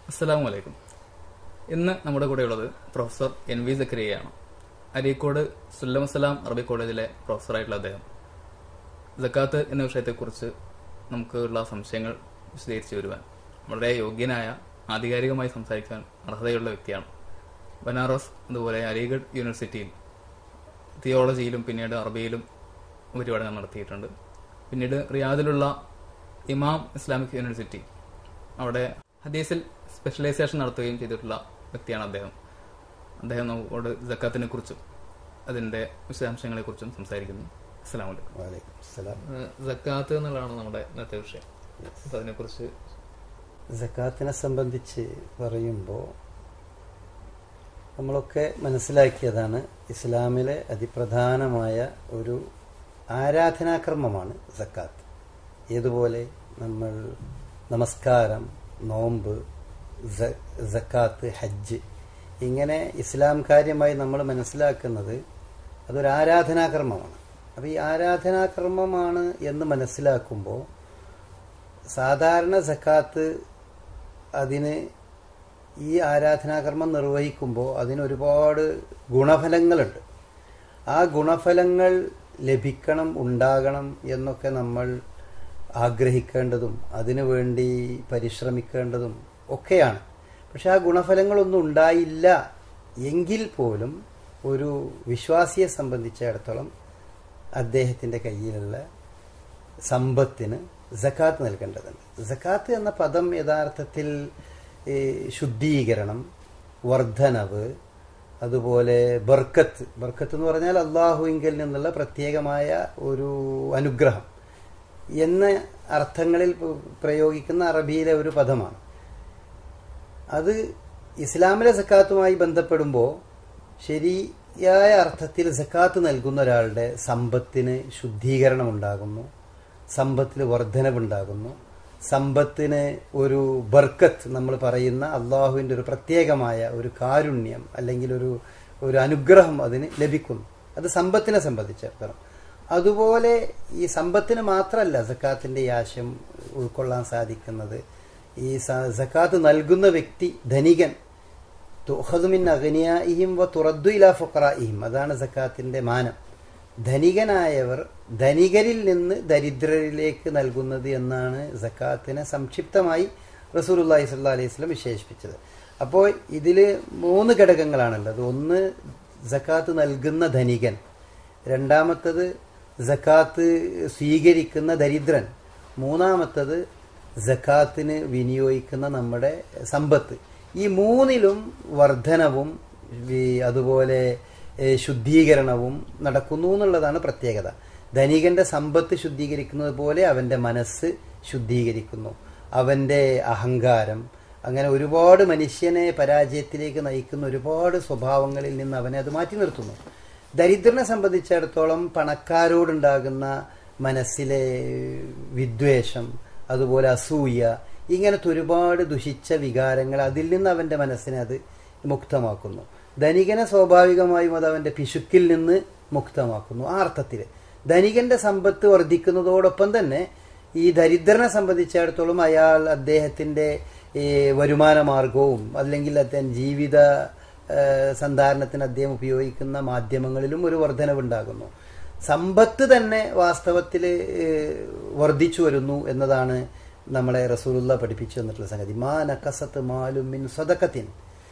അസ്സലാമു അലൈക്കും. ഇന്ന് നമ്മുടെ കൂടെയുള്ളത് പ്രൊഫസർ എൻ വി സക്കരിയയാണ്. അരീക്കോട് സുല്ലമസലാം അറബി കോളേജിലെ പ്രൊഫസറായിട്ടുള്ള അദ്ദേഹം സക്കാത്ത് എന്ന വിഷയത്തെക്കുറിച്ച് നമുക്കുള്ള സംശയങ്ങൾ വിശദീകരിച്ചു വരുവാൻ വളരെ യോഗ്യനായ, ആധികാരികമായി സംസാരിക്കാൻ അർഹതയുള്ള വ്യക്തിയാണ്. ബനാറസ് അതുപോലെ അലിഗഡ് യൂണിവേഴ്സിറ്റിയിൽ തിയോളജിയിലും പിന്നീട് അറബിയിലും ഉപരിപഠനം നടത്തിയിട്ടുണ്ട്. പിന്നീട് റിയാദിലുള്ള ഇമാം ഇസ്ലാമിക് യൂണിവേഴ്സിറ്റി അവിടെ ഹദീസിൽ സ്പെഷ്യലൈസേഷൻ നടത്തുകയും ചെയ്തിട്ടുള്ള വ്യക്തിയാണ് അദ്ദേഹം. അദ്ദേഹം നമ്മോട് സക്കാത്തിനെ കുറിച്ചും അതിന്റെ വിശദാംശങ്ങളെ കുറിച്ചും സംസാരിക്കുന്നു. അസ്സലാമു അലൈക്കും. സക്കാത്ത് എന്നുള്ളതാണ് നമ്മുടെ ഇന്നത്തെ വിഷയം. അപ്പൊ അതിനെക്കുറിച്ച് സക്കാത്തിനെ സംബന്ധിച്ച് പറയുമ്പോൾ നമ്മളൊക്കെ മനസ്സിലാക്കിയതാണ്, ഇസ്ലാമിലെ അതിപ്രധാനമായ ഒരു ആരാധനാക്രമമാണ് സക്കാത്ത്. ഏതുപോലെ നമ്മൾ നമസ്കാരം, നോമ്പ്, സക്കാത്ത്, ഹജ്ജ്, ഇങ്ങനെ ഇസ്ലാം കാര്യമായി നമ്മൾ മനസ്സിലാക്കുന്നത് അതൊരു ആരാധനാക്രമമാണ്. അപ്പോൾ ഈ ആരാധനാക്രമമാണ് എന്ന് മനസ്സിലാക്കുമ്പോൾ സാധാരണ സക്കാത്ത് അതിന് ഈ ആരാധനാകർമ്മം നിർവഹിക്കുമ്പോൾ അതിനൊരുപാട് ഗുണഫലങ്ങളുണ്ട്. ആ ഗുണഫലങ്ങൾ ലഭിക്കണം, ഉണ്ടാകണം എന്നൊക്കെ നമ്മൾ ആഗ്രഹിക്കേണ്ടതും അതിനുവേണ്ടി പരിശ്രമിക്കേണ്ടതും ഒക്കെയാണ്. പക്ഷെ ആ ഗുണഫലങ്ങളൊന്നും ഉണ്ടായില്ല എങ്കിൽ പോലും ഒരു വിശ്വാസിയെ സംബന്ധിച്ചിടത്തോളം അദ്ദേഹത്തിൻ്റെ കയ്യിലുള്ള സമ്പത്തിന് സക്കാത്ത് നൽകേണ്ടതുണ്ട്. സക്കാത്ത് എന്ന പദം യഥാർത്ഥത്തിൽ ശുദ്ധീകരണം, വർധനവ്, അതുപോലെ ബർക്കത്ത്. ബർക്കത്ത് എന്ന് പറഞ്ഞാൽ അള്ളാഹുവിങ്കിൽ നിന്നുള്ള പ്രത്യേകമായ ഒരു അനുഗ്രഹം എന്ന അർത്ഥങ്ങളിൽ പ്രയോഗിക്കുന്ന അറബിയിലെ ഒരു പദമാണ്. അത് ഇസ്ലാമിലെ സക്കാത്തുമായി ബന്ധപ്പെടുമ്പോൾ ശരിയായ അർത്ഥത്തിൽ സക്കാത്ത് നൽകുന്ന ഒരാളുടെ സമ്പത്തിന് ശുദ്ധീകരണം ഉണ്ടാകുന്നു, സമ്പത്തിൽ വർധനവുണ്ടാകുന്നു, സമ്പത്തിന് ഒരു ബർക്കത്ത്, നമ്മൾ പറയുന്ന അള്ളാഹുവിൻ്റെ ഒരു പ്രത്യേകമായ ഒരു കാരുണ്യം അല്ലെങ്കിൽ ഒരു അനുഗ്രഹം അതിന് ലഭിക്കുന്നു. അത് സമ്പത്തിനെ സംബന്ധിച്ചിടത്തോളം. അതുപോലെ ഈ സമ്പത്തിന് മാത്രമല്ല സക്കാത്തിൻ്റെ ഈ ആശയം ഉൾക്കൊള്ളാൻ സാധിക്കുന്നത്. ഈ സക്കാത്ത് നൽകുന്ന വ്യക്തി ധനികൻ, തുഖദു മിൻ അഗ്നിയാഇഹിം വ തുറദ്ദു ഇലാ ഫുഖറാഇഹിം, അതാണ് സക്കാത്തിൻ്റെ മാനം. ധനികനായവർ ധനികരിൽ നിന്ന് ദരിദ്രരിലേക്ക് നൽകുന്നത് എന്നാണ് സക്കാത്തിനെ സംക്ഷിപ്തമായി റസൂലുള്ളാഹി സ്വല്ലല്ലാഹു അലൈഹി വസല്ലം വിശേഷിപ്പിച്ചത്. അപ്പോൾ ഇതിൽ 3 ഘടകങ്ങളാണുള്ളത്. ഒന്ന് സക്കാത്ത് നൽകുന്ന ധനികൻ, രണ്ടാമത്തത് സക്കാത്ത് സ്വീകരിക്കുന്ന ദരിദ്രൻ, മൂന്നാമത്തത് സക്കാത്തിന് വിനിയോഗിക്കുന്ന നമ്മുടെ സമ്പത്ത്. ഈ 3ലും വർധനവും അതുപോലെ ശുദ്ധീകരണവും നടക്കുന്നു എന്നുള്ളതാണ് പ്രത്യേകത. ധനികന്റെ സമ്പത്ത് ശുദ്ധീകരിക്കുന്നത് പോലെ അവന്റെ മനസ്സ് ശുദ്ധീകരിക്കുന്നു, അവന്റെ അഹങ്കാരം, അങ്ങനെ ഒരുപാട് മനുഷ്യനെ പരാജയത്തിലേക്ക് നയിക്കുന്ന ഒരുപാട് സ്വഭാവങ്ങളിൽ നിന്ന് അവനെ അത് മാറ്റി നിർത്തുന്നു. ദരിദ്രനെ സംബന്ധിച്ചിടത്തോളം പണക്കാരോടുണ്ടാകുന്ന മനസ്സിലെ വിദ്വേഷം, അതുപോലെ അസൂയ, ഇങ്ങനത്തെ ഒരുപാട് ദുഷിച്ച വികാരങ്ങൾ, അതിൽ നിന്ന് അവന്റെ മനസ്സിനെ അത് മുക്തമാക്കുന്നു. ധനികനെ സ്വാഭാവികമായും അത് അവന്റെ പിശുക്കിൽ നിന്ന് മുക്തമാക്കുന്നു. ആ അർത്ഥത്തിൽ ധനികന്റെ സമ്പത്ത് വർദ്ധിക്കുന്നതോടൊപ്പം തന്നെ ഈ ദരിദ്രനെ സംബന്ധിച്ചിടത്തോളം അദ്ദേഹത്തിന്റെ വരുമാന മാർഗവും അല്ലെങ്കിൽ അദ്ദേഹം ജീവിത സന്ധാരണത്തിന് അദ്ദേഹം ഉപയോഗിക്കുന്ന മാധ്യമങ്ങളിലും ഒരു വർധനവുണ്ടാകുന്നു. സമ്പത്ത് തന്നെ വാസ്തവത്തിൽ വർദ്ധിച്ചു വരുന്നു എന്നതാണ് നമ്മളെ റസൂലുള്ള പഠിപ്പിച്ചു തന്നിട്ടുള്ള സംഗതി. മാ നഖസത്ത് മാലും മിൻ സദഖത്തിൻ,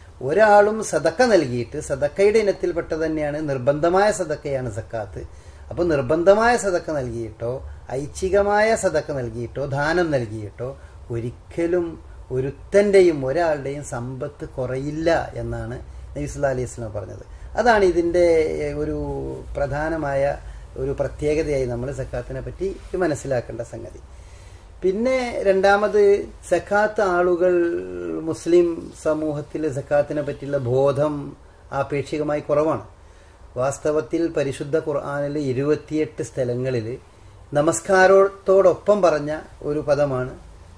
ഒരാളും സദക്ക നൽകിയിട്ട്, സദക്കയുടെ ഇനത്തിൽപ്പെട്ട തന്നെയാണ് നിർബന്ധമായ സദക്കയാണ് സക്കാത്ത്. അപ്പോൾ നിർബന്ധമായ സദക്ക നൽകിയിട്ടോ ഐച്ഛികമായ സദക്ക നൽകിയിട്ടോ ദാനം നൽകിയിട്ടോ ഒരിക്കലും ഒരുത്തൻ്റെയും ഒരാളുടെയും സമ്പത്ത് കുറയില്ല എന്നാണ് നബി സല്ലല്ലാഹു അലൈഹി വസല്ലം പറഞ്ഞത്. അതാണ് ഇതിൻ്റെ ഒരു പ്രധാനമായ ഒരു പ്രത്യേകതയായി നമ്മൾ സക്കാത്തിനെ പറ്റി മനസ്സിലാക്കേണ്ട സംഗതി. പിന്നെ രണ്ടാമത്, സക്കാത്ത് ആളുകൾ, മുസ്ലിം സമൂഹത്തിൽ സക്കാത്തിനെ പറ്റിയുള്ള ബോധം ആപേക്ഷികമായി കുറവാണ്. വാസ്തവത്തിൽ പരിശുദ്ധ ഖുർആനിൽ 28 സ്ഥലങ്ങളിൽ നമസ്കാരത്തോടൊപ്പം പറഞ്ഞ ഒരു പദമാണ്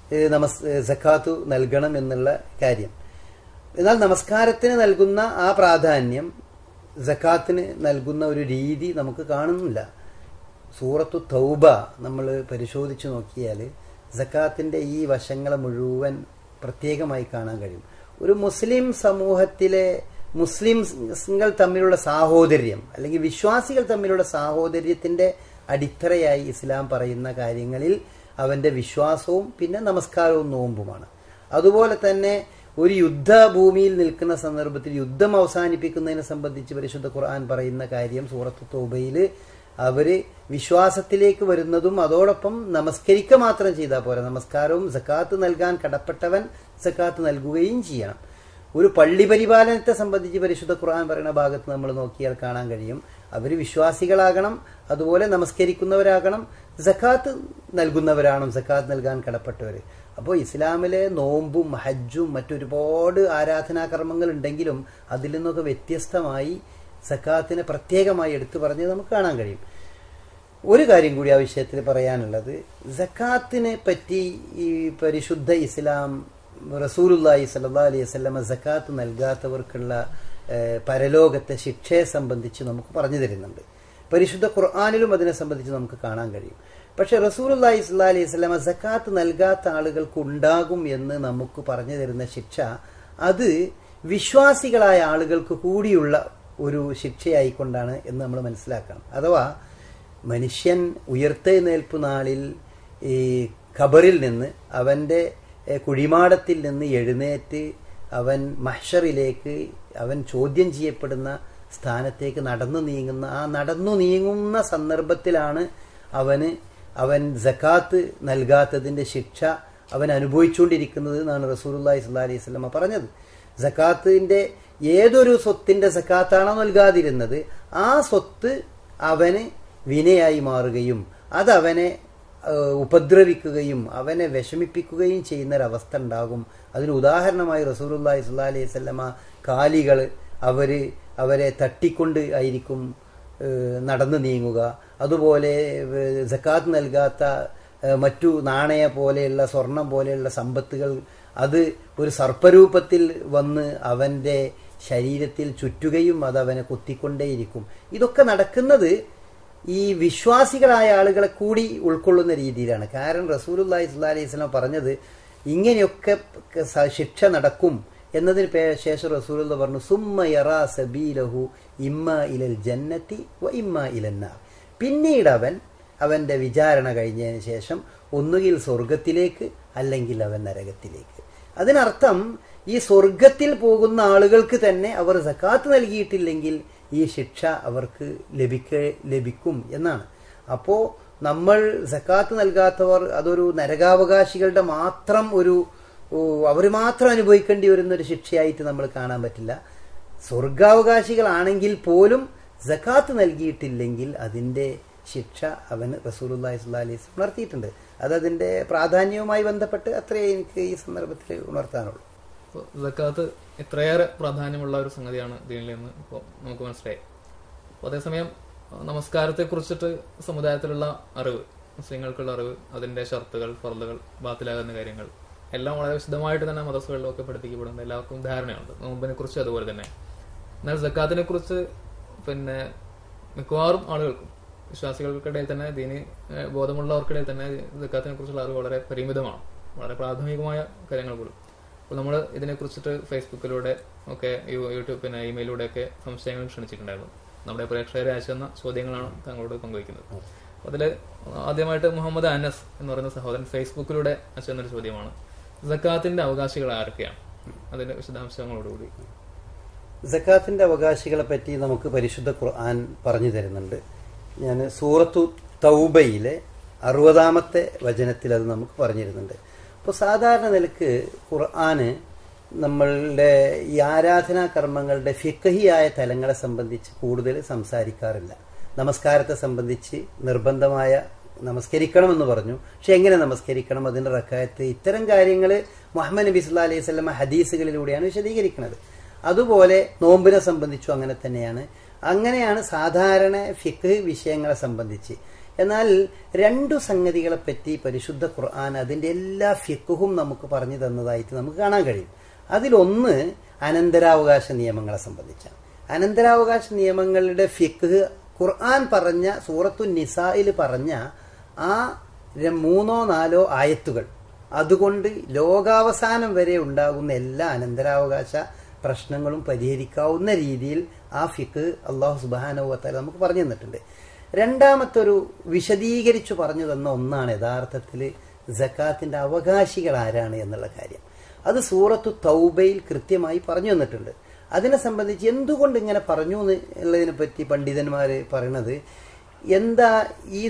സക്കാത്ത് നൽകണം എന്നുള്ള കാര്യം. എന്നാൽ നമസ്കാരത്തിന് നൽകുന്ന ആ പ്രാധാന്യം സക്കാത്തിന് നൽകുന്ന ഒരു രീതി നമുക്ക് കാണുന്നില്ല. സൂറത്തു തൗബ നമ്മൾ പരിശോധിച്ചു നോക്കിയാൽ സക്കാത്തിന്റെ ഈ വശങ്ങളെ മുഴുവൻ പ്രത്യേകമായി കാണാൻ കഴിയും. ഒരു മുസ്ലിം സമൂഹത്തിലെ മുസ്ലിംകൾ തമ്മിലുള്ള സാഹോദര്യം അല്ലെങ്കിൽ വിശ്വാസികൾ തമ്മിലുള്ള സാഹോദര്യത്തിന്റെ അടിത്തറയായി ഇസ്ലാം പറയുന്ന കാര്യങ്ങളിൽ അവന്റെ വിശ്വാസവും പിന്നെ നമസ്കാരവും നോമ്പുമാണ്. അതുപോലെ തന്നെ ഒരു യുദ്ധഭൂമിയിൽ നിൽക്കുന്ന സന്ദർഭത്തിൽ യുദ്ധം അവസാനിപ്പിക്കുന്നതിനെ സംബന്ധിച്ച് പരിശുദ്ധ ഖുർആൻ പറയുന്ന കാര്യം സൂറത്ത് തൗബയിൽ അവര് വിശ്വാസത്തിലേക്ക് വരുന്നതും അതോടൊപ്പം നമസ്കരിക്കുക മാത്രം ചെയ്താൽ പോരാ, നമസ്കാരവും സക്കാത്ത് നൽകാൻ കടപ്പെട്ടവൻ സക്കാത്ത് നൽകുകയും ചെയ്യണം. ഒരു പള്ളി പരിപാലനത്തെ സംബന്ധിച്ച് പരിശുദ്ധ ഖുർആൻ പറയുന്ന ഭാഗത്ത് നമ്മൾ നോക്കിയാൽ കാണാൻ കഴിയും, അവർ വിശ്വാസികളാകണം, അതുപോലെ നമസ്കരിക്കുന്നവരാകണം, സക്കാത്ത് നൽകുന്നവരാണ് സക്കാത്ത് നൽകാൻ കടപ്പെട്ടവർ. അപ്പോൾ ഇസ്ലാമിലെ നോമ്പും ഹജ്ജും മറ്റൊരുപാട് ആരാധനാകർമ്മങ്ങൾ ഉണ്ടെങ്കിലും അതിൽ നിന്നൊക്കെ വ്യത്യസ്തമായി സക്കാത്തിനെ പ്രത്യേകമായി എടുത്തു പറഞ്ഞത് നമുക്ക് കാണാൻ കഴിയും. ഒരു കാര്യം കൂടി ആ വിഷയത്തിൽ പറയാനുള്ളത്, സക്കാത്തിനെ പറ്റി ഈ പരിശുദ്ധ ഇസ്ലാം റസൂലുള്ളാഹി സ്വല്ലല്ലാഹു അലൈഹി വസല്ലമ സക്കാത്ത് നൽകാത്തവർക്കുള്ള പരലോകത്തെ ശിക്ഷയെ സംബന്ധിച്ച് നമുക്ക് പറഞ്ഞു തരുന്നുണ്ട്. പരിശുദ്ധ ഖുർആനിലും അതിനെ സംബന്ധിച്ച് നമുക്ക് കാണാൻ കഴിയും. പക്ഷെ റസൂലുള്ളാഹി സ്വല്ലല്ലാഹു അലൈഹി വസല്ലമ സക്കാത്ത് നൽകാത്ത ആളുകൾക്ക് ഉണ്ടാകും എന്ന് നമുക്ക് പറഞ്ഞു തരുന്ന ശിക്ഷ അത് വിശ്വാസികളായ ആളുകൾക്ക് കൂടിയുള്ള ഒരു ശിക്ഷയായിക്കൊണ്ടാണ് എന്ന് നമ്മൾ മനസ്സിലാക്കണം. അഥവാ മനുഷ്യൻ ഉയർത്തെഴുന്നേൽപ്പ് നാളിൽ ഈ ഖബറിൽ നിന്ന് അവന്റെ കുഴിമാടത്തിൽ നിന്ന് എഴുന്നേറ്റ് അവൻ മഹ്ശറിലേക്ക് അവൻ ചോദ്യം ചെയ്യപ്പെടുന്ന സ്ഥാനത്തേക്ക് നടന്നു നീങ്ങുന്ന സന്ദർഭത്തിലാണ് അവൻ സക്കാത്ത് നൽകാത്തതിന്റെ ശിക്ഷ അവൻ അനുഭവിച്ചുകൊണ്ടിരിക്കുന്നത് എന്നാണ് റസൂലുള്ളാഹി സ്വല്ലല്ലാഹു അലൈഹി വസല്ലമ പറഞ്ഞത്. സക്കാത്തിന്റെ ഏതൊരു സ്വത്തിന്റെ സക്കാത്താണോ നൽകാതിരുന്നത് ആ സ്വത്ത് അവന് വിനയായി മാറുകയും അത് അവനെ ഉപദ്രവിക്കുകയും അവനെ വിഷമിപ്പിക്കുകയും ചെയ്യുന്ന ഒരവസ്ഥ ഉണ്ടാകും. അതിന് ഉദാഹരണമായി റസൂലുള്ളാഹി സ്വല്ലല്ലാഹു അലൈഹി വസല്ലമ കാലികൾ അവരെ തട്ടിക്കൊണ്ട് ആയിരിക്കും നടന്നു നീങ്ങുക. അതുപോലെ സക്കാത്ത് നൽകാത്ത മറ്റു നാണയ പോലെയുള്ള സ്വർണം പോലെയുള്ള സമ്പത്തുകൾ അത് ഒരു സർപ്പരൂപത്തിൽ വന്ന് അവന്റെ ശരീരത്തിൽ ചുറ്റുകയും അത് അവനെ കുത്തിക്കൊണ്ടേയിരിക്കും. ഇതൊക്കെ നടക്കുന്നത് ഈ വിശ്വാസികളായ ആളുകളെ കൂടി ഉൾക്കൊള്ളുന്ന രീതിയിലാണ്. കാരണം റസൂലുള്ളാഹി സ്വല്ലല്ലാഹു അലൈഹി വസല്ലം പറഞ്ഞത് ഇങ്ങനെയൊക്കെ ശിക്ഷ നടക്കും എന്നതിന് ശേഷം റസൂലുള്ള പറഞ്ഞു, സുമ്മ യറാ സബീലഹു ഇമ്മ ഇലൽ ജന്നത്തി വ ഇമ്മ ഇലന്നാർ. പിന്നീട് അവന്റെ വിചാരണ കഴിഞ്ഞതിന് ശേഷം ഒന്നുകിൽ സ്വർഗത്തിലേക്ക് അല്ലെങ്കിൽ അവൻ നരകത്തിലേക്ക്. അതിനർത്ഥം ഈ സ്വർഗത്തിൽ പോകുന്ന ആളുകൾക്ക് തന്നെ അവർ സക്കാത്ത് നൽകിയിട്ടില്ലെങ്കിൽ ഈ ശിക്ഷ അവർക്ക് ലഭിക്കും എന്നാണ്. അപ്പോ നമ്മൾ സക്കാത്ത് നൽകാത്തവർ അതൊരു നരകാവകാശികളുടെ മാത്രം അവർ മാത്രം അനുഭവിക്കേണ്ടി വരുന്ന ഒരു ശിക്ഷയായിട്ട് നമ്മൾ കാണാൻ പറ്റില്ല. സ്വർഗാവകാശികളാണെങ്കിൽ പോലും സക്കാത്ത് നൽകിയിട്ടില്ലെങ്കിൽ അതിന്റെ ശിക്ഷ അവന് റസൂലുള്ളാഹി സ്വല്ലല്ലാഹു അലൈഹി വസല്ലം ഉണർത്തിയിട്ടുണ്ട്. അതിന്റെ പ്രാധാന്യവുമായി ബന്ധപ്പെട്ട് അത്രയേ എനിക്ക് ഈ സന്ദർഭത്തിൽ ഉണർത്താനുള്ളൂ. സക്കാത്ത് ഇത്രയേറെ പ്രാധാന്യമുള്ള ഒരു സംഗതിയാണ് ദീനിൽ നിന്ന് ഇപ്പോൾ നമുക്ക് മനസ്സിലായി. അതേസമയം നമസ്കാരത്തെ കുറിച്ചിട്ട് സമുദായത്തിലുള്ള അറിവ്, മുസ്ലിങ്ങൾക്കുള്ള അറിവ്, അതിന്റെ ഷർത്തുകൾ, ഫർളുകൾ, ബാത്തിലാകുന്ന കാര്യങ്ങൾ എല്ലാം വളരെ വിശദമായിട്ട് തന്നെ മദ്രസകളിലൊക്കെ പഠിപ്പിക്കപ്പെടുന്നത് എല്ലാവർക്കും ധാരണയുണ്ട്. നോമ്പിനെ കുറിച്ച് അതുപോലെ തന്നെ. എന്നാൽ സക്കാത്തിനെ കുറിച്ച് മിക്കവാറും ആളുകൾക്കും വിശ്വാസികൾക്കിടയിൽ തന്നെ ദീനി ബോധമുള്ളവർക്കിടയിൽ തന്നെ സക്കാത്തിനെ കുറിച്ചുള്ള അറിവ് വളരെ പരിമിതമാണ്, വളരെ പ്രാഥമികമായ കാര്യങ്ങൾ പോലും. അപ്പോൾ നമ്മൾ ഇതിനെക്കുറിച്ചിട്ട് ഫേസ്ബുക്കിലൂടെ ഒക്കെ യൂട്യൂബ് ഇമെയിലൂടെ ഒക്കെ സംശയങ്ങൾ ക്ഷണിച്ചിട്ടുണ്ടായിരുന്നു. നമ്മുടെ പ്രേക്ഷകരെ അയച്ചെന്ന ചോദ്യങ്ങളാണ് താങ്കളോട് പങ്കുവയ്ക്കുന്നത്. അതിൽ ആദ്യമായിട്ട് മുഹമ്മദ് അനസ് എന്ന് പറയുന്ന സഹോദരൻ ഫേസ്ബുക്കിലൂടെ അയച്ചെന്നൊരു ചോദ്യമാണ്, സക്കാത്തിന്റെ അവകാശികൾ ആരൊക്കെയാണ്? അതിന്റെ വിശദാംശങ്ങളോടുകൂടി. സക്കാത്തിന്റെ അവകാശികളെ പറ്റി നമുക്ക് പരിശുദ്ധ ഖുർആൻ പറഞ്ഞു തരുന്നുണ്ട്. ഞാൻ സൂറത്തു തൗബയിലെ 60-ാമത്തെ വചനത്തിൽ അത് നമുക്ക് പറഞ്ഞിരുന്നുണ്ട്. അപ്പോൾ സാധാരണ നിലക്ക് ഖുർആന് നമ്മളുടെ ഈ ആരാധനാ കർമ്മങ്ങളുടെ ഫിഖഹിയായ തലങ്ങളെ സംബന്ധിച്ച് കൂടുതൽ സംസാരിക്കാറില്ല. നമസ്കാരത്തെ സംബന്ധിച്ച് നിർബന്ധമായ നമസ്കരിക്കണമെന്ന് പറഞ്ഞു, പക്ഷെ എങ്ങനെ നമസ്കരിക്കണം, അതിന്റെ റക്അത്ത്, ഇത്തരം കാര്യങ്ങൾ മുഹമ്മദ് നബി സല്ലല്ലാഹു അലൈഹി വസല്ലം ഹദീസുകളിലൂടെയാണ് വിശദീകരിക്കുന്നത്. അതുപോലെ നോമ്പിനെ സംബന്ധിച്ചും അങ്ങനെ തന്നെയാണ്. അങ്ങനെയാണ് സാധാരണ ഫിഖ് വിഷയങ്ങളെ സംബന്ധിച്ച്. എന്നാൽ രണ്ടു സംഗതികളെ പറ്റി പരിശുദ്ധ ഖുർആൻ അതിന്റെ എല്ലാ ഫിഖും നമുക്ക് പറഞ്ഞു തന്നതായിട്ട് നമുക്ക് കാണാൻ കഴിയും. അതിലൊന്ന് അനന്തരാവകാശ നിയമങ്ങളെ സംബന്ധിച്ചാണ്. അനന്തരാവകാശ നിയമങ്ങളുടെ ഫിഖ് ഖുർആൻ പറഞ്ഞ സൂറത്തു നിസായിൽ പറഞ്ഞ ആ 3-4 ആയത്തുകൾ അതുകൊണ്ട് ലോകാവസാനം വരെ ഉണ്ടാകുന്ന എല്ലാ അനന്തരാവകാശ പ്രശ്നങ്ങളും പരിഹരിക്കാവുന്ന രീതിയിൽ ആ ഫിഖ് അല്ലാഹു സുബ്ഹാനഹു വ തആല നമുക്ക് പറഞ്ഞു തന്നിട്ടുണ്ട്. രണ്ടാമത്തൊരു വിശദീകരിച്ചു പറഞ്ഞു തന്ന ഒന്നാണ് യഥാർത്ഥത്തിൽ സക്കാത്തിന്റെ അവകാശികൾ ആരാണ് എന്നുള്ള കാര്യം. അത് സൂറത്തു തൗബയിൽ കൃത്യമായി പറഞ്ഞു തന്നിട്ടുണ്ട്. അതിനെ സംബന്ധിച്ച് എന്തുകൊണ്ട് ഇങ്ങനെ പറഞ്ഞു എന്നുള്ളതിനെ പറ്റി പണ്ഡിതന്മാര് പറയണത്, എന്താ ഈ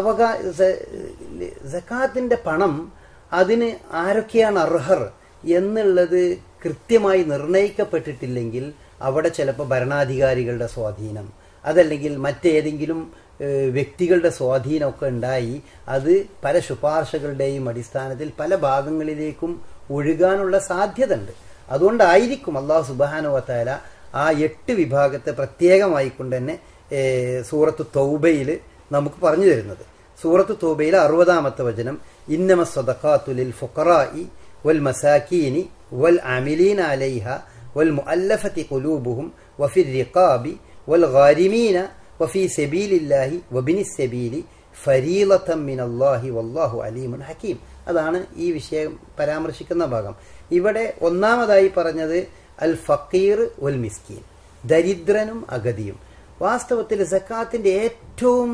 സക്കാത്തിന്റെ പണം അതിന് ആരൊക്കെയാണ് അർഹർ എന്നുള്ളത് കൃത്യമായി നിർണയിക്കപ്പെട്ടിട്ടില്ലെങ്കിൽ അവിടെ ചിലപ്പോൾ ഭരണാധികാരികളുടെ സ്വാധീനം, അതല്ലെങ്കിൽ മറ്റേതെങ്കിലും വ്യക്തികളുടെ സ്വാധീനമൊക്കെ ഉണ്ടായി അത് പല ശുപാർശകളുടെയും അടിസ്ഥാനത്തിൽ പല ഭാഗങ്ങളിലേക്കും ഒഴുകാനുള്ള സാധ്യത ഉണ്ട്. അതുകൊണ്ടായിരിക്കും അല്ലാഹു സുബ്ഹാനഹു വ തആല ആ 8 വിഭാഗത്തെ പ്രത്യേകമായിക്കൊണ്ട് തന്നെ സൂറത്തു തൗബയിൽ നമുക്ക് പറഞ്ഞു തരുന്നത്. സൂറത്തു തൗബയിലെ 60-ാമത്തെ വചനം, ഇന്നമസ് സദഖാത്തു ലിൽ ഫുഖറാഇ വൽ മസാകീനി വൽ ആമിലീന അലൈഹ വൽ മുഅല്ലഫതി ഖുലൂബുഹും വഫിർ റിഖാബി വൽ ഗാരിമീന വഫീ സബീലില്ലാഹി വബിനിസ് സബീലി ഫരീളതൻ മിനല്ലാഹി വല്ലാഹു അലീമുൻ ഹകീം. അതാണ് ഈ വിഷയം പരാമർശിക്കുന്ന ഭാഗം. ഇവിടെ ഒന്നാമതായി പറഞ്ഞത് അൽ ഫഖീർ വൽ മിസ്കീൻ, ദരിദ്രനും അഗതിയും. വാസ്തവത്തിൽ സക്കാത്തിന്റെ ഏറ്റവും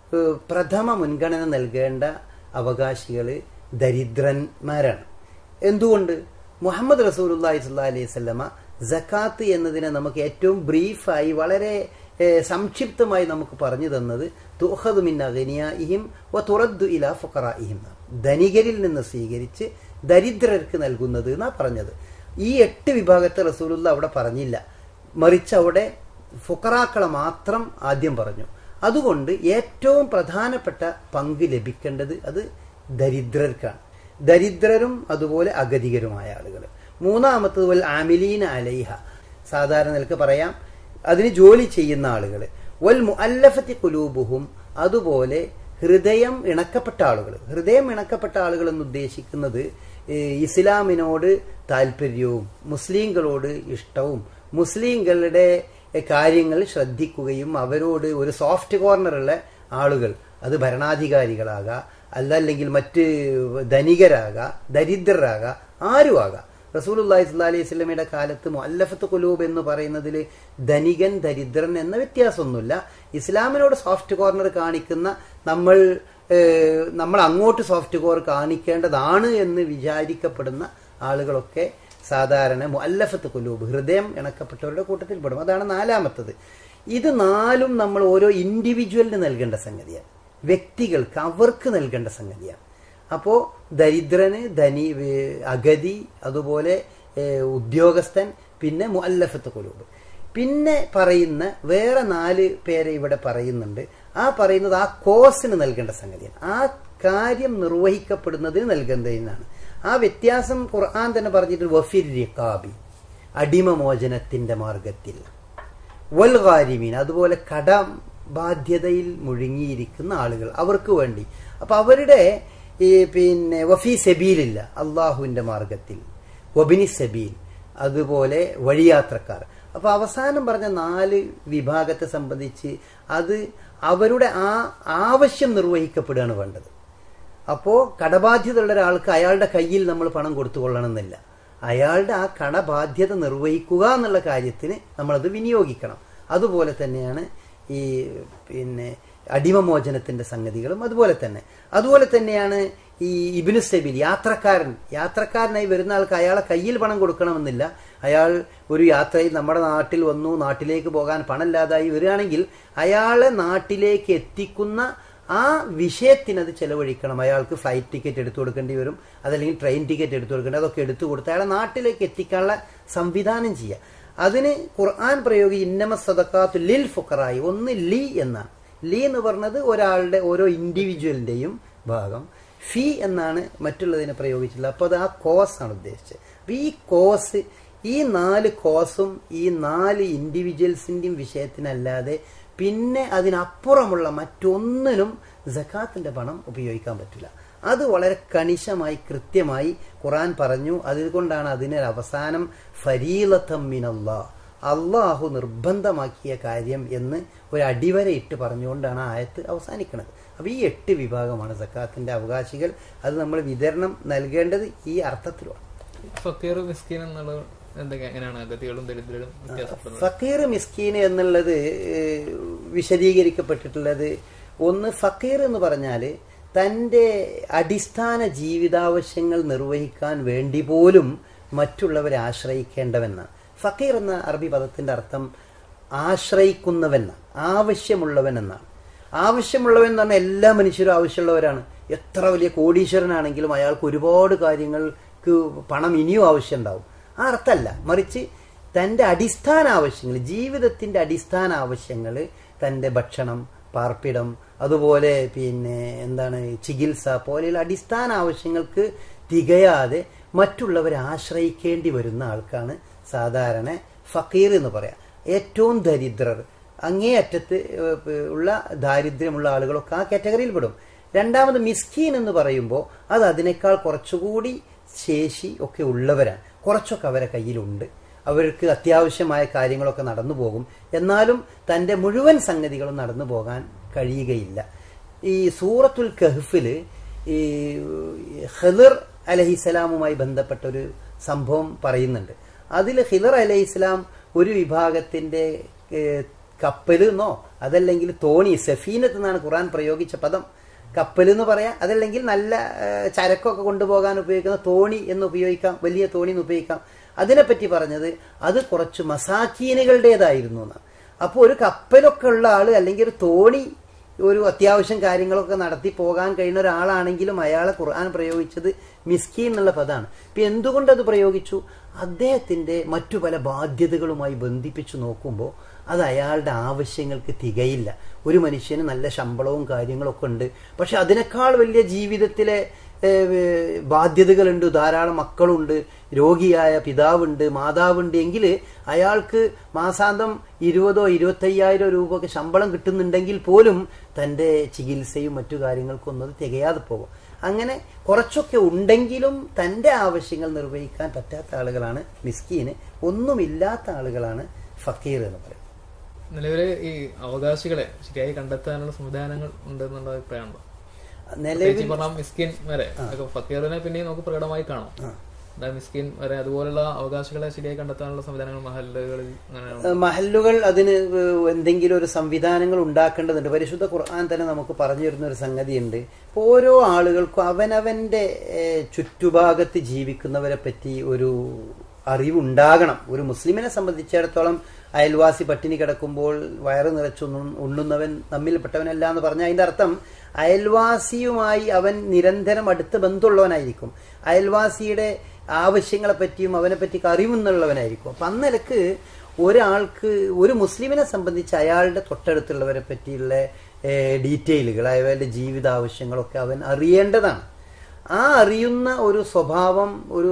പ്രഥമ മുൻഗണന നൽകേണ്ട അവകാശികൾ ദരിദ്രന്മാരാണ്. എന്തുകൊണ്ട്? മുഹമ്മദ് റസൂലുള്ളാഹി സ്വല്ലല്ലാഹി അലൈഹി വസല്ലമ സക്കാത്ത് എന്നതിനെ നമുക്ക് ഏറ്റവും ബ്രീഫായി വളരെ സംക്ഷിപ്തമായി നമുക്ക് പറഞ്ഞു തന്നത് തുഖദു മിൻ അഗ്നിയാഇഹിം വ തുറദ്ദു ഇലാ ഫുഖറാഇഹിം, ധനികരിൽ നിന്ന് സ്വീകരിച്ച് ദരിദ്രർക്ക് നൽകുന്നത് എന്നാ പറഞ്ഞത്. ഈ 8 വിഭാഗത്തെ റസൂലുള്ളാഹി അവിടെ പറഞ്ഞില്ല, മറിച്ച് അവിടെ ഫുഖറാക്കളെ മാത്രം ആദ്യം പറഞ്ഞു. അതുകൊണ്ട് ഏറ്റവും പ്രധാനപ്പെട്ട പങ്ക് ലഭിക്കേണ്ടത് അത് ദരിദ്രർക്കാണ്. ദരിദ്രരും അതുപോലെ അഗതികരുമായ ആളുകൾ. മൂന്നാമത്തത് വൽ ആമിലീന അലൈഹ, സാധാരണ നിലക്ക് പറയാം അതിന് ജോലി ചെയ്യുന്ന ആളുകൾ. വൽ മുഅല്ലഫതി ഖുലൂബുഹും, അതുപോലെ ഹൃദയം ഇണക്കപ്പെട്ട ആളുകൾ. ഹൃദയം ഇണക്കപ്പെട്ട ആളുകൾ എന്ന് ഉദ്ദേശിക്കുന്നത് ഇസ്ലാമിനോട് താല്പര്യവും മുസ്ലിങ്ങളോട് ഇഷ്ടവും മുസ്ലിങ്ങളുടെ കാര്യങ്ങൾ ശ്രദ്ധിക്കുകയും അവരോട് ഒരു സോഫ്റ്റ് കോർണറുള്ള ആളുകൾ, അത് ഭരണാധികാരികളാകാം, അതല്ലെങ്കിൽ മറ്റ് ധനികരാകാം, ദരിദ്രരാകാം, ആരുമാകാം. റസൂലുള്ളാഹി സ്വല്ലല്ലാഹി അലൈഹി വസല്ലമയുടെ കാലത്ത് മുഅല്ലഫത്ത് ഖുലൂബ് എന്ന് പറയുന്നതിൽ ധനികൻ ദരിദ്രൻ എന്ന വ്യത്യാസമൊന്നുമില്ല. ഇസ്ലാമിനോട് സോഫ്റ്റ് കോർണർ കാണിക്കുന്ന നമ്മൾ അങ്ങോട്ട് സോഫ്റ്റ് കോർ കാണിക്കേണ്ടതാണ് എന്ന് വിചാരിക്കപ്പെടുന്ന ആളുകളൊക്കെ സാധാരണ മുഅല്ലഫത്ത് ഖുലൂബ്, ഹൃദയം ഇണക്കപ്പെട്ടവരുടെ കൂട്ടത്തിൽ പെടും. അതാണ് നാലാമത്തത്. ഇത് നാലും നമ്മൾ ഓരോ ഇൻഡിവിജ്വലിന് നൽകേണ്ട സംഗതിയാണ്, വ്യക്തികൾക്ക് അവർക്ക് നൽകേണ്ട സംഗതിയാണ്. അപ്പോ ദരിദ്രന്, അഗതി, അതുപോലെ ഉദ്യോഗസ്ഥൻ, പിന്നെ മുഅല്ലഫത്ത് ഖുലൂബ്. പിന്നെ പറയുന്ന വേറെ 4 പേരെ ഇവിടെ പറയുന്നുണ്ട്. ആ പറയുന്നത് ആ കോസിന് നൽകേണ്ട സംഗതിയാണ്, ആ കാര്യം നിർവഹിക്കപ്പെടുന്നതിന് നൽകേണ്ടതിനാണ്. ആ വ്യത്യാസം ഖുർആൻ തന്നെ പറഞ്ഞിട്ട് വഫിർ റിഖാബി, അടിമമോചനത്തിന്റെ മാർഗത്തിൽ, വൽ ഗാരിമീൻ, അതുപോലെ കടബാധ്യതയിൽ മുഴുങ്ങിയിരിക്കുന്ന ആളുകൾ, അവർക്ക് വേണ്ടി. അപ്പൊ അവരുടെ പിന്നെ വഫീ സബീലില്ല, അള്ളാഹുവിന്റെ മാർഗത്തിൽ, വബിനി സബീൽ, അതുപോലെ വഴിയാത്രക്കാർ. അപ്പൊ അവസാനം പറഞ്ഞ 4 വിഭാഗത്തെ സംബന്ധിച്ച് അത് അവരുടെ ആ ആവശ്യം നിർവഹിക്കപ്പെടുകയാണ് വേണ്ടത്. അപ്പോ കടബാധ്യത ഉള്ള ഒരാൾക്ക് അയാളുടെ കയ്യിൽ നമ്മൾ പണം കൊടുത്തുകൊള്ളണമെന്നില്ല. അയാളുടെ ആ കടബാധ്യത നിർവഹിക്കുക എന്നുള്ള കാര്യത്തിന് നമ്മളത് വിനിയോഗിക്കണം. അതുപോലെ തന്നെയാണ് ഈ പിന്നെ അടിമമോചനത്തിന്റെ സംഗതികളും അതുപോലെ തന്നെയാണ് ഈ ഇബ്നു സബീൽ, യാത്രക്കാരനായി വരുന്ന ആൾക്ക് അയാളെ കയ്യിൽ പണം കൊടുക്കണമെന്നില്ല. അയാൾ ഒരു യാത്രയിൽ നമ്മുടെ നാട്ടിൽ വന്നു, നാട്ടിലേക്ക് പോകാൻ പണമില്ലാതായി വരികയാണെങ്കിൽ അയാളെ നാട്ടിലേക്ക് എത്തിക്കുന്ന ആ വിഷയത്തിനത് ചെലവഴിക്കണം. അയാൾക്ക് ഫ്ലൈറ്റ് ടിക്കറ്റ് എടുത്തു കൊടുക്കേണ്ടി വരും, അതല്ലെങ്കിൽ ട്രെയിൻ ടിക്കറ്റ് എടുത്തു കൊടുക്കേണ്ടി, അതൊക്കെ എടുത്തു കൊടുത്ത് അയാളെ നാട്ടിലേക്ക് എത്തിക്കാനുള്ള സംവിധാനം ചെയ്യുക. അതിന് ഖുർആൻ പ്രയോഗി ഇന്നമ സദഖാത്തു ലിൽ ഫുഖറായി, ഒന്ന് ലി എന്നാണ്. ലി എന്ന് പറഞ്ഞത് ഒരാളുടെ ഓരോ ഇൻഡിവിജ്വലിന്റെയും ഭാഗം. ഫി എന്നാണ് മറ്റുള്ളതിനെ പ്രയോഗിച്ചിട്ടുള്ളത്. അപ്പോൾ അത് ആ കോസ് ആണ് ഉദ്ദേശിച്ചത്. അപ്പൊ ഈ കോസ്, ഈ 4 കോസും ഈ 4 ഇൻഡിവിജ്വൽസിന്റെയും വിഷയത്തിനല്ലാതെ പിന്നെ അതിനപ്പുറമുള്ള മറ്റൊന്നിനും സക്കാത്തിന്റെ പണം ഉപയോഗിക്കാൻ പറ്റില്ല. അത് വളരെ കണിശമായി കൃത്യമായി ഖുർആൻ പറഞ്ഞു. അതുകൊണ്ടാണ് അതിന് അവസാനം ഫരീളതൻ മിനല്ലാഹ്, അള്ളാഹു നിർബന്ധമാക്കിയ കാര്യം എന്ന് ഒരു അടിവരയിട്ട് പറഞ്ഞുകൊണ്ടാണ് ആയത്ത് അവസാനിക്കുന്നത്. അപ്പോൾ ഈ 8 വിഭാഗമാണ് സക്കാത്തിന്റെ അവകാശികൾ. അത് നമ്മൾ വിതരണം നൽകേണ്ടത് ഈ അർത്ഥത്തിലാണ്. ഫക്കീർ മിസ്കീൻ എന്നുള്ളത് എങ്ങനെയാണ് ഗതികളും ദരിദ്രരും വ്യത്യാസപ്പെടുന്നത്? ഫക്കീർ മിസ്കീൻ എന്നുള്ളത് വിശദീകരിക്കപ്പെട്ടിട്ടുള്ളത്, ഒന്ന് ഫക്കീർ എന്ന് പറഞ്ഞാൽ തൻ്റെ അടിസ്ഥാന ജീവിതാവശ്യങ്ങൾ നിർവഹിക്കാൻ വേണ്ടി പോലും മറ്റുള്ളവരെ ആശ്രയിക്കേണ്ടവെന്നാണ്. ഫക്കീർ എന്ന അറബി പദത്തിന്റെ അർത്ഥം ആശ്രയിക്കുന്നവെന്നാണ്, ആവശ്യമുള്ളവൻ എന്നാണ്. ആവശ്യമുള്ളവൻ എന്ന് പറഞ്ഞാൽ എല്ലാ മനുഷ്യരും ആവശ്യമുള്ളവരാണ്. എത്ര വലിയ കോടീശ്വരനാണെങ്കിലും അയാൾക്ക് ഒരുപാട് കാര്യങ്ങൾക്ക് പണം ഇനിയും ആവശ്യം ഉണ്ടാവും. ആ അർത്ഥമല്ല, മറിച്ച് തൻ്റെ അടിസ്ഥാന ആവശ്യങ്ങൾ, ജീവിതത്തിന്റെ അടിസ്ഥാന ആവശ്യങ്ങൾ, തൻ്റെ ഭക്ഷണം, പാർപ്പിടം, അതുപോലെ ചികിത്സ പോലെയുള്ള അടിസ്ഥാന ആവശ്യങ്ങൾക്ക് തികയാതെ മറ്റുള്ളവരെ ആശ്രയിക്കേണ്ടി വരുന്ന ആൾക്കാണ് സാധാരണ ഫക്കീർ എന്ന് പറയാം. ഏറ്റവും ദരിദ്രർ, അങ്ങേയറ്റത്ത് ഉള്ള ദാരിദ്ര്യമുള്ള ആളുകളൊക്കെ ആ കാറ്റഗറിയിൽ പെടും. രണ്ടാമത് മിസ്കീൻ എന്ന് പറയുമ്പോൾ അത് അതിനേക്കാൾ കുറച്ചുകൂടി ശേഷി ഒക്കെ ഉള്ളവരാണ്. കുറച്ചൊക്കെ അവരെ കയ്യിലുണ്ട്, അവർക്ക് അത്യാവശ്യമായ കാര്യങ്ങളൊക്കെ നടന്നു പോകും, എന്നാലും തൻ്റെ മുഴുവൻ സംഗതികളും നടന്നു പോകാൻ കഴിയുകയില്ല. ഈ സൂറത്തുൽ കഹ്ഫിൽ ഈ ഖിദർ അലൈഹിസ്സലാമുമായി ബന്ധപ്പെട്ട ഒരു സംഭവം പറയുന്നുണ്ട്. അതിൽ ഖിദർ അലൈഹിസ്സലാം ഒരു വിഭാഗത്തിന്റെ കപ്പൽ എന്നോ അതല്ലെങ്കിൽ തോണി, സഫീനത്ത് എന്നാണ് ഖുർആൻ പ്രയോഗിച്ച പദം. കപ്പൽ എന്ന് പറയാം, അതല്ലെങ്കിൽ നല്ല ചരക്കൊക്കെ കൊണ്ടുപോകാൻ ഉപയോഗിക്കുന്ന തോണി എന്ന് ഉപയോഗിക്കാം, വലിയ തോണി എന്ന് ഉപയോഗിക്കാം. അതിനെപ്പറ്റി പറഞ്ഞത് അത് കുറച്ച് മസാക്കീനുകളുടേതായിരുന്നു എന്നാണ്. അപ്പോൾ ഒരു കപ്പലൊക്കെ ഉള്ള ആള് അല്ലെങ്കിൽ ഒരു തോണി, ഒരു അത്യാവശ്യം കാര്യങ്ങളൊക്കെ നടത്തി പോകാൻ കഴിയുന്ന ഒരാളാണെങ്കിലും അയാളെ ഖുർആൻ പ്രയോഗിച്ചത് മിസ്കീൻ എന്നുള്ള പദമാണ്. ഇപ്പൊ എന്തുകൊണ്ടത് പ്രയോഗിച്ചു? അദ്ദേഹത്തിന്റെ മറ്റു പല ബാധ്യതകളുമായി ബന്ധിപ്പിച്ചു നോക്കുമ്പോൾ അത് അയാളുടെ ആവശ്യങ്ങൾക്ക് തികയില്ല. ഒരു മനുഷ്യന് നല്ല ശമ്പളവും കാര്യങ്ങളൊക്കെ ഉണ്ട്, പക്ഷെ അതിനേക്കാൾ വലിയ ജീവിതത്തിലെ ബാധ്യതകളുണ്ട്, ധാരാളം മക്കളുണ്ട്, രോഗിയായ പിതാവുണ്ട്, മാതാവുണ്ട് എങ്കിൽ അയാൾക്ക് മാസാന്തം 20,000 25,000 രൂപ ഒക്കെ ശമ്പളം കിട്ടുന്നുണ്ടെങ്കിൽ പോലും തൻ്റെ ചികിത്സയും മറ്റു കാര്യങ്ങൾക്കൊന്നും അത് തികയാതെ പോകും. അങ്ങനെ കുറച്ചൊക്കെ ഉണ്ടെങ്കിലും തൻ്റെ ആവശ്യങ്ങൾ നിർവഹിക്കാൻ പറ്റാത്ത ആളുകളാണ് മിസ്കീന്, ഒന്നുമില്ലാത്ത ആളുകളാണ് ഫക്കീർ എന്ന് പറയുന്നത്. നിലവിലെ ഈ അവകാശികളെ ശരിയായി കണ്ടെത്താനുള്ള സംവിധാനങ്ങൾ ഉണ്ടെന്നുള്ള അഭിപ്രായമുണ്ടോ? നിലവിൽ മിസ്കിൻ വരെ ഫക്കീറിനെ പിന്നെ നമുക്ക് പ്രകടമായി കാണാം. മിസ്കിൻ വരെ അതുപോലുള്ള അവകാശികളെ ശരിയായി കണ്ടെത്താനുള്ള സംവിധാനങ്ങൾ മഹല്ലുകൾ അതിന് എന്തെങ്കിലും ഒരു സംവിധാനങ്ങൾ ഉണ്ടാക്കേണ്ടതുണ്ട്. പരിശുദ്ധ ഖുർആൻ തന്നെ നമുക്ക് പറഞ്ഞു തരുന്ന ഒരു സംഗതിയുണ്ട്. ഓരോ ആളുകൾക്കും അവനവന്റെ ചുറ്റുഭാഗത്ത് ജീവിക്കുന്നവരെ പറ്റി ഒരു അറിവുണ്ടാകണം. ഒരു മുസ്ലിമിനെ സംബന്ധിച്ചിടത്തോളം അയൽവാസി പട്ടിണി കിടക്കുമ്പോൾ വയറ് നിറച്ചു ഉണ്ണുന്നവൻ നമ്മിൽപ്പെട്ടവനല്ല എന്ന് പറഞ്ഞാൽ അതിന്റെ അർത്ഥം അയൽവാസിയുമായി അവൻ നിരന്തരം അടുത്ത് ബന്ധമുള്ളവനായിരിക്കും, അയൽവാസിയുടെ ആവശ്യങ്ങളെ പറ്റിയും അവനെ പറ്റി അറിവുന്നുള്ളവനായിരിക്കും. അപ്പം അന്നലക്ക് ഒരാൾക്ക്, ഒരു മുസ്ലിമിനെ സംബന്ധിച്ച് അയാളുടെ തൊട്ടടുത്തുള്ളവരെ പറ്റിയുള്ള ഡീറ്റെയിലുകൾ, അയാളുടെ ജീവിതാവശ്യങ്ങളൊക്കെ അവൻ അറിയേണ്ടതാണ്. ആ അറിയുന്ന ഒരു സ്വഭാവം ഒരു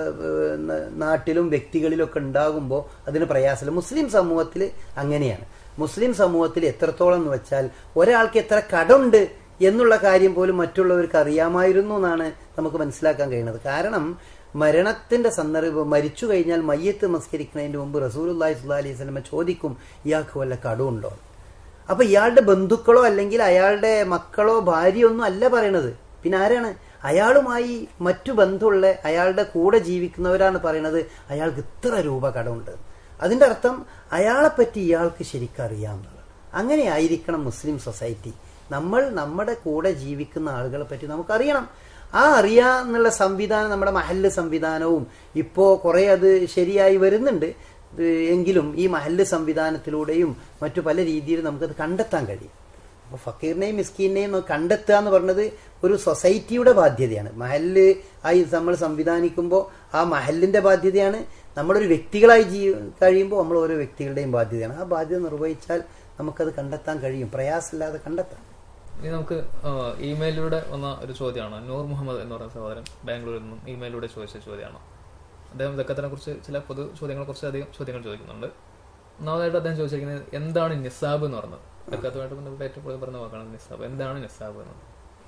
നാട്ടിലും വ്യക്തികളിലൊക്കെ ഉണ്ടാകുമ്പോൾ അതിന് പ്രയാസമില്ല. മുസ്ലിം സമൂഹത്തിൽ അങ്ങനെയാണ്. മുസ്ലിം സമൂഹത്തിൽ എത്രത്തോളം എന്ന് വെച്ചാൽ ഒരാൾക്ക് എത്ര കടമുണ്ട് എന്നുള്ള കാര്യം പോലും മറ്റുള്ളവർക്ക് അറിയാമായിരുന്നു എന്നാണ് നമുക്ക് മനസ്സിലാക്കാൻ കഴിയുന്നത്. കാരണം മരണത്തിന്റെ സന്ദർഭം, മരിച്ചു കഴിഞ്ഞാൽ മയ്യത്ത് നമസ്കരിക്കുന്നതിന് മുമ്പ് റസൂലുള്ളാഹി സ്വല്ലല്ലാഹി അലൈഹി വസല്ലം ചോദിക്കും, ഇയാൾക്ക് വല്ല കടമുണ്ടോ? അപ്പൊ ഇയാളുടെ ബന്ധുക്കളോ അല്ലെങ്കിൽ അയാളുടെ മക്കളോ ഭാര്യയോ ഒന്നും അല്ല പറയണത്, പിന്നെ ആരാണ്? അയാളുമായി മറ്റു ബന്ധമുള്ള അയാളുടെ കൂടെ ജീവിക്കുന്നവരാണ് പറയണത് അയാൾക്ക് ഇത്ര രൂപ കടമുണ്ട്. അതിന്റെ അർത്ഥം അയാളെപ്പറ്റി ഇയാൾക്ക് ശരിക്കും അറിയാമെന്നുള്ളത്. അങ്ങനെ ആയിരിക്കണം മുസ്ലിം സൊസൈറ്റി. നമ്മൾ നമ്മുടെ കൂടെ ജീവിക്കുന്ന ആളുകളെ പറ്റി നമുക്കറിയണം. ആ അറിയാന്നുള്ള സംവിധാനം നമ്മുടെ മഹല്ല് സംവിധാനവും ഇപ്പോ കുറെ അത് ശരിയായി വരുന്നുണ്ട്. എങ്കിലും ഈ മഹല്ല് സംവിധാനത്തിലൂടെയും മറ്റു പല രീതിയിൽ നമുക്കത് കണ്ടെത്താൻ കഴിയും. അപ്പൊ ഫക്കീറിനെയും മിസ്കീനെയും കണ്ടെത്തുക എന്ന് പറഞ്ഞത് ഒരു സൊസൈറ്റിയുടെ ബാധ്യതയാണ്. മഹല്ല് ആയി നമ്മൾ സംവിധാനിക്കുമ്പോൾ ആ മഹല്ലിന്റെ ബാധ്യതയാണ്. നമ്മളൊരു വ്യക്തികളായി കഴിയുമ്പോൾ നമ്മൾ ഓരോ വ്യക്തികളുടെയും ബാധ്യതയാണ്. ആ ബാധ്യത നിർവഹിച്ചാൽ നമുക്കത് കണ്ടെത്താൻ കഴിയും, പ്രയാസമില്ലാതെ കണ്ടെത്താം. ഇനി നമുക്ക് ഇമെയിലിലൂടെ വന്ന ഒരു ചോദ്യമാണ്. നൂർ മുഹമ്മദ് എന്ന് പറയുന്ന സഹോദരൻ ബാംഗ്ലൂരിൽ നിന്നും ഇമെയിലൂടെ ചോദിച്ച ചോദ്യമാണ്. അദ്ദേഹം സക്കത്തിനെ കുറിച്ച് ചില പൊതു ചോദ്യങ്ങളെ കുറിച്ച് അധികം ചോദ്യങ്ങൾ ചോദിക്കുന്നുണ്ട്. ഒന്നാമതായിട്ട് അദ്ദേഹം ചോദിച്ചിരിക്കുന്നത് എന്താണ് നിസാബ് എന്ന് പറയുന്നത്? സക്കാത്തുമായിട്ട് ബന്ധപ്പെട്ട ഏറ്റവും കൂടുതൽ പറഞ്ഞ വാക്കാണ് നിസാബ്. എന്താണ് നിസാബ് എന്നത്?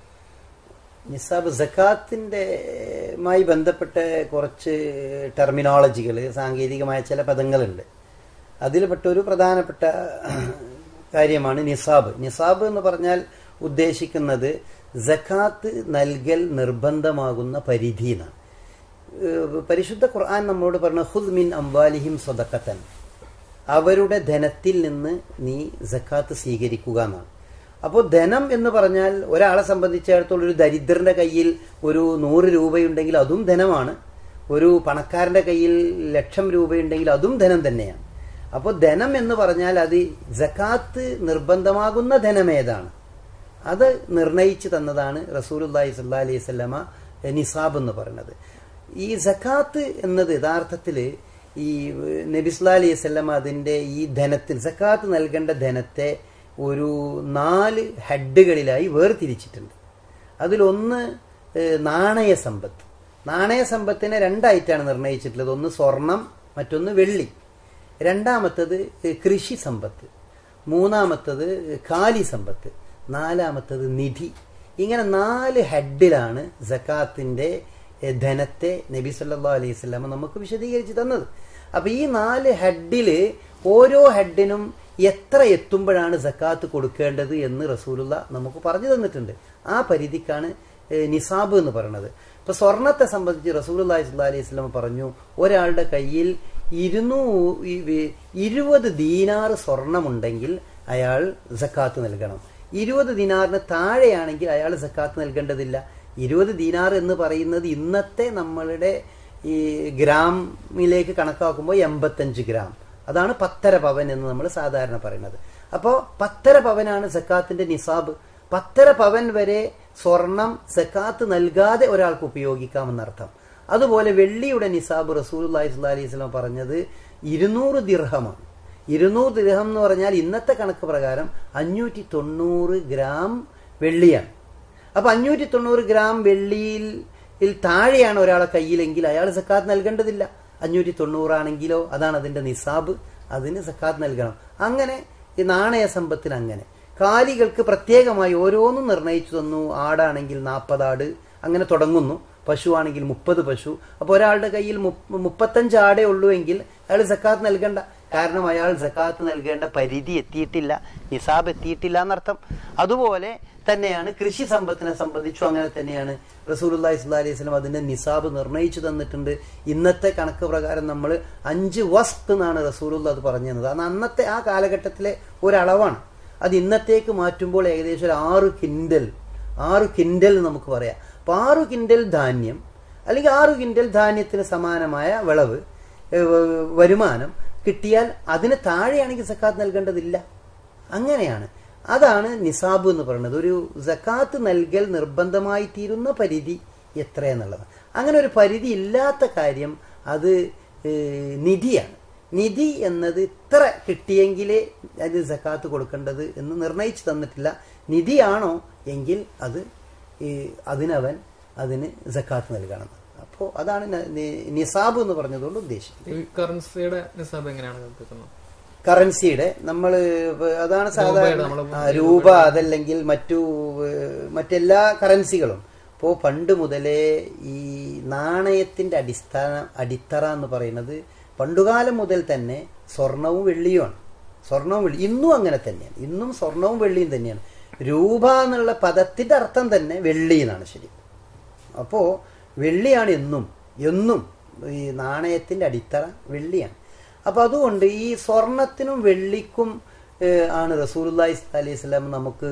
നിസാബ് സക്കാത്തിൻ്റെമായി ബന്ധപ്പെട്ട കുറച്ച് ടെർമിനോളജികൾ, സാങ്കേതികമായ ചില പദങ്ങളുണ്ട്. അതിൽപ്പെട്ട ഒരു പ്രധാനപ്പെട്ട കാര്യമാണ് നിസാബ്. നിസാബ് എന്ന് പറഞ്ഞാൽ ഉദ്ദേശിക്കുന്നത് സക്കാത്ത് നൽകൽ നിർബന്ധമാകുന്ന പരിധി എന്നാണ്. പരിശുദ്ധ ഖുർആൻ നമ്മോട് പറഞ്ഞ ഖുദ് മിൻ അംവാലിഹിം സദഖത്തൻ, അവരുടെ ധനത്തിൽ നിന്ന് നീ സക്കാത്ത് സ്വീകരിക്കുക എന്നാണ്. അപ്പോൾ ധനം എന്ന് പറഞ്ഞാൽ ഒരാളെ സംബന്ധിച്ചിടത്തോളം ഒരു ദരിദ്രന്റെ കയ്യിൽ ഒരു 100 രൂപയുണ്ടെങ്കിൽ അതും ധനമാണ്. ഒരു പണക്കാരന്റെ കയ്യിൽ 1,00,000 രൂപയുണ്ടെങ്കിൽ അതും ധനം തന്നെയാണ്. അപ്പോൾ ധനം എന്ന് പറഞ്ഞാൽ അത് സക്കാത്ത് നിർബന്ധമാകുന്ന ധനം ഏതാണ് അത് നിർണയിച്ചു തന്നതാണ് റസൂലുള്ളാഹി സ്വല്ലല്ലാഹി അലൈഹി വസല്ലമ നിസാബ് എന്ന് പറയുന്നത്. ഈ സക്കാത്ത് എന്നത് യഥാർത്ഥത്തിൽ ഈ നബി സല്ലല്ലാഹി അലൈഹി വസല്ലമ അതിന്റെ ഈ ധനത്തിൽ സക്കാത്ത് നൽകേണ്ട ധനത്തെ ഒരു 4 ഹെഡുകളിലായി വേർതിരിച്ചിട്ടുണ്ട്. അതിലൊന്ന് നാണയ സമ്പത്ത്. നാണയ സമ്പത്തിനെ 2 ആയിട്ടാണ് നിർണയിച്ചിട്ടുള്ളത്. ഒന്ന് സ്വർണം, മറ്റൊന്ന് വെള്ളി. രണ്ടാമത്തത് കൃഷി സമ്പത്ത്, മൂന്നാമത്തത് കാലി സമ്പത്ത്, നാലാമത്തത് നിധി. ഇങ്ങനെ 4 ഹെഡിലാണ് സക്കാത്തിന്റെ ധനത്തെ നബി സല്ലല്ലാഹു അലൈഹി വസല്ലം നമുക്ക് വിശദീകരിച്ച് തന്നത്. അപ്പൊ ഈ 4 ഹെഡില് ഓരോ ഹെഡിനും എത്ര എത്തുമ്പോഴാണ് സക്കാത്ത് കൊടുക്കേണ്ടത് എന്ന് റസൂലുള്ള നമുക്ക് പറഞ്ഞു തന്നിട്ടുണ്ട്. ആ പരിധിക്കാണ് നിസാബ് എന്ന് പറയുന്നത്. ഇപ്പൊ സ്വർണത്തെ സംബന്ധിച്ച് റസൂലുള്ളാഹി സ്വല്ലല്ലാഹി അലൈഹി വസല്ലം പറഞ്ഞു, ഒരാളുടെ കയ്യിൽ 20 ദീനാർ സ്വർണമുണ്ടെങ്കിൽ അയാൾ സക്കാത്ത് നൽകണം. 20 ദീനാറിന് താഴെയാണെങ്കിൽ അയാൾ സക്കാത്ത് നൽകേണ്ടതില്ല. 20 ദീനാർ എന്ന് പറയുന്നത് ഇന്നത്തെ നമ്മളുടെ ഈ ഗ്രാമിലേക്ക് കണക്കാക്കുമ്പോൾ 85 ഗ്രാം, അതാണ് 10.5 പവൻ എന്ന് നമ്മൾ സാധാരണ പറയുന്നത്. അപ്പോൾ 10.5 പവനാണ് സക്കാത്തിന്റെ നിസാബ്. 10.5 പവൻ വരെ സ്വർണം സക്കാത്ത് നൽകാതെ ഒരാൾക്ക് ഉപയോഗിക്കാമെന്നർത്ഥം. അതുപോലെ വെള്ളിയുടെ നിസാബ് റസൂലുള്ളാഹി സ്വല്ലല്ലാഹി അലൈഹി വസല്ലം പറഞ്ഞത് 200 ദിർഹമാണ്. 200 ദിർഹം എന്ന് പറഞ്ഞാൽ ഇന്നത്തെ കണക്ക് പ്രകാരം 590 ഗ്രാം വെള്ളിയാണ്. അപ്പൊ 590 ഗ്രാം വെള്ളിയിൽ താഴെയാണ് ഒരാളെ കയ്യിലെങ്കിൽ അയാൾ സക്കാത്ത് നൽകേണ്ടതില്ല. 590 ആണെങ്കിലോ അതാണ് അതിന്റെ നിസാബ്, അതിന് സക്കാത്ത് നൽകണം. അങ്ങനെ ഈ നാണയ സമ്പത്തിന് അങ്ങനെ കാലികൾക്ക് പ്രത്യേകമായി ഓരോന്നും നിർണയിച്ചു തന്നു. ആടാണെങ്കിൽ 40 ആട് അങ്ങനെ തുടങ്ങുന്നു. പശുവാണെങ്കിൽ 30 പശു. അപ്പൊ ഒരാളുടെ കയ്യിൽ 35 ആടേ ഉള്ളൂ എങ്കിൽ അയാൾ സക്കാത്ത് നൽകണ്ട. കാരണം അയാൾ സക്കാത്ത് നൽകേണ്ട പരിധി എത്തിയിട്ടില്ല, നിസാബ് എത്തിയിട്ടില്ല എന്നർത്ഥം. അതുപോലെ തന്നെയാണ് കൃഷി സമ്പത്തിനെ സംബന്ധിച്ചു. അങ്ങനെ തന്നെയാണ് റസൂലുള്ളാഹി സ്വല്ലല്ലാഹി അലൈഹി വസല്ലം അതിന്റെ നിസാബ് നിർണയിച്ചു തന്നിട്ടുണ്ട്. ഇന്നത്തെ കണക്ക് പ്രകാരം നമ്മൾ 5 വസ്ക് എന്നാണ് റസൂലുള്ള അത് പറഞ്ഞു തന്നത്. അത് അന്നത്തെ ആ കാലഘട്ടത്തിലെ ഒരളവാണ്. അത് ഇന്നത്തേക്ക് മാറ്റുമ്പോൾ ഏകദേശം ഒരു 6 കിൻഡൽ നമുക്ക് പറയാം. അപ്പൊ 6 കിൻഡൽ ധാന്യം അല്ലെങ്കിൽ 6 കിൻഡൽ ധാന്യത്തിന് സമാനമായ വിളവ് വരുമാനം കിട്ടിയാൽ അതിന് താഴെയാണെങ്കിൽ സക്കാത്ത് നൽകേണ്ടതില്ല. അങ്ങനെയാണ്. അതാണ് നിസാബ് എന്ന് പറയുന്നത്. ഒരു സക്കാത്ത് നൽകൽ നിർബന്ധമായി തീരുന്ന പരിധി എത്രയെന്നുള്ളതാണ്. അങ്ങനെ ഒരു പരിധി ഇല്ലാത്ത കാര്യം അത് നിധിയാണ്. നിധി എന്നത് ഇത്ര കിട്ടിയെങ്കിലേ അത് സക്കാത്ത് കൊടുക്കേണ്ടത് എന്ന് നിർണയിച്ചു തന്നിട്ടില്ല. നിധിയാണോ എങ്കിൽ അത് അതിന് സക്കാത്ത് നൽകണം. അപ്പോൾ അതാണ് നിസാബ് എന്ന് പറഞ്ഞതുകൊണ്ട് ഉദ്ദേശിക്കുന്നത്. കറൻസിയുടെ നിസാബ് എങ്ങനെയാണ് കൽപ്പിക്കുന്നത്? കറൻസിയുടെ നമ്മൾ അതാണ് സാധാരണ രൂപ, അതല്ലെങ്കിൽ മറ്റെല്ലാ കറൻസികളും. ഇപ്പോൾ പണ്ട് മുതലേ ഈ നാണയത്തിന്റെ അടിത്തറ എന്ന് പറയുന്നത് പണ്ടുകാലം മുതൽ തന്നെ സ്വർണവും വെള്ളിയുമാണ്. സ്വർണവും വെള്ളി ഇന്നും അങ്ങനെ തന്നെയാണ്. ഇന്നും സ്വർണവും വെള്ളിയും തന്നെയാണ്. രൂപ എന്നുള്ള പദത്തിന്റെ അർത്ഥം തന്നെ വെള്ളി എന്നാണ്. ശരി. അപ്പോ വെള്ളിയാണ് എന്നും ഈ നാണയത്തിന്റെ അടിത്തറ വെള്ളിയാണ്. അപ്പൊ അതുകൊണ്ട് ഈ സ്വർണത്തിനും വെള്ളിക്കും ആണ് റസൂലുള്ളാഹി സ്വല്ലല്ലാഹി അലൈഹി വസല്ലം നമുക്ക്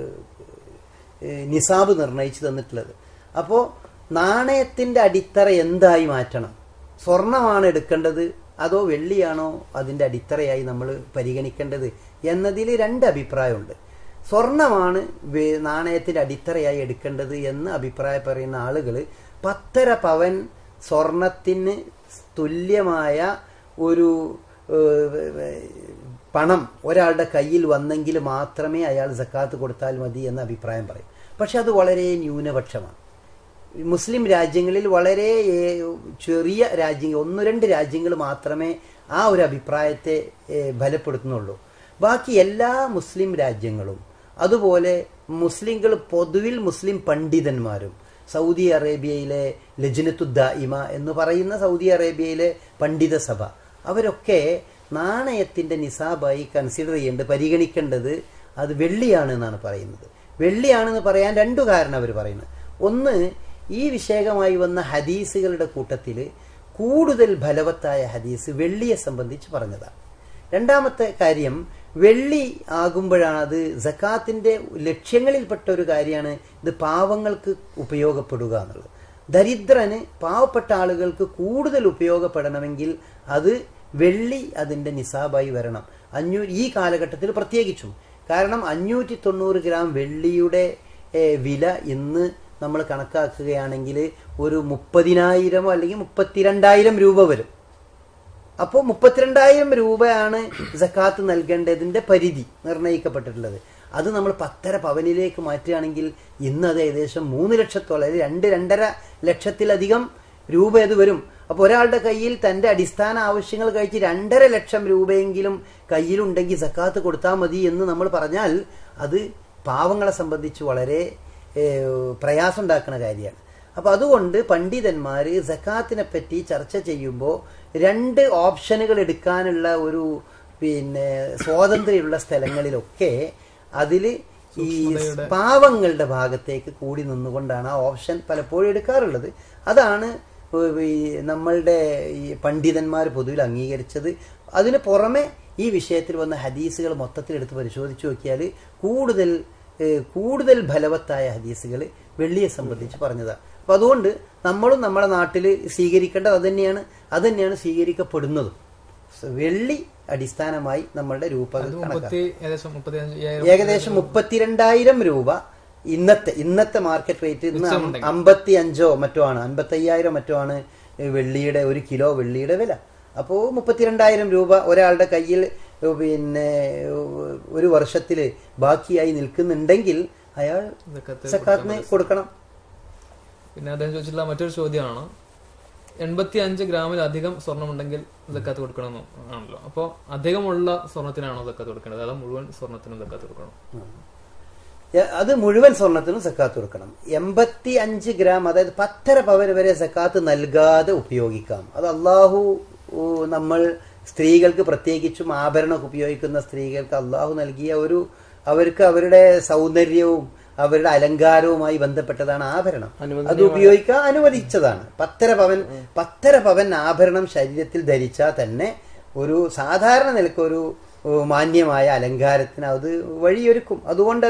നിസാബ് നിർണയിച്ചു തന്നിട്ടുള്ളത്. അപ്പോ നാണയത്തിന്റെ അടിത്തറ എന്തായി മാറ്റണം? സ്വർണമാണ് എടുക്കേണ്ടത് അതോ വെള്ളിയാണോ അതിന്റെ അടിത്തറയായി നമ്മൾ പരിഗണിക്കേണ്ടത് എന്നതിൽ 2 അഭിപ്രായമുണ്ട്. സ്വർണമാണ് നാണയത്തിന്റെ അടിത്തറയായി എടുക്കേണ്ടത് എന്ന് അഭിപ്രായം പറയുന്ന ആളുകൾ 10.5 പവൻ സ്വർണത്തിന് തുല്യമായ ഒരു പണം ഒരാളുടെ കയ്യിൽ വന്നെങ്കിൽ മാത്രമേ അയാൾ സക്കാത്ത് കൊടുത്താൽ മതി എന്ന അഭിപ്രായം പറയും. പക്ഷെ അത് വളരെ ന്യൂനപക്ഷമാണ്. മുസ്ലിം രാജ്യങ്ങളിൽ വളരെ ചെറിയ രാജ്യങ്ങൾ 1-2 രാജ്യങ്ങൾ മാത്രമേ ആ ഒരു അഭിപ്രായത്തെ ബലപ്പെടുത്തുന്നുള്ളൂ. ബാക്കി എല്ലാ മുസ്ലിം രാജ്യങ്ങളും അതുപോലെ മുസ്ലിങ്ങൾ പൊതുവിൽ മുസ്ലിം പണ്ഡിതന്മാരും സൗദി അറേബ്യയിലെ ലജ്നത്തു ദായിമ എന്ന് പറയുന്ന സൗദി അറേബ്യയിലെ പണ്ഡിത സഭ അവരൊക്കെ നാണയത്തിന്റെ നിസാബായി കൺസിഡർ ചെയ്യേണ്ടത് പരിഗണിക്കേണ്ടത് അത് വെള്ളിയാണ് എന്നാണ് പറയുന്നത്. വെള്ളിയാണെന്ന് പറയാൻ രണ്ടു കാരണം അവർ പറയുന്നത്. ഒന്ന്, ഈ വിഷയകമായി വന്ന ഹദീസുകളുടെ കൂട്ടത്തിൽ കൂടുതൽ ഫലവത്തായ ഹദീസ് വെള്ളിയെ സംബന്ധിച്ച് പറഞ്ഞതാണ്. രണ്ടാമത്തെ കാര്യം, വെള്ളി ആകുമ്പോഴാണ് അത് സക്കാത്തിന്റെ ലക്ഷ്യങ്ങളിൽപ്പെട്ട ഒരു കാര്യമാണ്. ഇത് പാവങ്ങൾക്ക് ഉപയോഗപ്പെടുക എന്നുള്ളത്. ദരിദ്രന്, പാവപ്പെട്ട ആളുകൾക്ക് കൂടുതൽ ഉപയോഗപ്പെടണമെങ്കിൽ അത് വെള്ളി അതിന്റെ നിസാബായി വരണം. ഈ കാലഘട്ടത്തിൽ പ്രത്യേകിച്ചും. കാരണം 590 ഗ്രാം വെള്ളിയുടെ വില ഇന്ന് നമ്മൾ കണക്കാക്കുകയാണെങ്കിൽ ഒരു 30,000 അല്ലെങ്കിൽ 32,000 രൂപ വരും. അപ്പോൾ 32,000 രൂപയാണ് സക്കാത്ത് നൽകേണ്ടതിന്റെ പരിധി നിർണയിക്കപ്പെട്ടിട്ടുള്ളത്. അത് നമ്മൾ 10.5 പവനിലേക്ക് മാറ്റുകയാണെങ്കിൽ ഇന്ന് അത് ഏകദേശം 3 ലക്ഷത്തോളം, അല്ലെങ്കിൽ 2-2.5 ലക്ഷത്തിലധികം രൂപ അത് വരും. അപ്പോൾ ഒരാളുടെ കയ്യിൽ തന്റെ അടിസ്ഥാന ആവശ്യങ്ങൾ കഴിച്ച് 2.5 ലക്ഷം രൂപയെങ്കിലും കയ്യിലുണ്ടെങ്കിൽ സക്കാത്ത് കൊടുത്താൽ മതി എന്ന് നമ്മൾ പറഞ്ഞാൽ അത് പാവങ്ങളെ സംബന്ധിച്ച് വളരെ പ്രയാസം ഉണ്ടാക്കുന്ന കാര്യമാണ്. അപ്പൊ അതുകൊണ്ട് പണ്ഡിതന്മാര് സക്കാത്തിനെ പറ്റി ചർച്ച ചെയ്യുമ്പോൾ 2 ഓപ്ഷനുകൾ എടുക്കാനുള്ള ഒരു സ്വാതന്ത്ര്യമുള്ള സ്ഥലങ്ങളിലൊക്കെ അതില് ഈ പാവങ്ങളുടെ ഭാഗത്തേക്ക് കൂടി നിന്നുകൊണ്ടാണ് ആ ഓപ്ഷൻ പലപ്പോഴും എടുക്കാറുള്ളത്. അതാണ് നമ്മളുടെ ഈ പണ്ഡിതന്മാർ പൊതുവിൽ അംഗീകരിച്ചത്. അതിന് പുറമെ ഈ വിഷയത്തിൽ വന്ന ഹദീസുകൾ മൊത്തത്തിൽ എടുത്ത് പരിശോധിച്ചു നോക്കിയാൽ കൂടുതൽ ഫലവത്തായ ഹദീസുകൾ വെള്ളിയെ സംബന്ധിച്ച് പറഞ്ഞതാണ്. അപ്പൊ അതുകൊണ്ട് നമ്മളും നമ്മുടെ നാട്ടിൽ സ്വീകരിക്കേണ്ടത് അതുതന്നെയാണ് സ്വീകരിക്കപ്പെടുന്നതും. വെള്ളി അടിസ്ഥാനമായി നമ്മളുടെ രൂപ ഏകദേശം 32,000 രൂപ ഇന്നത്തെ മാർക്കറ്റ് റേറ്റ്. ഇന്ന് 55 മറ്റോ ആണ്, 55,000 മറ്റോ ആണ് വെള്ളിയുടെ 1 കിലോ വെള്ളിയുടെ വില. അപ്പോ 32,000 രൂപ ഒരാളുടെ കയ്യിൽ ഒരു വർഷത്തില് ബാക്കിയായി നിൽക്കുന്നുണ്ടെങ്കിൽ അയാൾ സക്കാത്തിന് കൊടുക്കണം. പിന്നെ അദ്ദേഹം ചോദിച്ചിട്ടുള്ള മറ്റൊരു ചോദ്യമാണ്, 85 ഗ്രാമിലധികം സ്വർണ്ണമുണ്ടെങ്കിൽ സക്കാത്ത് കൊടുക്കണം ആണല്ലോ. അപ്പോൾ അധികമുള്ള സ്വർണത്തിനാണോ സക്കാത്ത് കൊടുക്കേണ്ടത്, അതോ മുഴുവൻ സ്വർണത്തിനും സക്കാത്ത് കൊടുക്കണം? അത് മുഴുവൻ സ്വർണത്തിനും സക്കാത്ത് കൊടുക്കണം. 85 ഗ്രാം, അതായത് 10.5 പവൻ വരെ സക്കാത്ത് നൽകാതെ ഉപയോഗിക്കാം. അത് അള്ളാഹു നമ്മൾ സ്ത്രീകൾക്ക്, പ്രത്യേകിച്ചും ആഭരണമൊക്കെ ഉപയോഗിക്കുന്ന സ്ത്രീകൾക്ക് അള്ളാഹു നൽകിയ അവർക്ക് അവരുടെ സൗന്ദര്യവും അവരുടെ അലങ്കാരവുമായി ബന്ധപ്പെട്ടതാണ് ആഭരണം. അത് ഉപയോഗിക്കാൻ അനുവദിച്ചതാണ്. 10.5 പവൻ ആഭരണം ശരീരത്തിൽ ധരിച്ചാൽ തന്നെ ഒരു സാധാരണ നിലക്കൊരു മാന്യമായ അലങ്കാരത്തിന് അത് വഴിയൊരുക്കും. അതുകൊണ്ട്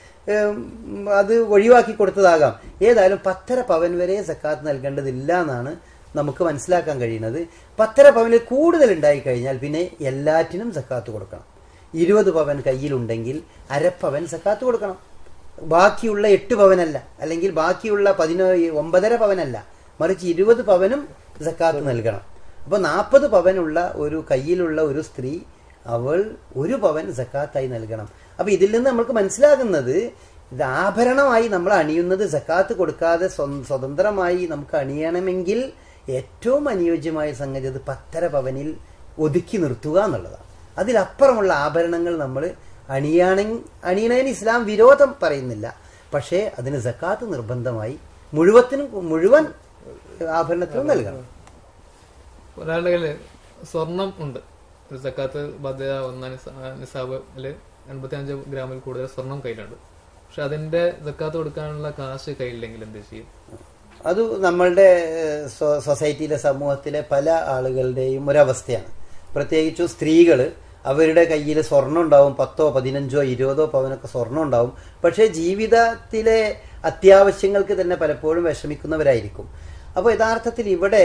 അത് ഒഴിവാക്കി കൊടുത്തതാകാം. ഏതായാലും 10.5 പവൻ വരെ സക്കാത്ത് നൽകേണ്ടതില്ല എന്നാണ് നമുക്ക് മനസ്സിലാക്കാൻ കഴിയുന്നത്. 10.5 പവനിൽ കൂടുതൽ ഉണ്ടായി കഴിഞ്ഞാൽ പിന്നെ എല്ലാറ്റിനും സക്കാത്ത് കൊടുക്കണം. 20 പവൻ കയ്യിലുണ്ടെങ്കിൽ 1/2 പവൻ സക്കാത്ത് കൊടുക്കണം. ബാക്കിയുള്ള 8 പവനല്ല, അല്ലെങ്കിൽ ബാക്കിയുള്ള 9.5 പവനല്ല, മറിച്ച് 20 പവനും സക്കാത്ത് നൽകണം. അപ്പൊ 40 പവനുള്ള ഒരു കയ്യിലുള്ള ഒരു സ്ത്രീ, അവൾ 1 പവൻ സക്കാത്തായി നൽകണം. അപ്പൊ ഇതിൽ നിന്ന് നമുക്ക് മനസ്സിലാകുന്നത്, ഇത് ആഭരണമായി നമ്മൾ അണിയുന്നത് സക്കാത്ത് കൊടുക്കാതെ സ്വതന്ത്രമായി നമുക്ക് അണിയണമെങ്കിൽ ഏറ്റവും അനുയോജ്യമായ സംഗതി അത് 10.5 പവനിൽ ഒതുക്കി നിർത്തുക എന്നുള്ളതാണ്. അതിലപ്പുറമുള്ള ആഭരണങ്ങൾ നമ്മൾ അണിയണതിന് ഇസ്ലാം വിരോധം പറയുന്നില്ല. പക്ഷേ അതിന് സക്കാത്ത് നിർബന്ധമായി മുഴുവൻ ആഭരണത്തിനും നൽകണം. ഒരാളുടെ കയ്യിൽ സ്വർണം ഉണ്ട്, ഒരു സക്കാത്ത് ബാധ്യത ഒന്നാം നിസാബില് 85 ഗ്രാമിൽ കൂടുതൽ സ്വർണം കയ്യിലുണ്ട്. പക്ഷെ അതിന്റെ സക്കാത്ത് കൊടുക്കാനുള്ള കാശ് കയ്യില്ലെങ്കിൽ എന്ത് ചെയ്യും? അത് നമ്മളുടെ സൊസൈറ്റിയിലെ, സമൂഹത്തിലെ പല ആളുകളുടെയും ഒരവസ്ഥയാണ്. പ്രത്യേകിച്ചും സ്ത്രീകള്, അവരുടെ കയ്യിൽ സ്വർണം ഉണ്ടാവും, 10, 15, 20 പവനൊക്കെ സ്വർണം ഉണ്ടാവും. പക്ഷെ ജീവിതത്തിലെ അത്യാവശ്യങ്ങൾക്ക് തന്നെ പലപ്പോഴും വിഷമിക്കുന്നവരായിരിക്കും. അപ്പോൾ യഥാർത്ഥത്തിൽ ഇവിടെ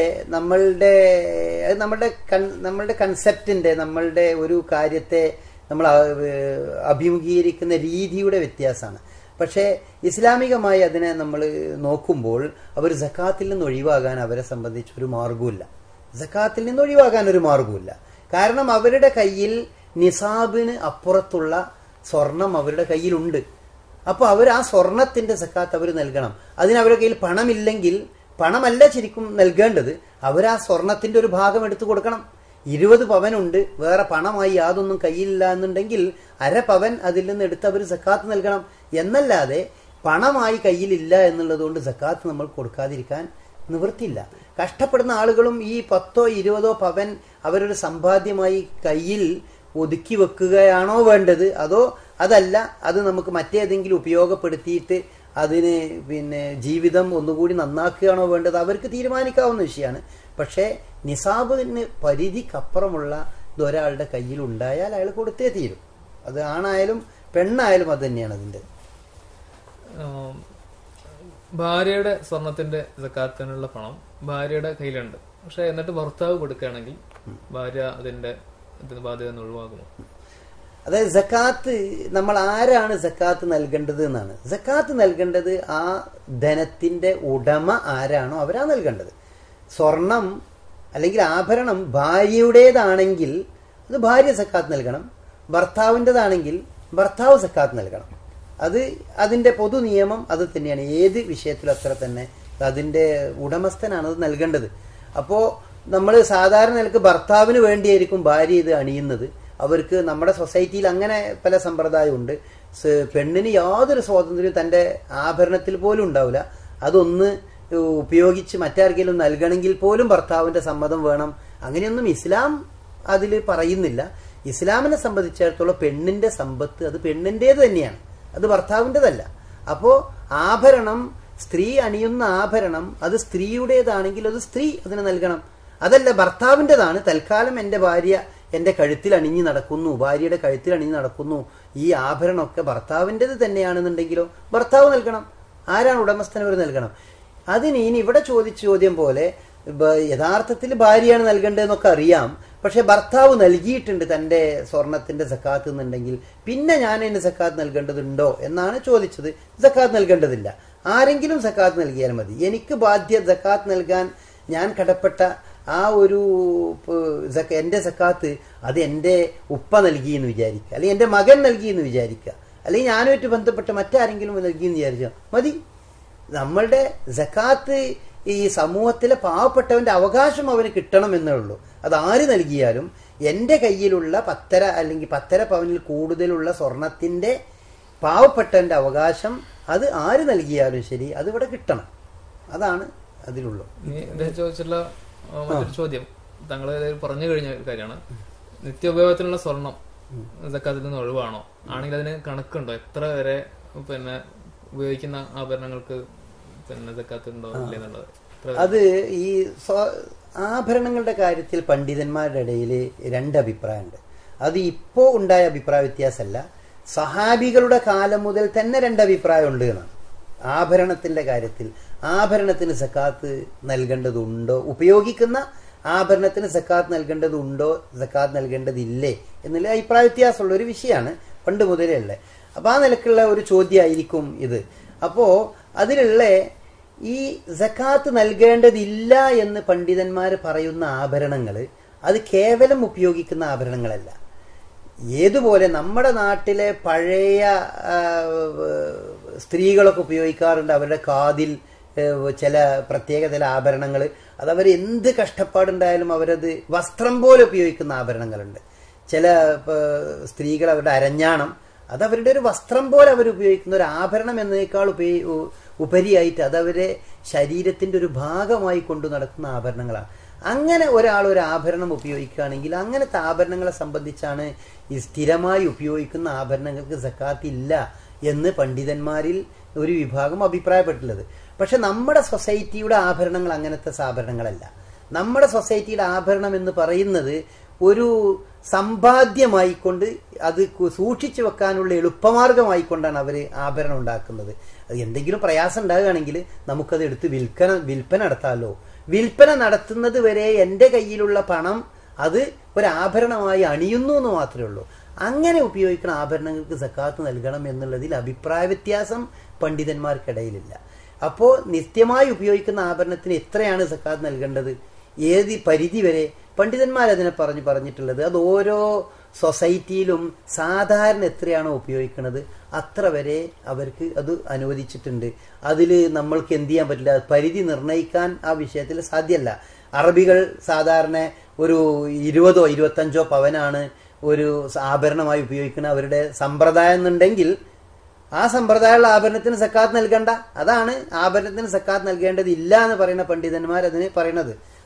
നമ്മളുടെ കൺസെപ്റ്റിന്റെ, നമ്മളുടെ ഒരു കാര്യത്തെ നമ്മൾ അഭിമുഖീകരിക്കുന്ന രീതിയുടെ വ്യത്യാസമാണ്. പക്ഷേ ഇസ്ലാമികമായി അതിനെ നമ്മൾ നോക്കുമ്പോൾ അവർ സക്കാത്തിൽ നിന്ന് ഒഴിവാകാൻ അവരെ സംബന്ധിച്ച് ഒരു മാർഗവുമില്ല. സക്കാത്തിൽ നിന്ന് ഒഴിവാകാൻ ഒരു മാർഗവുമില്ല. കാരണം അവരുടെ കയ്യിൽ നിസാബിന് അപ്പുറത്തുള്ള സ്വർണം അവരുടെ കയ്യിലുണ്ട്. അപ്പോൾ അവർ ആ സ്വർണത്തിന്റെ സക്കാത്ത് അവർ നൽകണം. അതിന് അവരുടെ കയ്യിൽ പണമില്ലെങ്കിൽ, പണമല്ല ശരിക്കും നൽകേണ്ടത്, അവർ ആ സ്വർണത്തിന്റെ ഒരു ഭാഗം എടുത്തു കൊടുക്കണം. 20 പവനുണ്ട്, വേറെ പണമായി യാതൊന്നും കയ്യിലില്ല എന്നുണ്ടെങ്കിൽ 1/2 പവൻ അതിൽ നിന്ന് എടുത്ത് അവർ സക്കാത്ത് നൽകണം. എന്നല്ലാതെ പണമായി കയ്യിലില്ല എന്നുള്ളതുകൊണ്ട് സക്കാത്ത് നമ്മൾ കൊടുക്കാതിരിക്കാൻ നിവൃത്തിയില്ല. കഷ്ടപ്പെടുന്ന ആളുകളും ഈ 10, 20 പവൻ അവരൊരു സമ്പാദ്യമായി കയ്യിൽ ഒതുക്കി വെക്കുകയാണോ വേണ്ടത്, അതോ അതല്ല, അത് നമുക്ക് മറ്റേതെങ്കിലും ഉപയോഗപ്പെടുത്തിയിട്ട് അതിന് ജീവിതം ഒന്നുകൂടി നന്നാക്കുകയാണോ വേണ്ടത്, അവർക്ക് തീരുമാനിക്കാവുന്ന വിഷയമാണ്. പക്ഷേ നിസാബിന് പരിധിക്കപ്പുറമുള്ള ഒരാളുടെ കയ്യിൽ ഉണ്ടായാൽ അയാൾ കൊടുത്തേ തീരും. അത് ആണായാലും പെണ്ണായാലും അത് തന്നെയാണ് അതിൻ്റെ. ഭാര്യയുടെ സ്വർണത്തിന്റെ സക്കാത്തിനുള്ള പണം ഭാര്യയുടെ കയ്യിലുണ്ട്, പക്ഷെ എന്നിട്ട് ഭർത്താവ് കൊടുക്കുകയാണെങ്കിൽ ഭാര്യ അതിന്റെ ബാധ്യത ഒഴിവാകുമോ? അതായത് സക്കാത്ത്, നമ്മൾ ആരാണ് സക്കാത്ത് നൽകേണ്ടത് എന്നാണ്. സക്കാത്ത് നൽകേണ്ടത് ആ ധനത്തിന്റെ ഉടമ ആരാണോ അവരാ നൽകേണ്ടത്. സ്വർണം അല്ലെങ്കിൽ ആഭരണം ഭാര്യയുടേതാണെങ്കിൽ അത് ഭാര്യ സക്കാത്ത് നൽകണം, ഭർത്താവിൻ്റെതാണെങ്കിൽ ഭർത്താവ് സക്കാത്ത് നൽകണം. അത് അതിന്റെ പൊതു നിയമം അത് തന്നെയാണ്. ഏത് വിഷയത്തിലും അത്ര തന്നെ അതിന്റെ ഉടമസ്ഥനാണ് അത് നൽകേണ്ടത്. അപ്പോ നമ്മൾ സാധാരണ നിലക്ക് ഭർത്താവിന് വേണ്ടിയായിരിക്കും ഭാര്യ ഇത് അണിയുന്നത്. അവർക്ക് നമ്മുടെ സൊസൈറ്റിയിൽ അങ്ങനെ പല സമ്പ്രദായമുണ്ട്. പെണ്ണിന് യാതൊരു സ്വാതന്ത്ര്യവും തന്റെ ആഭരണത്തിൽ പോലും ഉണ്ടാവില്ല. അതൊന്ന് ഉപയോഗിച്ച് മറ്റാർക്കെങ്കിലും നൽകണമെങ്കിൽ പോലും ഭർത്താവിന്റെ സമ്മതം വേണം. അങ്ങനെയൊന്നും ഇസ്ലാം അതിൽ പറയുന്നില്ല. ഇസ്ലാമിനെ സംബന്ധിച്ചിടത്തോളം പെണ്ണിന്റെ സമ്പത്ത് അത് പെണ്ണിന്റേത് തന്നെയാണ്, അത് ഭർത്താവിൻ്റെതല്ല. അപ്പോ ആഭരണം, സ്ത്രീ അണിയുന്ന ആഭരണം അത് സ്ത്രീയുടേതാണെങ്കിൽ അത് സ്ത്രീ അതിന് നൽകണം. അതല്ല ഭർത്താവിൻ്റെതാണ്, തൽക്കാലം എൻ്റെ ഭാര്യ എൻ്റെ കഴുത്തിൽ അണിഞ്ഞു നടക്കുന്നു, ഭാര്യയുടെ കഴുത്തിൽ അണിഞ്ഞു നടക്കുന്നു, ഈ ആഭരണമൊക്കെ ഭർത്താവിൻ്റെത് തന്നെയാണെന്നുണ്ടെങ്കിലോ ഭർത്താവ് നൽകണം. ആരാണ് ഉടമസ്ഥൻ? അവർ നൽകണം. അതിന് ഇനി ഇവിടെ ചോദിച്ച ചോദ്യം പോലെ യഥാർത്ഥത്തിൽ ഭാര്യയാണ് നൽകേണ്ടതെന്നൊക്കെ അറിയാം, പക്ഷെ ഭർത്താവ് നൽകിയിട്ടുണ്ട് തന്റെ സ്വർണത്തിന്റെ സക്കാത്ത് എന്നുണ്ടെങ്കിൽ പിന്നെ ഞാൻ അതിന് സക്കാത്ത് നൽകേണ്ടതുണ്ടോ എന്നാണ് ചോദിച്ചത്. സക്കാത്ത് നൽകേണ്ടതില്ല. ആരെങ്കിലും സക്കാത്ത് നൽകിയാൽ മതി. എനിക്ക് ബാധ്യത സക്കാത്ത് നൽകാൻ ഞാൻ കടപ്പെട്ട ആ ഒരു എന്റെ സക്കാത്ത് അത് എൻ്റെ ഉപ്പ നൽകിയെന്ന് വിചാരിക്കുക, അല്ലെങ്കിൽ എൻ്റെ മകൻ നൽകിയെന്ന് വിചാരിക്കുക, അല്ലെങ്കിൽ ഞാനുമായിട്ട് ബന്ധപ്പെട്ട മറ്റാരെങ്കിലും നൽകിയെന്ന് വിചാരിച്ചാൽ മതി. നമ്മളുടെ സക്കാത്ത് ഈ സമൂഹത്തിലെ പാവപ്പെട്ടവന്റെ അവകാശം അവന് കിട്ടണം എന്നേ ഉള്ളൂ. അത് ആര് നൽകിയാലും എൻ്റെ കയ്യിലുള്ള 10 അല്ലെങ്കിൽ 10 പവനിൽ കൂടുതലുള്ള സ്വർണത്തിന്റെ പാവപ്പെട്ടവന്റെ അവകാശം അത് ആര് നൽകിയാലും ശരി അത് ഇവിടെ കിട്ടണം. അതാണ് അതിലുള്ളൂ. ചോദിച്ചുള്ള മറ്റൊരു ചോദ്യം താങ്കൾ പറഞ്ഞു കഴിഞ്ഞ കാര്യമാണ്. നിത്യോപയോഗത്തിനുള്ള സ്വർണം സക്കാത്തിൽ നിന്ന് ഒഴിവാണോ? ആണെങ്കിൽ അതിന് കണക്കുണ്ടോ? എത്ര വരെ ഉപയോഗിക്കുന്ന ആഭരണങ്ങൾക്ക് സക്കാത്ത് ഉണ്ടോ ഇല്ലെന്നുള്ളത്? അത് ഈ ആഭരണങ്ങളുടെ കാര്യത്തിൽ പണ്ഡിതന്മാരുടെ ഇടയിൽ 2 അഭിപ്രായമുണ്ട്. അത് ഇപ്പോ ഉണ്ടായ അഭിപ്രായ വ്യത്യാസമല്ല, സഹാബികളുടെ കാലം മുതൽ തന്നെ 2 അഭിപ്രായം ഉണ്ട് എന്നാണ്. ആഭരണത്തിന്റെ കാര്യത്തിൽ ആഭരണത്തിന് സക്കാത്ത് നൽകേണ്ടതുണ്ടോ, ഉപയോഗിക്കുന്ന ആഭരണത്തിന് സക്കാത്ത് നൽകേണ്ടതുണ്ടോ, സക്കാത്ത് നൽകേണ്ടതില്ലേ എന്നുള്ള അഭിപ്രായ വ്യത്യാസമുള്ള ഒരു വിഷയമാണ് പണ്ട് മുതലേ ഉള്ളത്. അപ്പൊ ആ നിലക്കുള്ള ഒരു ചോദ്യമായിരിക്കും ഇത്. അപ്പോ അതിലുള്ള ഈ സക്കാത്ത് നൽകേണ്ടതില്ല എന്ന് പണ്ഡിതന്മാർ പറയുന്ന ആഭരണങ്ങൾ അത് കേവലം ഉപയോഗിക്കുന്ന ആഭരണങ്ങളല്ല. ഏതുപോലെ നമ്മുടെ നാട്ടിലെ പഴയ സ്ത്രീകളൊക്കെ ഉപയോഗിക്കാറുണ്ട്. അവരുടെ കാതിൽ ചില പ്രത്യേക ചില ആഭരണങ്ങൾ, അതവർ എന്ത് കഷ്ടപ്പാടുണ്ടായാലും അവരത് വസ്ത്രം പോലെ ഉപയോഗിക്കുന്ന ആഭരണങ്ങളുണ്ട്. ചില സ്ത്രീകൾ അവരുടെ അരഞ്ഞാണം അതവരുടെ ഒരു വസ്ത്രം പോലെ അവർ ഉപയോഗിക്കുന്ന ഒരു ആഭരണം എന്നതിനേക്കാൾ ഉപരിയായിട്ട് അതവരെ ശരീരത്തിന്റെ ഒരു ഭാഗമായി കൊണ്ടു നടക്കുന്ന ആഭരണങ്ങളാണ്. അങ്ങനെ ഒരാൾ ഒരു ആഭരണം ഉപയോഗിക്കുകയാണെങ്കിൽ അങ്ങനത്തെ ആഭരണങ്ങളെ സംബന്ധിച്ചാണ് ഈ സ്ഥിരമായി ഉപയോഗിക്കുന്ന ആഭരണങ്ങൾക്ക് സക്കാത്ത് ഇല്ല എന്ന് പണ്ഡിതന്മാരിൽ ഒരു വിഭാഗം അഭിപ്രായപ്പെട്ടുള്ളത്. പക്ഷെ നമ്മുടെ സൊസൈറ്റിയുടെ ആഭരണങ്ങൾ അങ്ങനത്തെ ആഭരണങ്ങളല്ല. നമ്മുടെ സൊസൈറ്റിയുടെ ആഭരണം എന്ന് പറയുന്നത് ഒരു സമ്പാദ്യമായിക്കൊണ്ട് അത് സൂക്ഷിച്ചു വെക്കാനുള്ള എളുപ്പമാർഗമായിക്കൊണ്ടാണ് അവർ ആഭരണം ഉണ്ടാക്കുന്നത്. അത് എന്തെങ്കിലും പ്രയാസം ഉണ്ടാകുകയാണെങ്കിൽ നമുക്കത് എടുത്ത് വിൽപ്പന നടത്താമല്ലോ. വിൽപ്പന നടത്തുന്നത് വരെ എൻ്റെ കയ്യിലുള്ള പണം അത് ഒരു ആഭരണമായി അണിയുന്നു എന്ന് മാത്രമേ ഉള്ളൂ. അങ്ങനെ ഉപയോഗിക്കുന്ന ആഭരണങ്ങൾക്ക് സക്കാത്ത് നൽകണം എന്നുള്ളതിൽ അഭിപ്രായ വ്യത്യാസം പണ്ഡിതന്മാർക്കിടയിലില്ല. അപ്പോൾ നിത്യമായി ഉപയോഗിക്കുന്ന ആഭരണത്തിന് എത്രയാണ് സക്കാത്ത് നൽകേണ്ടത്, ഏത് പരിധി വരെ പണ്ഡിതന്മാർ അതിനെ പറഞ്ഞിട്ടുള്ളത് അത് ഓരോ സൊസൈറ്റിയിലും സാധാരണ എത്രയാണോ ഉപയോഗിക്കുന്നത് അത്ര വരെ അവർക്ക് അത് അനുവദിച്ചിട്ടുണ്ട്. അതിൽ നമ്മൾക്ക് എന്ത് ചെയ്യാൻ പറ്റില്ല, പരിധി നിർണ്ണയിക്കാൻ ആ വിഷയത്തിൽ സാധ്യമല്ല. അറബികൾ സാധാരണ ഒരു 20 or 25 പവനാണ് ഒരു ആഭരണമായി ഉപയോഗിക്കുന്ന അവരുടെ സമ്പ്രദായം എന്നുണ്ടെങ്കിൽ ആ സമ്പ്രദായമുള്ള ആഭരണത്തിന് സക്കാത്ത് നൽകണ്ട. അതാണ് ആഭരണത്തിന് സക്കാത്ത് നൽകേണ്ടതില്ല എന്ന് പറയുന്ന പണ്ഡിതന്മാർ അതിന് പറയുന്നത്.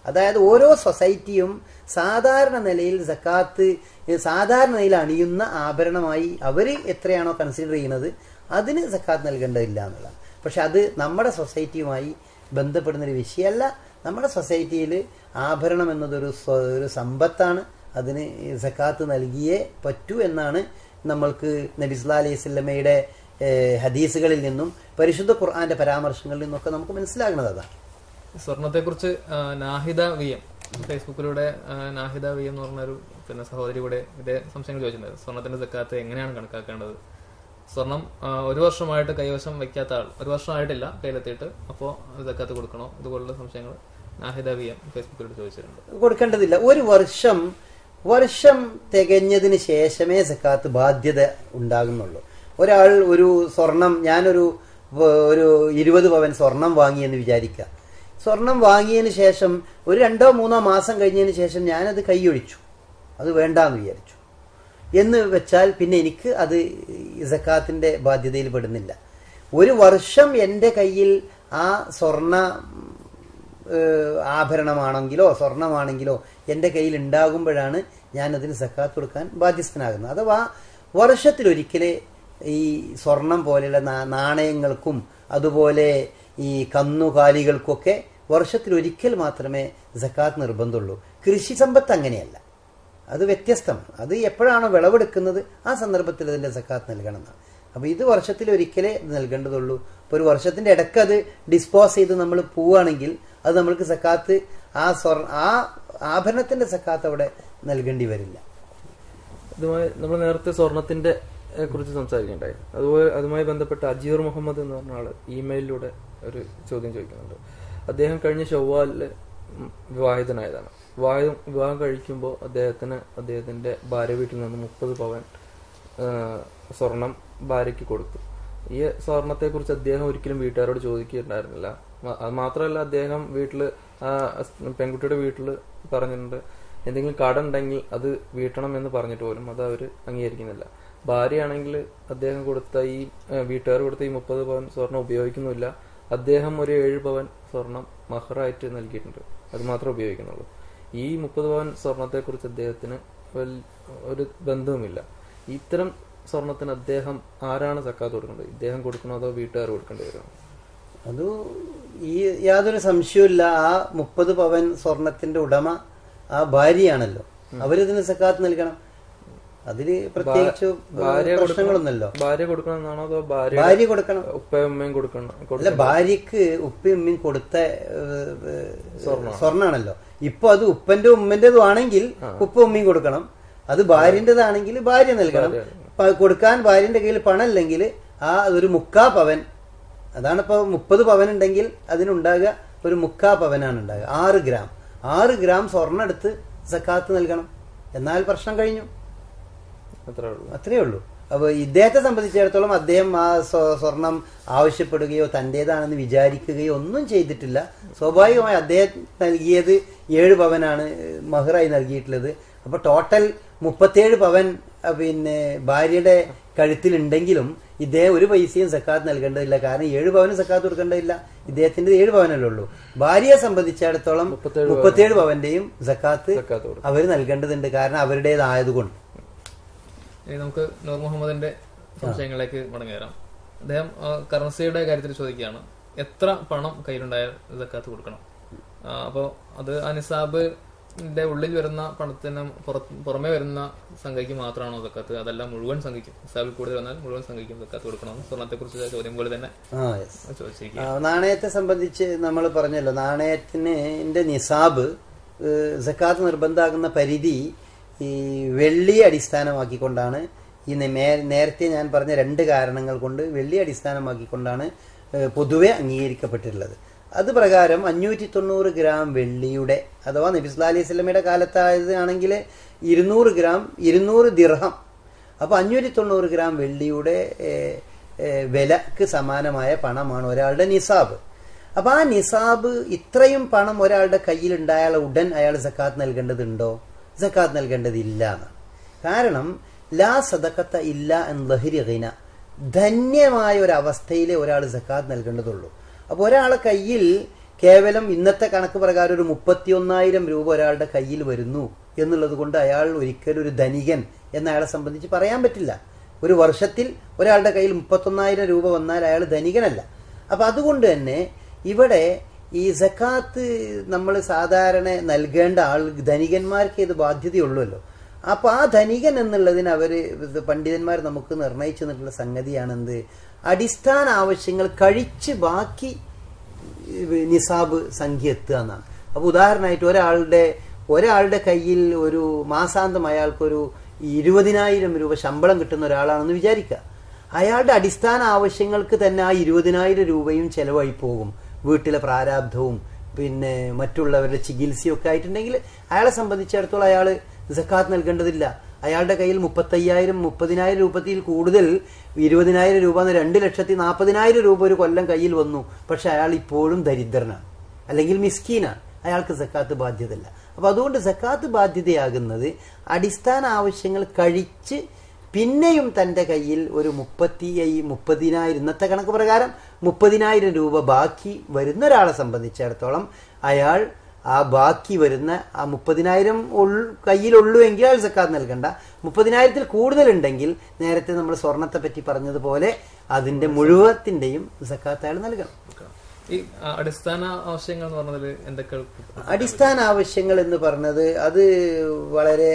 അതായത് ഓരോ സൊസൈറ്റിയും സാധാരണ നിലയിൽ സക്കാത്ത് സാധാരണ നിലയിൽ അണിയുന്ന ആഭരണമായി അവർ എത്രയാണോ കൺസിഡർ ചെയ്യുന്നത് അതിന് സക്കാത്ത് നൽകേണ്ടതില്ല എന്നുള്ളതാണ്. പക്ഷെ അത് നമ്മുടെ സൊസൈറ്റിയുമായി ബന്ധപ്പെടുന്നൊരു വിഷയമല്ല. നമ്മുടെ സൊസൈറ്റിയിൽ ആഭരണം എന്നതൊരു ഒരു സമ്പത്താണ്, അതിന് സക്കാത്ത് നൽകിയേ പറ്റൂ എന്നാണ് നമ്മൾക്ക് നബി സല്ലല്ലാഹു അലൈഹി വസല്ലമയുടെ ഹദീസുകളിൽ നിന്നും പരിശുദ്ധ ഖുർആന്റെ പരാമർശങ്ങളിൽ നിന്നൊക്കെ നമുക്ക് മനസ്സിലാകുന്നത് അതാണ്. സ്വർണത്തെക്കുറിച്ച് നാഹിദ വി എം ഫേസ്ബുക്കിലൂടെ നാഹിദ വി എം എന്ന് പറഞ്ഞൊരു സഹോദരി കൂടെ ഇതേ സംശയങ്ങൾ ചോദിച്ചിട്ടുണ്ട്. സ്വർണത്തിന്റെ സക്കാത്ത് എങ്ങനെയാണ് കണക്കാക്കേണ്ടത്? സ്വർണം ഒരു വർഷമായിട്ട് കൈവശം വെക്കാത്ത ആൾ, ഒരു വർഷമായിട്ടില്ല കയ്യിലെത്തിയിട്ട്, അപ്പോൾ സക്കാത്ത് കൊടുക്കണോ? ഇതുപോലുള്ള സംശയങ്ങൾ നാഹിദ വി എം ഫേസ്ബുക്കിലൂടെ ചോദിച്ചിട്ടുണ്ട്. കൊടുക്കേണ്ടതില്ല. ഒരു വർഷം തികഞ്ഞതിന് ശേഷമേ സക്കാത്ത് ബാധ്യത ഉണ്ടാകുന്നുള്ളൂ. ഒരാൾ ഒരു സ്വർണം, ഞാനൊരു 20 പവൻ സ്വർണം വാങ്ങിയെന്ന് വിചാരിക്കുക. സ്വർണം വാങ്ങിയതിന് ശേഷം ഒരു 2-3 മാസം കഴിഞ്ഞതിന് ശേഷം ഞാനത് കൈയൊഴിച്ചു, അത് വേണ്ടാന്ന് വിചാരിച്ചു എന്ന് വെച്ചാൽ പിന്നെ എനിക്ക് അത് സക്കാത്തിന്റെ ബാധ്യതയിൽ പെടുന്നില്ല. ഒരു വർഷം എൻ്റെ കയ്യിൽ ആ സ്വർണ ആഭരണമാണെങ്കിലോ സ്വർണമാണെങ്കിലോ എൻ്റെ കയ്യിൽ ഉണ്ടാകുമ്പോഴാണ് ഞാനതിന് സക്കാത്ത് കൊടുക്കാൻ ബാധ്യസ്ഥനാകുന്നത്. അഥവാ വർഷത്തിലൊരിക്കലേ ഈ സ്വർണം പോലെയുള്ള നാണയങ്ങൾക്കും അതുപോലെ ഈ കന്നുകാലികൾക്കൊക്കെ വർഷത്തിലൊരിക്കൽ മാത്രമേ സക്കാത്ത് നിർബന്ധമുള്ളൂ. കൃഷി സമ്പത്ത് അങ്ങനെയല്ല, അത് വ്യത്യസ്തമാണ്. അത് എപ്പോഴാണോ വിളവെടുക്കുന്നത് ആ സന്ദർഭത്തിൽ അതിന്റെ സക്കാത്ത് നൽകണം എന്നാണ്. അപ്പൊ ഇത് വർഷത്തിലൊരിക്കലേ ഇത് നൽകേണ്ടതുള്ളൂ. ഇപ്പൊ ഒരു വർഷത്തിന്റെ ഇടയ്ക്ക് അത് ഡിസ്പോസ് ചെയ്ത് നമ്മൾ പോവുകയാണെങ്കിൽ അത് നമ്മൾക്ക് സക്കാത്ത് ആ ആഭരണത്തിന്റെ സക്കാത്ത് അവിടെ നൽകേണ്ടി വരില്ല. ഇതുമായി നമ്മൾ നേരത്തെ സ്വർണത്തിന്റെ കുറിച്ച് സംസാരിക്കണ്ടായി. അതുപോലെ അതുമായി ബന്ധപ്പെട്ട അജീർ മുഹമ്മദ് എന്ന് പറഞ്ഞ ആള് ഇമെയിലിലൂടെ ഒരു ചോദ്യം ചോദിക്കുന്നുണ്ട്. അദ്ദേഹം കഴിഞ്ഞ ചൊവ്വാലില് വിവാഹിതനായതാണ്. വിവാഹം കഴിക്കുമ്പോൾ അദ്ദേഹത്തിന്റെ ഭാര്യ വീട്ടിൽ നിന്ന് 30 പവൻ സ്വർണം ഭാര്യയ്ക്ക് കൊടുത്തു. ഈ സ്വർണത്തെ കുറിച്ച് അദ്ദേഹം ഒരിക്കലും വീട്ടുകാരോട് ചോദിക്കുകയുണ്ടായിരുന്നില്ല. അത് മാത്രമല്ല, അദ്ദേഹം പെൺകുട്ടിയുടെ വീട്ടിൽ പറഞ്ഞിട്ടുണ്ട് എന്തെങ്കിലും കട ഉണ്ടെങ്കിൽ അത് വീട്ടണം എന്ന് പറഞ്ഞിട്ട് പോലും അത് അവര് അംഗീകരിക്കുന്നില്ല. ഭാര്യയാണെങ്കിൽ അദ്ദേഹം കൊടുത്ത വീട്ടുകാർ കൊടുത്ത ഈ 30 പവൻ സ്വർണം ഉപയോഗിക്കുന്നില്ല. അദ്ദേഹം ഒരു 7 പവൻ സ്വർണം മഹറായിട്ട് നൽകിയിട്ടുണ്ട്, അത് മാത്രമേ ഉപയോഗിക്കുന്നുള്ളൂ. ഈ 30 പവൻ സ്വർണത്തെ കുറിച്ച് അദ്ദേഹത്തിന് ഒരു ബന്ധവുമില്ല. ഇത്തരം സ്വർണത്തിന് അദ്ദേഹം ആരാണ് സക്കാത്ത് കൊടുക്കേണ്ടത്? ഇദ്ദേഹം കൊടുക്കണോ അതോ വീട്ടുകാർ കൊടുക്കേണ്ടി വരുമോ? അത് യാതൊരു സംശയവുമില്ല. ആ 30 പവൻ സ്വർണത്തിന്റെ ഉടമ ആ ഭാര്യയാണല്ലോ, അവരിതിന് സക്കാത്ത് നൽകണം. അതില് പ്രത്യേകിച്ച് പ്രശ്നങ്ങളൊന്നുമല്ലോ. ഭാര്യ കൊടുക്കണമെന്നാണോ അതോ ഭാര്യ കൊടുക്കണം, ഉപ്പയും ഉമ്മയും കൊടുക്കണം? അല്ല, ഭാര്യക്ക് ഉപ്പയും ഉമ്മയും കൊടുത്ത സ്വർണ്ണാണല്ലോ. ഇപ്പൊ അത് ഉപ്പന്റെ ഉമ്മന്റേതും ആണെങ്കിൽ ഉപ്പ ഉമ്മയും കൊടുക്കണം. അത് ഭാര്യന്റേതാണെങ്കിൽ ഭാര്യ നൽകണം. കൊടുക്കാൻ ഭാര്യന്റെ കയ്യിൽ പണം ഇല്ലെങ്കിൽ അതൊരു 3/4 പവൻ, അതാണ് ഇപ്പൊ 30 പവൻ ഉണ്ടെങ്കിൽ അതിനുണ്ടാകുക ഒരു 3/4 പവനാണ് ഉണ്ടാകുക. 6 ഗ്രാം സ്വർണ്ണം എടുത്ത് സക്കാത്ത് നൽകണം. എന്നാൽ പ്രശ്നം കഴിഞ്ഞു, അത്രേ ഉള്ളൂ. അപ്പൊ ഇദ്ദേഹത്തെ സംബന്ധിച്ചിടത്തോളം അദ്ദേഹം ആ സ്വർണം ആവശ്യപ്പെടുകയോ തന്റേതാണെന്ന് വിചാരിക്കുകയോ ഒന്നും ചെയ്തിട്ടില്ല. സ്വാഭാവികമായി അദ്ദേഹം നൽകിയത് 7 പവനാണ് മഹറായി നൽകിയിട്ടുള്ളത്. അപ്പൊ ടോട്ടൽ 37 പവൻ പിന്നെ ഭാര്യയുടെ കഴുത്തിലുണ്ടെങ്കിലും ഇദ്ദേഹം ഒരു പൈസയും സക്കാത്ത് നൽകേണ്ടതില്ല. കാരണം 7 പവനും സക്കാത്ത് കൊടുക്കേണ്ടതില്ല, ഇദ്ദേഹത്തിന്റെ 7 പവനല്ലേ ഉള്ളൂ. ഭാര്യയെ സംബന്ധിച്ചിടത്തോളം 37 പവന്റെയും സക്കാത്ത് അവർ നൽകേണ്ടതുണ്ട്, കാരണം അവരുടേതായതുകൊണ്ട്. ഇനി നമുക്ക് നൂർ മുഹമ്മദിന്റെ സംശയങ്ങളിലേക്ക് മടങ്ങി വരാം. അദ്ദേഹം കറൻസിയുടെ കാര്യത്തിൽ ചോദിക്കുകയാണ്, എത്ര പണം കയ്യിലുണ്ടായാൽ സക്കാത്ത് കൊടുക്കണം? അപ്പോൾ അത് ആ നിസാബിന്റെ ഉള്ളിൽ വരുന്ന പണത്തിന് പുറമെ വരുന്ന സംഖ്യയ്ക്ക് മാത്രമാണോ സക്കാത്ത്? അതെല്ലാം മുഴുവൻ സംഖ്യയ്ക്കും, നിസാബിൽ കൂടുതൽ വന്നാൽ മുഴുവൻ സംഖ്യയ്ക്കും സക്കാത്ത് കൊടുക്കണമെന്ന് സ്വർണത്തെ കുറിച്ച് ചോദ്യം പോലെ തന്നെ ചോദിച്ചിരിക്കുക. നാണയത്തെ സംബന്ധിച്ച് നമ്മൾ പറഞ്ഞല്ലോ, നാണയത്തിന്റെ നിസാബ് സക്കാത്ത് നിർബന്ധമാകുന്ന പരിധി ഈ വെള്ളിയെ അടിസ്ഥാനമാക്കിക്കൊണ്ടാണ്. ഈ നേരത്തെ ഞാൻ പറഞ്ഞ 2 കാരണങ്ങൾ കൊണ്ട് വെള്ളിയെ അടിസ്ഥാനമാക്കിക്കൊണ്ടാണ് പൊതുവെ അംഗീകരിക്കപ്പെട്ടിട്ടുള്ളത്. അത് പ്രകാരം 590 ഗ്രാം വെള്ളിയുടെ, അഥവാ നബി സല്ലല്ലാഹു അലൈഹി വസല്ലമയുടെ കാലത്തായതാണെങ്കിൽ 200 ദിർഹം. അപ്പൊ 590 ഗ്രാം വെള്ളിയുടെ വിലക്ക് സമാനമായ പണമാണ് ഒരാളുടെ നിസാബ്. അപ്പൊ ആ നിസാബ് ഇത്രയും പണം ഒരാളുടെ കയ്യിലുണ്ടായാൽ ഉടൻ അയാൾ സക്കാത്ത് നൽകേണ്ടതുണ്ടോ? സക്കാത്ത് നൽകേണ്ടതില്ല എന്നാണ്. കാരണം ലാ സദഖത്ത ഇല്ല അൻ ദഹരി ഗിന, ധന്യമായ ഒരു അവസ്ഥയിലെ ഒരാൾ സക്കാത്ത് നൽകേണ്ടതുള്ളൂ. അപ്പൊ ഒരാളെ കയ്യിൽ കേവലം ഇന്നത്തെ കണക്ക് പ്രകാരം ഒരു 31,000 രൂപ ഒരാളുടെ കയ്യിൽ വരുന്നു എന്നുള്ളത് കൊണ്ട് അയാൾ ഒരിക്കലും ഒരു ധനികൻ എന്ന് അയാളെ സംബന്ധിച്ച് പറയാൻ പറ്റില്ല. ഒരു വർഷത്തിൽ ഒരാളുടെ കയ്യിൽ 31,000 രൂപ വന്നാൽ അയാൾ ധനികനല്ല. അപ്പൊ അതുകൊണ്ട് തന്നെ ഇവിടെ ഈ സക്കാത്ത് നമ്മൾ സാധാരണ നൽകേണ്ട ധനികന്മാർക്ക് ഇത് ബാധ്യതയുള്ളൂല്ലോ. അപ്പൊ ആ ധനികൻ എന്നുള്ളതിന് പണ്ഡിതന്മാർ നമുക്ക് നിർണയിച്ചു തന്നിട്ടുള്ള സംഗതിയാണെന്ത്, അടിസ്ഥാന ആവശ്യങ്ങൾ കഴിച്ച് ബാക്കി നിസാബ് സംഖ്യ എത്തുക എന്നാണ്. അപ്പൊ ഉദാഹരണമായിട്ട് ഒരാളുടെ കയ്യിൽ ഒരു മാസാന്തം അയാൾക്കൊരു 20,000 രൂപ ശമ്പളം കിട്ടുന്ന ഒരാളാണെന്ന് വിചാരിക്കുക. അയാളുടെ അടിസ്ഥാന ആവശ്യങ്ങൾക്ക് തന്നെ ആ 20,000 രൂപയും ചെലവായി പോകും. വീട്ടിലെ പ്രാരാബ്ധവും പിന്നെ മറ്റുള്ളവരുടെ ചികിത്സയൊക്കെ ആയിട്ടുണ്ടെങ്കിൽ അയാളെ സംബന്ധിച്ചിടത്തോളം അയാൾ സക്കാത്ത് നൽകേണ്ടതില്ല. അയാളുടെ കയ്യിൽ 30,000 രൂപത്തിൽ കൂടുതൽ 20,000 രൂപ 2,40,000 രൂപ ഒരു കൊല്ലം കയ്യിൽ വന്നു. പക്ഷെ അയാൾ ഇപ്പോഴും ദരിദ്രനാണ്, അല്ലെങ്കിൽ മിസ്കീനാണ്, അയാൾക്ക് സക്കാത്ത് ബാധ്യതയില്ല. അപ്പൊ അതുകൊണ്ട് സക്കാത്ത് ബാധ്യതയാകുന്നത് അടിസ്ഥാന ആവശ്യങ്ങൾ കഴിച്ച് പിന്നെയും തന്റെ കയ്യിൽ ഒരു 30,000 ഇന്നത്തെ കണക്ക് പ്രകാരം 30,000 രൂപ ബാക്കി വരുന്ന ഒരാളെ സംബന്ധിച്ചിടത്തോളം അയാൾ ആ ബാക്കി വരുന്ന ആ 30,000 കയ്യിലുള്ളൂ എങ്കിൽ അയാൾ സക്കാത്ത് നൽകണ്ട. 30,000-ൽ കൂടുതലുണ്ടെങ്കിൽ നേരത്തെ നമ്മൾ സ്വർണത്തെ പറ്റി പറഞ്ഞതുപോലെ അതിന്റെ മുഴുവത്തിന്റെയും സക്കാത്ത് അയാൾ നൽകണം. ഈ അടിസ്ഥാന ആവശ്യങ്ങൾ എന്ന് പറഞ്ഞതിൽ എന്തൊക്കെ? അടിസ്ഥാന ആവശ്യങ്ങൾ എന്ന് പറഞ്ഞത് അത് വളരെ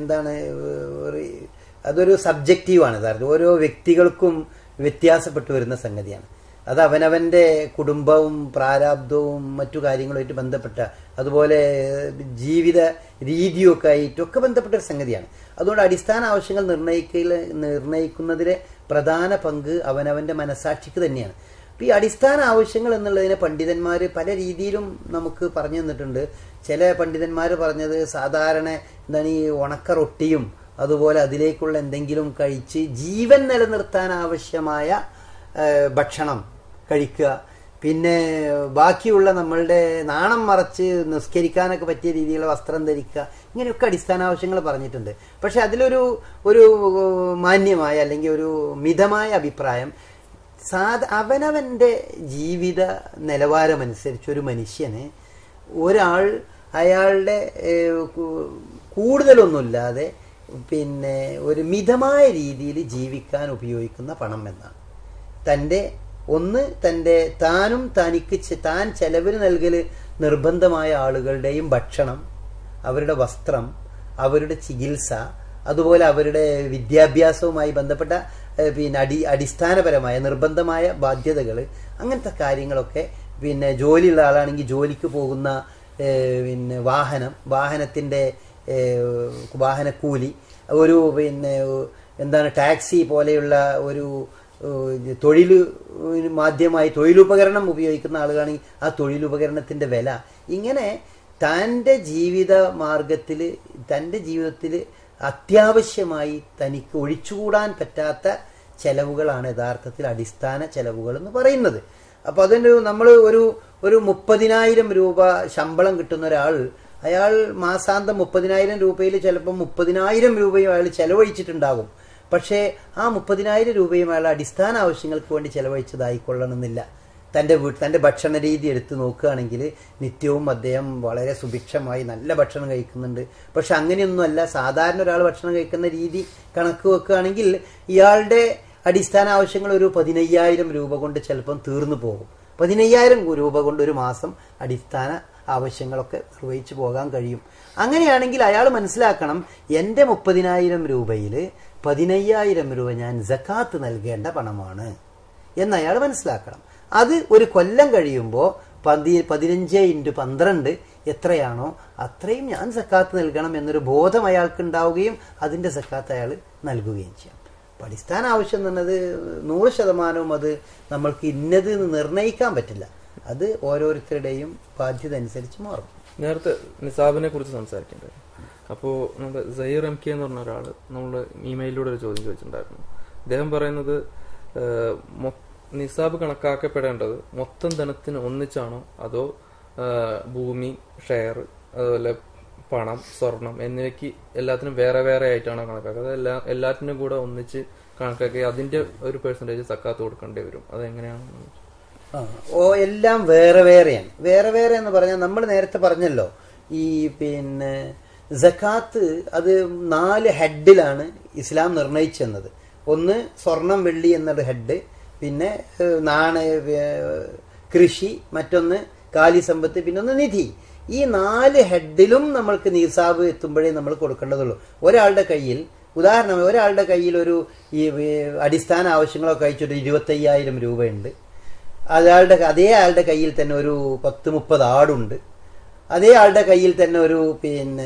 അതൊരു സബ്ജക്റ്റീവാണ്. യഥാർത്ഥം ഓരോ വ്യക്തികൾക്കും വ്യത്യാസപ്പെട്ടു വരുന്ന സംഗതിയാണ്. അത് അവനവന്റെ കുടുംബവും പ്രാരാബ്ദവും മറ്റു കാര്യങ്ങളുമായിട്ട് ബന്ധപ്പെട്ട, അതുപോലെ ജീവിത രീതിയൊക്കെ ആയിട്ടൊക്കെ ബന്ധപ്പെട്ട ഒരു സംഗതിയാണ്. അതുകൊണ്ട് അടിസ്ഥാന ആവശ്യങ്ങൾ നിർണയിക്കുന്നതിലെ പ്രധാന പങ്ക് അവനവന്റെ മനസാക്ഷിക്ക് തന്നെയാണ്. ഈ അടിസ്ഥാന ആവശ്യങ്ങൾ എന്നുള്ളതിനെ പണ്ഡിതന്മാർ പല രീതിയിലും നമുക്ക് പറഞ്ഞു തന്നിട്ടുണ്ട്. ചില പണ്ഡിതന്മാർ പറഞ്ഞത് സാധാരണ ഈ ഉണക്ക റൊട്ടിയും അതുപോലെ അതിലേക്കുള്ള എന്തെങ്കിലും കഴിച്ച് ജീവൻ നിലനിർത്താൻ ആവശ്യമായ ഭക്ഷണം കഴിക്കുക, പിന്നെ ബാക്കിയുള്ള നമ്മളുടെ നാണം മറച്ച് നിസ്കരിക്കാനൊക്കെ പറ്റിയ രീതിയിലുള്ള വസ്ത്രം ധരിക്കുക, ഇങ്ങനെയൊക്കെ അടിസ്ഥാന ആവശ്യങ്ങൾ പറഞ്ഞിട്ടുണ്ട്. പക്ഷെ അതിലൊരു മാന്യമായ അല്ലെങ്കിൽ ഒരു മിതമായ അഭിപ്രായം, അവനവന്റെ ജീവിത നിലവാരമനുസരിച്ച് ഒരു മനുഷ്യന് അയാളുടെ കൂടുതലൊന്നുമില്ലാതെ പിന്നെ ഒരു മിതമായ രീതിയിൽ ജീവിക്കാൻ ഉപയോഗിക്കുന്ന പണം എന്നാണ്. താൻ ചെലവിന് നൽകൽ നിർബന്ധമായ ആളുകളുടെയും ഭക്ഷണം, അവരുടെ വസ്ത്രം, അവരുടെ ചികിത്സ, അതുപോലെ അവരുടെ വിദ്യാഭ്യാസവുമായി ബന്ധപ്പെട്ട പിന്നെ അടിസ്ഥാനപരമായ നിർബന്ധമായ ബാധ്യതകൾ, അങ്ങനത്തെ കാര്യങ്ങളൊക്കെ, പിന്നെ ജോലിയുള്ള ആളാണെങ്കിൽ ജോലിക്ക് പോകുന്ന പിന്നെ വാഹനത്തിന്റെ വാഹനക്കൂലി, ഒരു പിന്നെ ടാക്സി പോലെയുള്ള ഒരു മാധ്യമമായി തൊഴിലുപകരണം ഉപയോഗിക്കുന്ന ആളുകളാണെങ്കിൽ ആ തൊഴിലുപകരണത്തിന്റെ വില, ഇങ്ങനെ തൻ്റെ ജീവിതത്തിൽ അത്യാവശ്യമായി തനിക്ക് ഒഴിച്ചുകൂടാൻ പറ്റാത്ത ചെലവുകളാണ് യഥാർത്ഥത്തിൽ അടിസ്ഥാന ചെലവുകൾ എന്ന് പറയുന്നത്. അപ്പൊ അതിന് നമ്മൾ ഒരു 30,000 രൂപ ശമ്പളം കിട്ടുന്ന ഒരാൾ, അയാൾ മാസാന്തം 30,000 രൂപയിൽ ചിലപ്പോൾ 30,000 രൂപയും അയാൾ ചെലവഴിച്ചിട്ടുണ്ടാകും. പക്ഷേ ആ 30,000 രൂപയും അയാൾ അടിസ്ഥാന ആവശ്യങ്ങൾക്ക് വേണ്ടി ചെലവഴിച്ചതായിക്കൊള്ളണമെന്നില്ല. തന്റെ ഭക്ഷണ രീതി എടുത്ത് നോക്കുകയാണെങ്കിൽ നിത്യവും അദ്ദേഹം വളരെ സുഭിക്ഷമായി നല്ല ഭക്ഷണം കഴിക്കുന്നുണ്ട്. പക്ഷെ അങ്ങനെയൊന്നുമല്ല സാധാരണ ഒരാൾ ഭക്ഷണം കഴിക്കുന്ന രീതി കണക്ക് വെക്കുകയാണെങ്കിൽ ഇയാളുടെ അടിസ്ഥാന ആവശ്യങ്ങൾ ഒരു 15,000 രൂപ കൊണ്ട് ചിലപ്പം തീർന്നു പോകും. 15,000 രൂപ കൊണ്ട് ഒരു മാസം അടിസ്ഥാന ആവശ്യങ്ങളൊക്കെ നിർവഹിച്ചു പോകാൻ കഴിയും. അങ്ങനെയാണെങ്കിൽ അയാൾ മനസ്സിലാക്കണം, എന്റെ 30,000 രൂപയിൽ 15,000 രൂപ ഞാൻ സക്കാത്ത് നൽകേണ്ട പണമാണ് എന്ന് അയാൾ മനസ്സിലാക്കണം. അത് ഒരു കൊല്ലം കഴിയുമ്പോൾ 15 × 12 എത്രയാണോ അത്രയും ഞാൻ സക്കാത്ത് നൽകണം എന്നൊരു ബോധം അയാൾക്ക് ഉണ്ടാവുകയും അതിന്റെ സക്കാത്ത് അയാൾ നൽകുകയും ചെയ്യാം. അടിസ്ഥാന ആവശ്യം എന്നുള്ളത് 100% അത് നമ്മൾക്ക് ഇന്നത് നിർണയിക്കാൻ പറ്റില്ല. അത് ഓരോരുത്തരുടെയും ബാധ്യത അനുസരിച്ച് മാറും. നേരത്തെ നിസാബിനെ കുറിച്ച് സംസാരിക്കേണ്ടത്. അപ്പോൾ നമ്മുടെ സഹീർ MK എന്ന് പറഞ്ഞ ഒരാൾ നമ്മുടെ ഇമെയിലിലൂടെ ഒരു ചോദ്യം ചോദിച്ചിട്ടുണ്ടായിരുന്നു. അദ്ദേഹം പറയുന്നത് നിസാബ് കണക്കാക്കപ്പെടേണ്ടത് മൊത്തം ധനത്തിന് ഒന്നിച്ചാണോ അതോ ഭൂമി, ഷെയർ, അതുപോലെ പണം, സ്വർണം എന്നിവയ്ക്ക് എല്ലാത്തിനും വേറെ വേറെ ആയിട്ടാണോ കണക്കാക്കുക? അത് എല്ലാത്തിനും കൂടെ ഒന്നിച്ച് കണക്കാക്കി അതിന്റെ ഒരു പെർസെന്റേജ് സക്കാത്ത് കൊടുക്കേണ്ടി വരും. അതെങ്ങനെയാണ്? എല്ലാം വേറെ വേറെയാണ്. വേറെ വേറെ എന്ന് പറഞ്ഞാൽ നമ്മൾ നേരത്തെ പറഞ്ഞല്ലോ, ഈ പിന്നെ സക്കാത്ത് അത് 4 ഹെഡിലാണ് ഇസ്ലാം നിർണയിച്ചെന്നത്. ഒന്ന് സ്വർണം വെള്ളി എന്നൊരു ഹെഡ്, പിന്നെ കൃഷി, മറ്റൊന്ന് കാലിസമ്പത്ത്, പിന്നെ ഒന്ന് നിധി. ഈ 4 ഹെഡിലും നമ്മൾക്ക് നിസാബ് എത്തുമ്പോഴേ നമ്മൾ കൊടുക്കേണ്ടതുള്ളൂ. ഒരാളുടെ കയ്യിൽ, ഉദാഹരണമായി ഒരാളുടെ കയ്യിൽ ഒരു ഈ അടിസ്ഥാന ആവശ്യങ്ങളൊക്കെ അയച്ചൊരു 25,000 രൂപയുണ്ട്. അതേ ആളുടെ കയ്യിൽ തന്നെ ഒരു 10-30 ആടുണ്ട്. അതേ ആളുടെ കയ്യിൽ തന്നെ ഒരു പിന്നെ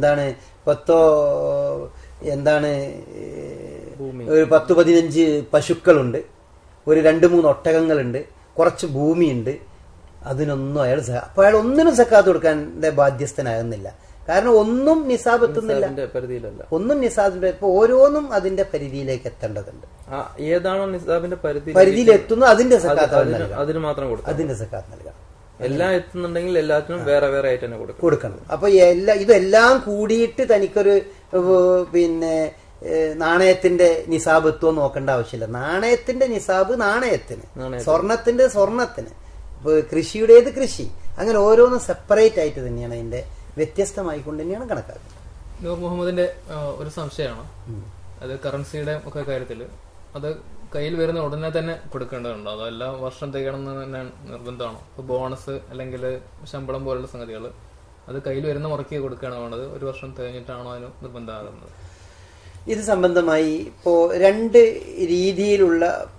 ഒരു 10-15 പശുക്കളുണ്ട്, ഒരു 2-3 ഒട്ടകങ്ങളുണ്ട്, കുറച്ച് ഭൂമിയുണ്ട്. അതിനൊന്നും അപ്പൊ അയാൾ ഒന്നിനും സക്കാത്ത് കൊടുക്കാൻ ബാധ്യസ്ഥനാകുന്നില്ല. കാരണം ഒന്നും നിസാബ് എത്തുന്നില്ല, ഒന്നും നിസാബിന്റെ. ഇപ്പൊ ഓരോന്നും അതിന്റെ പരിധിയിലേക്ക് എത്തേണ്ടതുണ്ട്. ഏതാണോ നിസാബിന്റെ പരിധിയിൽ എത്തുന്നു അതിന്റെ സക്കാത്ത് അതിന് മാത്രം കൊടുക്കണം, അതിന്റെ സക്കാത്ത് നൽകണം. എല്ലാം എത്തുന്നുണ്ടെങ്കിൽ എല്ലാത്തിനും വേറെ വേറെ ആയിട്ട് തന്നെ കൊടുക്കണം. അപ്പൊ ഇതെല്ലാം കൂടിയിട്ട് തനിക്കൊരു പിന്നെ നാണയത്തിന്റെ നിസാബ് എത്തുമോ നോക്കേണ്ട ആവശ്യമില്ല. നാണയത്തിന്റെ നിസാബ് നാണയത്തിന്, സ്വർണത്തിന്റെ സ്വർണത്തിന്, കൃഷിയുടേത് കൃഷി, അങ്ങനെ ഓരോന്നും സെപ്പറേറ്റ് ആയിട്ട് തന്നെയാണ് അതിന്റെ വ്യത്യസ്തമായിക്കൊണ്ട് തന്നെയാണ് കണക്കാക്കുന്നത്. നൂർ മുഹമ്മദിന്റെ ഒരു സംശയമാണ്, അത് കറൻസിയുടെ ഒക്കെ കാര്യത്തില് അത് കയ്യിൽ വരുന്ന ഉടനെ തന്നെ കൊടുക്കേണ്ടതുണ്ടോ, അതോ എല്ലാ വർഷം തികയണമെന്ന് തന്നെ നിർബന്ധമാണോ? ഇപ്പൊ ബോണസ് അല്ലെങ്കിൽ ശമ്പളം പോലുള്ള സംഗതികൾ അത് കയ്യിൽ വരുന്ന മുറയ്ക്ക് കൊടുക്കുകയാണോ വേണ്ടത്, ഒരു വർഷം തികഞ്ഞിട്ടാണോ അതിന് നിർബന്ധമാകുന്നത്? ഇത് സംബന്ധമായി ഇപ്പോ 2 രീതിയിലുള്ള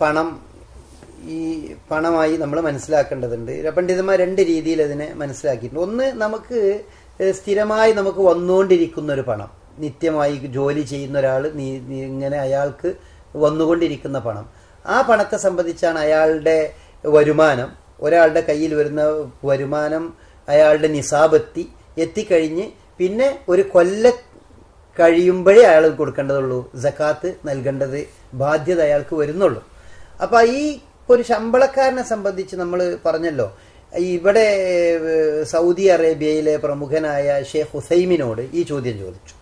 പണമായി നമ്മൾ മനസ്സിലാക്കേണ്ടതുണ്ട്. പണ്ഡിതന്മാർ 2 രീതിയിൽ അതിനെ മനസ്സിലാക്കിയിട്ടുണ്ട്. ഒന്ന്, നമുക്ക് സ്ഥിരമായി നമുക്ക് വന്നുകൊണ്ടിരിക്കുന്ന ഒരു പണം, നിത്യമായി ജോലി ചെയ്യുന്ന ഒരാൾ, ഇങ്ങനെ അയാൾക്ക് വന്നുകൊണ്ടിരിക്കുന്ന പണം, ആ പണത്തെ സംബന്ധിച്ചാണ് അയാളുടെ വരുമാനം. ഒരാളുടെ കയ്യിൽ വരുന്ന വരുമാനം അയാളുടെ നിസാബ് എത്തിക്കഴിഞ്ഞ് പിന്നെ ഒരു കൊല്ലം കഴിയുമ്പോഴേ അയാൾ കൊടുക്കേണ്ടതുള്ളൂ, സക്കാത്ത് നൽകേണ്ടത് ബാധ്യത അയാൾക്ക് വരുന്നുള്ളൂ. അപ്പൊ ഈ ഒരു ശമ്പളക്കാരനെ സംബന്ധിച്ച് നമ്മൾ പറഞ്ഞല്ലോ, ഇവിടെ സൗദി അറേബ്യയിലെ പ്രമുഖനായ ഷെയ്ഖ് ഹുസൈമിനോട് ഈ ചോദ്യം ചോദിച്ചു.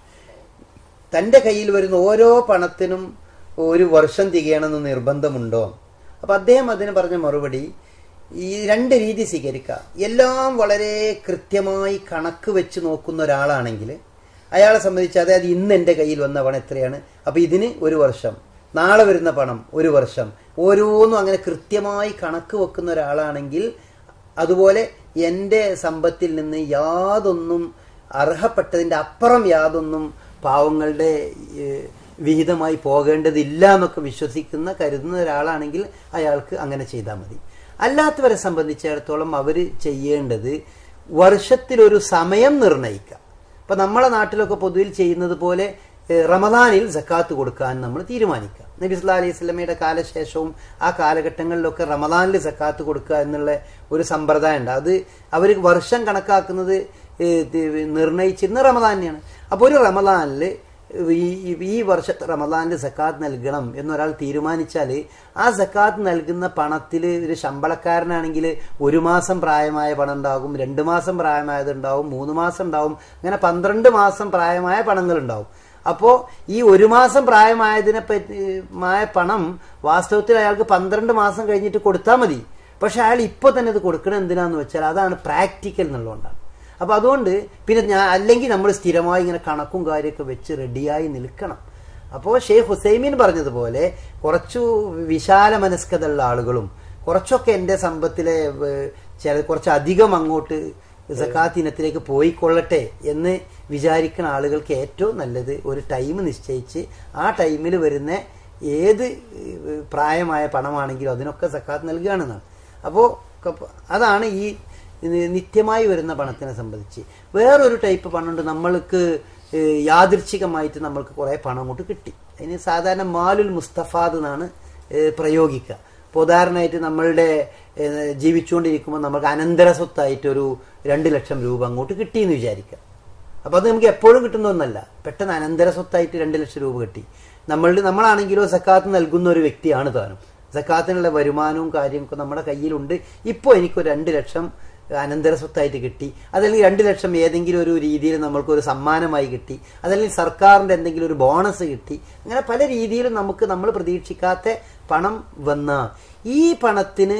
തന്റെ കയ്യിൽ വരുന്ന ഓരോ പണത്തിനും ഒരു വർഷം തികയണമെന്ന് നിർബന്ധമുണ്ടോ? അപ്പൊ അദ്ദേഹം അതിന് പറഞ്ഞ മറുപടി, ഈ 2 രീതി സ്വീകരിക്കാം. എല്ലാം വളരെ കൃത്യമായി കണക്ക് വെച്ച് നോക്കുന്ന ഒരാളാണെങ്കിൽ അയാളെ സംബന്ധിച്ച്, അതായത് ഇന്ന് എന്റെ കയ്യിൽ വന്ന പണം എത്രയാണ്, അപ്പൊ ഇതിന് 1 വർഷം, നാളെ വരുന്ന പണം 1 വർഷം, ഓരോന്നും അങ്ങനെ കൃത്യമായി കണക്ക് വെക്കുന്ന ഒരാളാണെങ്കിൽ, അതുപോലെ എന്റെ സമ്പത്തിൽ നിന്ന് യാതൊന്നും അർഹപ്പെട്ടതിന്റെ അപ്പുറം യാതൊന്നും പാവങ്ങളുടെ വിഹിതമായി പോകേണ്ടതില്ല എന്നൊക്കെ കരുതുന്ന ഒരാളാണെങ്കിൽ അയാൾക്ക് അങ്ങനെ ചെയ്താൽ മതി. അല്ലാത്തവരെ സംബന്ധിച്ചിടത്തോളം അവർ ചെയ്യേണ്ടത് വർഷത്തിലൊരു സമയം നിർണയിക്കുക. ഇപ്പൊ നമ്മളെ നാട്ടിലൊക്കെ പൊതുവിൽ ചെയ്യുന്നത് പോലെ റമദാനിൽ സക്കാത്ത് കൊടുക്കാൻ നമ്മൾ തീരുമാനിക്കുക. നബി സല്ലല്ലാഹു അലൈഹി വസല്ലമയുടെ കാലശേഷവും ആ കാലഘട്ടങ്ങളിലൊക്കെ റമദാനിൽ സക്കാത്ത് കൊടുക്കുക എന്നുള്ള ഒരു സമ്പ്രദായം ഉണ്ട്. അത് അവർ വർഷം കണക്കാക്കുന്നത് നിർണയിച്ചിരുന്ന റമദാൻ തന്നെയാണ്. അപ്പോൾ ഒരു റമദാനിൽ ഈ വർഷത്തെ റമദാനിൽ സക്കാത്ത് നൽകണം എന്നൊരാൾ തീരുമാനിച്ചാൽ, ആ സക്കാത്ത് നൽകുന്ന പണത്തിൽ ഒരു ശമ്പളക്കാരനാണെങ്കിൽ 1 മാസം പ്രായമായ പണം ഉണ്ടാകും, 2 മാസം പ്രായമായതുണ്ടാവും, 3 മാസം ഉണ്ടാവും, അങ്ങനെ 12 മാസം പ്രായമായ പണങ്ങൾ ഉണ്ടാവും. അപ്പോ ഈ 1 മാസം പ്രായമായ പണം വാസ്തവത്തിൽ അയാൾക്ക് 12 മാസം കഴിഞ്ഞിട്ട് കൊടുത്താൽ മതി. പക്ഷെ അയാൾ ഇപ്പൊ തന്നെ ഇത് കൊടുക്കണം എന്തിനാന്ന് വെച്ചാൽ അതാണ് പ്രാക്ടിക്കൽ എന്നുള്ളതുകൊണ്ടാണ്. അപ്പൊ അതുകൊണ്ട് പിന്നെ അല്ലെങ്കിൽ നമ്മൾ സ്ഥിരമായി ഇങ്ങനെ കണക്കും കാര്യമൊക്കെ വെച്ച് റെഡിയായി നിൽക്കണം. അപ്പോൾ ഷെയ്ഖ് ഹുസൈമീൻ പറഞ്ഞതുപോലെ കുറച്ചു വിശാല മനസ്കതയുള്ള ആളുകളും കുറച്ചൊക്കെ എൻ്റെ സമ്പത്തിലെ കുറച്ചധികം അങ്ങോട്ട് സക്കാത്ത് ഇനത്തിലേക്ക് പോയിക്കൊള്ളട്ടെ എന്ന് വിചാരിക്കുന്ന ആളുകൾക്ക് ഏറ്റവും നല്ലത് ഒരു ടൈം നിശ്ചയിച്ച് ആ ടൈമിൽ വരുന്ന ഏത് പ്രായമായ പണമാണെങ്കിലും അതിനൊക്കെ സക്കാത്ത് നൽകുകയാണെന്നാണ്. അപ്പോൾ അതാണ് ഈ നിത്യമായി വരുന്ന പണത്തിനെ സംബന്ധിച്ച്. വേറൊരു ടൈപ്പ് പണമുണ്ട്, നമ്മൾക്ക് യാദൃച്ഛികമായിട്ട് നമ്മൾക്ക് കുറേ പണം അങ്ങോട്ട് കിട്ടി. അതിന് സാധാരണ മാലുൽ മുസ്തഫാദ് എന്നാണ് പ്രയോഗിക്കുക. ഇപ്പോൾ ഉദാഹരണമായിട്ട് നമ്മളുടെ ജീവിച്ചുകൊണ്ടിരിക്കുമ്പോൾ നമുക്ക് അനന്തര സ്വത്തായിട്ട് ഒരു 2 ലക്ഷം രൂപ അങ്ങോട്ട് കിട്ടിയെന്ന് വിചാരിക്കുക. അപ്പോൾ അത് നമുക്ക് എപ്പോഴും കിട്ടുന്നതൊന്നല്ല, പെട്ടെന്ന് അനന്തര സ്വത്തായിട്ട് 2 ലക്ഷം രൂപ കിട്ടി. നമ്മളാണെങ്കിലോ സക്കാത്ത് നൽകുന്ന ഒരു വ്യക്തിയാണ് താനും, സക്കാത്തിനുള്ള വരുമാനവും കാര്യമൊക്കെ നമ്മുടെ കയ്യിലുണ്ട്. ഇപ്പോൾ എനിക്കൊരു 2 ലക്ഷം അനന്തര സ്വത്തായിട്ട് കിട്ടി, അതല്ലെങ്കിൽ 2 ലക്ഷം ഏതെങ്കിലും ഒരു രീതിയിൽ നമ്മൾക്കൊരു സമ്മാനമായി കിട്ടി, അതല്ലെങ്കിൽ സർക്കാരിന്റെ എന്തെങ്കിലും ഒരു ബോണസ് കിട്ടി, അങ്ങനെ പല രീതിയിലും നമ്മൾ പ്രതീക്ഷിക്കാത്ത പണം വന്ന ഈ പണത്തിന്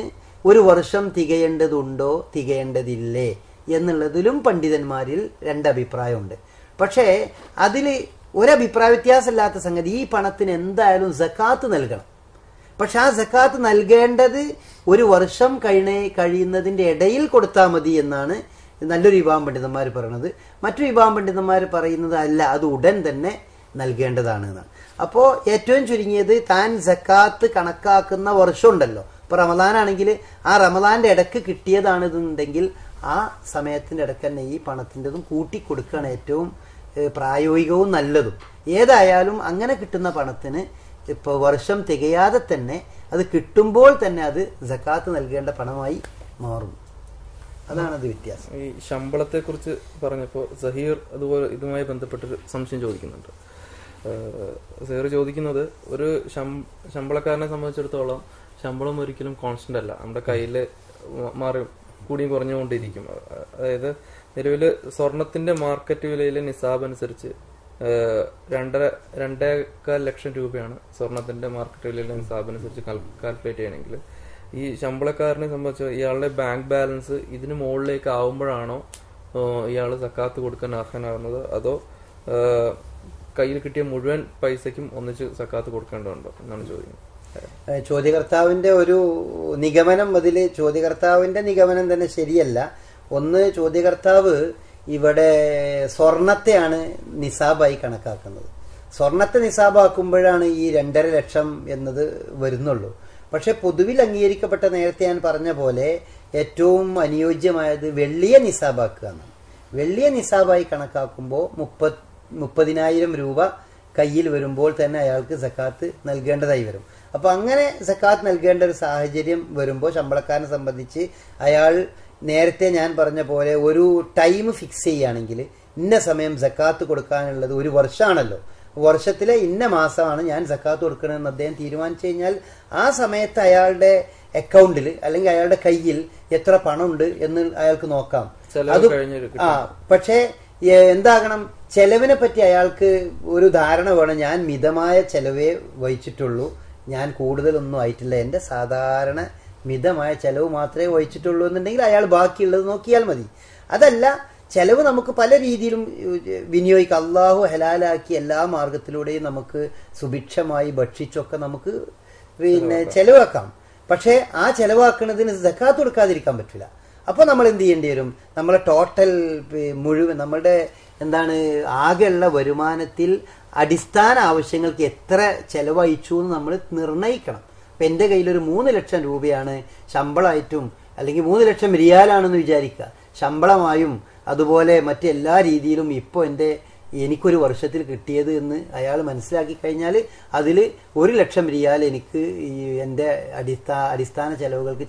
ഒരു വർഷം തികയേണ്ടതുണ്ടോ തികയേണ്ടതില്ലേ എന്നുള്ളതിലും പണ്ഡിതന്മാരിൽ രണ്ടഭിപ്രായമുണ്ട്. പക്ഷേ അതിൽ ഒരഭിപ്രായ വ്യത്യാസമില്ലാത്ത സംഗതി, ഈ പണത്തിന് എന്തായാലും സക്കാത്ത് നൽകണം. പക്ഷെ ആ സക്കാത്ത് നൽകേണ്ടത് ഒരു വർഷം കഴിയുന്നതിന്റെ ഇടയിൽ കൊടുത്താൽ മതി എന്നാണ് നല്ലൊരു വിഭാഗം പണ്ഡിതന്മാർ പറയുന്നത്. മറ്റൊരു വിഭാഗം പണ്ഡിതന്മാർ പറയുന്നത് അല്ല, അത് ഉടൻ തന്നെ നൽകേണ്ടതാണ് എന്നാണ്. അപ്പോൾ ഏറ്റവും ചുരുങ്ങിയത് താൻ സക്കാത്ത് കണക്കാക്കുന്ന വർഷം ഉണ്ടല്ലോ, ഇപ്പൊ റമദാനാണെങ്കിൽ ആ റമദാന്റെ ഇടക്ക് കിട്ടിയതാണിതെന്നുണ്ടെങ്കിൽ ആ സമയത്തിന്റെ ഇടക്ക് തന്നെ ഈ പണത്തിൻ്റെതും കൂട്ടിക്കൊടുക്കുകയാണ് ഏറ്റവും പ്രായോഗികവും നല്ലതും. ഏതായാലും അങ്ങനെ കിട്ടുന്ന പണത്തിന് ഇപ്പോൾ വർഷം തികയാതെ തന്നെ അത് കിട്ടുമ്പോൾ തന്നെ അത് സക്കാത്ത് നൽകേണ്ട പണമായി മാറും. അതാണ് അത് വ്യത്യാസം. ഈ ശമ്പളത്തെ കുറിച്ച് പറഞ്ഞപ്പോൾ സഹീർ അതുപോലെ ഇതുമായി ബന്ധപ്പെട്ടൊരു സംശയം ചോദിക്കുന്നുണ്ട്. സഹീർ ചോദിക്കുന്നത്, ഒരു ശമ്പളക്കാരനെ സംബന്ധിച്ചിടത്തോളം ശമ്പളം ഒരിക്കലും കോൺസ്റ്റന്റ് അല്ല, നമ്മുടെ കയ്യിൽ മാറി കൂടിയും കുറഞ്ഞുകൊണ്ടിരിക്കും. അതായത് നിലവിൽ സ്വർണത്തിന്റെ മാർക്കറ്റ് വിലയിലെ നിസാബ് അനുസരിച്ച് 2.25 ലക്ഷം രൂപയാണ് സ്വർണത്തിന്റെ മാർക്കറ്റ് വിലയിലെ നിസാബ് അനുസരിച്ച് കാൽക്കുലേറ്റ് ചെയ്യണമെങ്കിൽ, ഈ ശമ്പളക്കാരനെ സംബന്ധിച്ച് ഇയാളുടെ ബാങ്ക് ബാലൻസ് ഇതിന് മുകളിലേക്ക് ആവുമ്പോഴാണോ ഇയാൾ സക്കാത്ത് കൊടുക്കാൻ അർഹനാകുന്നത്, അതോ കയ്യിൽ കിട്ടിയ മുഴുവൻ പൈസയ്ക്കും ഒന്നിച്ച് സക്കാത്ത് കൊടുക്കേണ്ടതുണ്ടോ എന്നാണ് ചോദിക്കുന്നത്. ചോദ്യകർത്താവിന്റെ ഒരു നിഗമനം, അതില് ചോദ്യകർത്താവിന്റെ നിഗമനം തന്നെ ശരിയല്ല. ഒന്ന്, ചോദ്യകർത്താവ് ഇവിടെ സ്വർണത്തെയാണ് നിസാബായി കണക്കാക്കുന്നത്. സ്വർണത്തെ നിസാബാക്കുമ്പോഴാണ് ഈ 2.5 ലക്ഷം എന്നത് വരുന്നുള്ളൂ. പക്ഷെ പൊതുവിൽ അംഗീകരിക്കപ്പെട്ട, നേരത്തെ ഞാൻ പറഞ്ഞ പോലെ, ഏറ്റവും അനുയോജ്യമായത് വെള്ളിയെ നിസാബാക്കുക എന്നാണ്. വെള്ളിയെ നിസാബായി കണക്കാക്കുമ്പോൾ 30,000 രൂപ കയ്യിൽ വരുമ്പോൾ തന്നെ അയാൾക്ക് സക്കാത്ത് നൽകേണ്ടതായി വരും. അപ്പൊ അങ്ങനെ സക്കാത്ത് നൽകേണ്ട ഒരു സാഹചര്യം വരുമ്പോൾ ശമ്പളക്കാരനെ സംബന്ധിച്ച് അയാൾ നേരത്തെ ഞാൻ പറഞ്ഞ പോലെ ഒരു ടൈം ഫിക്സ് ചെയ്യുകയാണെങ്കിൽ, ഇന്ന സമയം സക്കാത്ത് കൊടുക്കാനുള്ളത് ഒരു വർഷമാണല്ലോ, വർഷത്തിലെ ഇന്ന മാസമാണ് ഞാൻ സക്കാത്ത് കൊടുക്കണമെന്ന് അദ്ദേഹം തീരുമാനിച്ചു കഴിഞ്ഞാൽ ആ സമയത്ത് അയാളുടെ അക്കൗണ്ടിൽ അല്ലെങ്കിൽ അയാളുടെ കയ്യിൽ എത്ര പണമുണ്ട് എന്ന് അയാൾക്ക് നോക്കാം. അത് പക്ഷേ എന്താകണം, ചെലവിനെ പറ്റി അയാൾക്ക് ഒരു ധാരണ വേണം. ഞാൻ മിതമായ ചെലവേ വഹിച്ചിട്ടുള്ളൂ, ഞാൻ കൂടുതലൊന്നും ആയിട്ടില്ല, എന്റെ സാധാരണ മിതമായ ചെലവ് മാത്രമേ വഹിച്ചിട്ടുള്ളൂ എന്നുണ്ടെങ്കിൽ അയാൾ ബാക്കിയുള്ളത് നോക്കിയാൽ മതി. അതല്ല, ചെലവ് നമുക്ക് പല രീതിയിലും വിനിയോഗിക്കാം. അള്ളാഹു ഹലാലാക്കി എല്ലാ മാർഗത്തിലൂടെയും നമുക്ക് സുഭിക്ഷമായി ഭക്ഷിച്ചൊക്കെ നമുക്ക് ചെലവാക്കാം. പക്ഷെ ആ ചെലവാക്കുന്നതിന് സക്കാത്ത് കൊടുക്കാതിരിക്കാൻ പറ്റില്ല. അപ്പൊ നമ്മൾ എന്ത് ചെയ്യേണ്ടി വരും, നമ്മളെ ടോട്ടൽ മുഴുവൻ നമ്മളുടെ ആകെയുള്ള വരുമാനത്തിൽ അടിസ്ഥാന ആവശ്യങ്ങൾക്ക് എത്ര ചെലവഴിച്ചു എന്ന് നമ്മൾ നിർണയിക്കണം. ഇപ്പൊ എന്റെ കയ്യിലൊരു 3 ലക്ഷം രൂപയാണ് ശമ്പളമായിട്ടും, അല്ലെങ്കിൽ 3 ലക്ഷം റിയാലാണെന്ന് വിചാരിക്കുക, ശമ്പളമായും അതുപോലെ മറ്റെല്ലാ രീതിയിലും ഇപ്പോൾ എനിക്കൊരു വർഷത്തിൽ കിട്ടിയത് എന്ന് അയാൾ മനസ്സിലാക്കി കഴിഞ്ഞാൽ അതിൽ 1 ലക്ഷം റിയാൽ എനിക്ക് എൻ്റെ അടിസ്ഥാന ചെലവുകൾക്ക്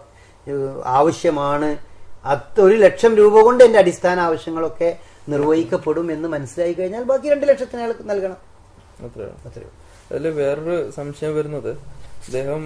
ആവശ്യമാണ്. 1 ലക്ഷം രൂപ കൊണ്ട് എൻ്റെ അടിസ്ഥാന ആവശ്യങ്ങളൊക്കെ നിർവഹിക്കപ്പെടും എന്ന് മനസ്സിലാക്കി കഴിഞ്ഞാൽ ബാക്കി 2 ലക്ഷത്തിന് അയാൾക്ക് നൽകണം. അത്രയോ. അതിൽ വേറൊരു സംശയം വരുന്നത്, അദ്ദേഹം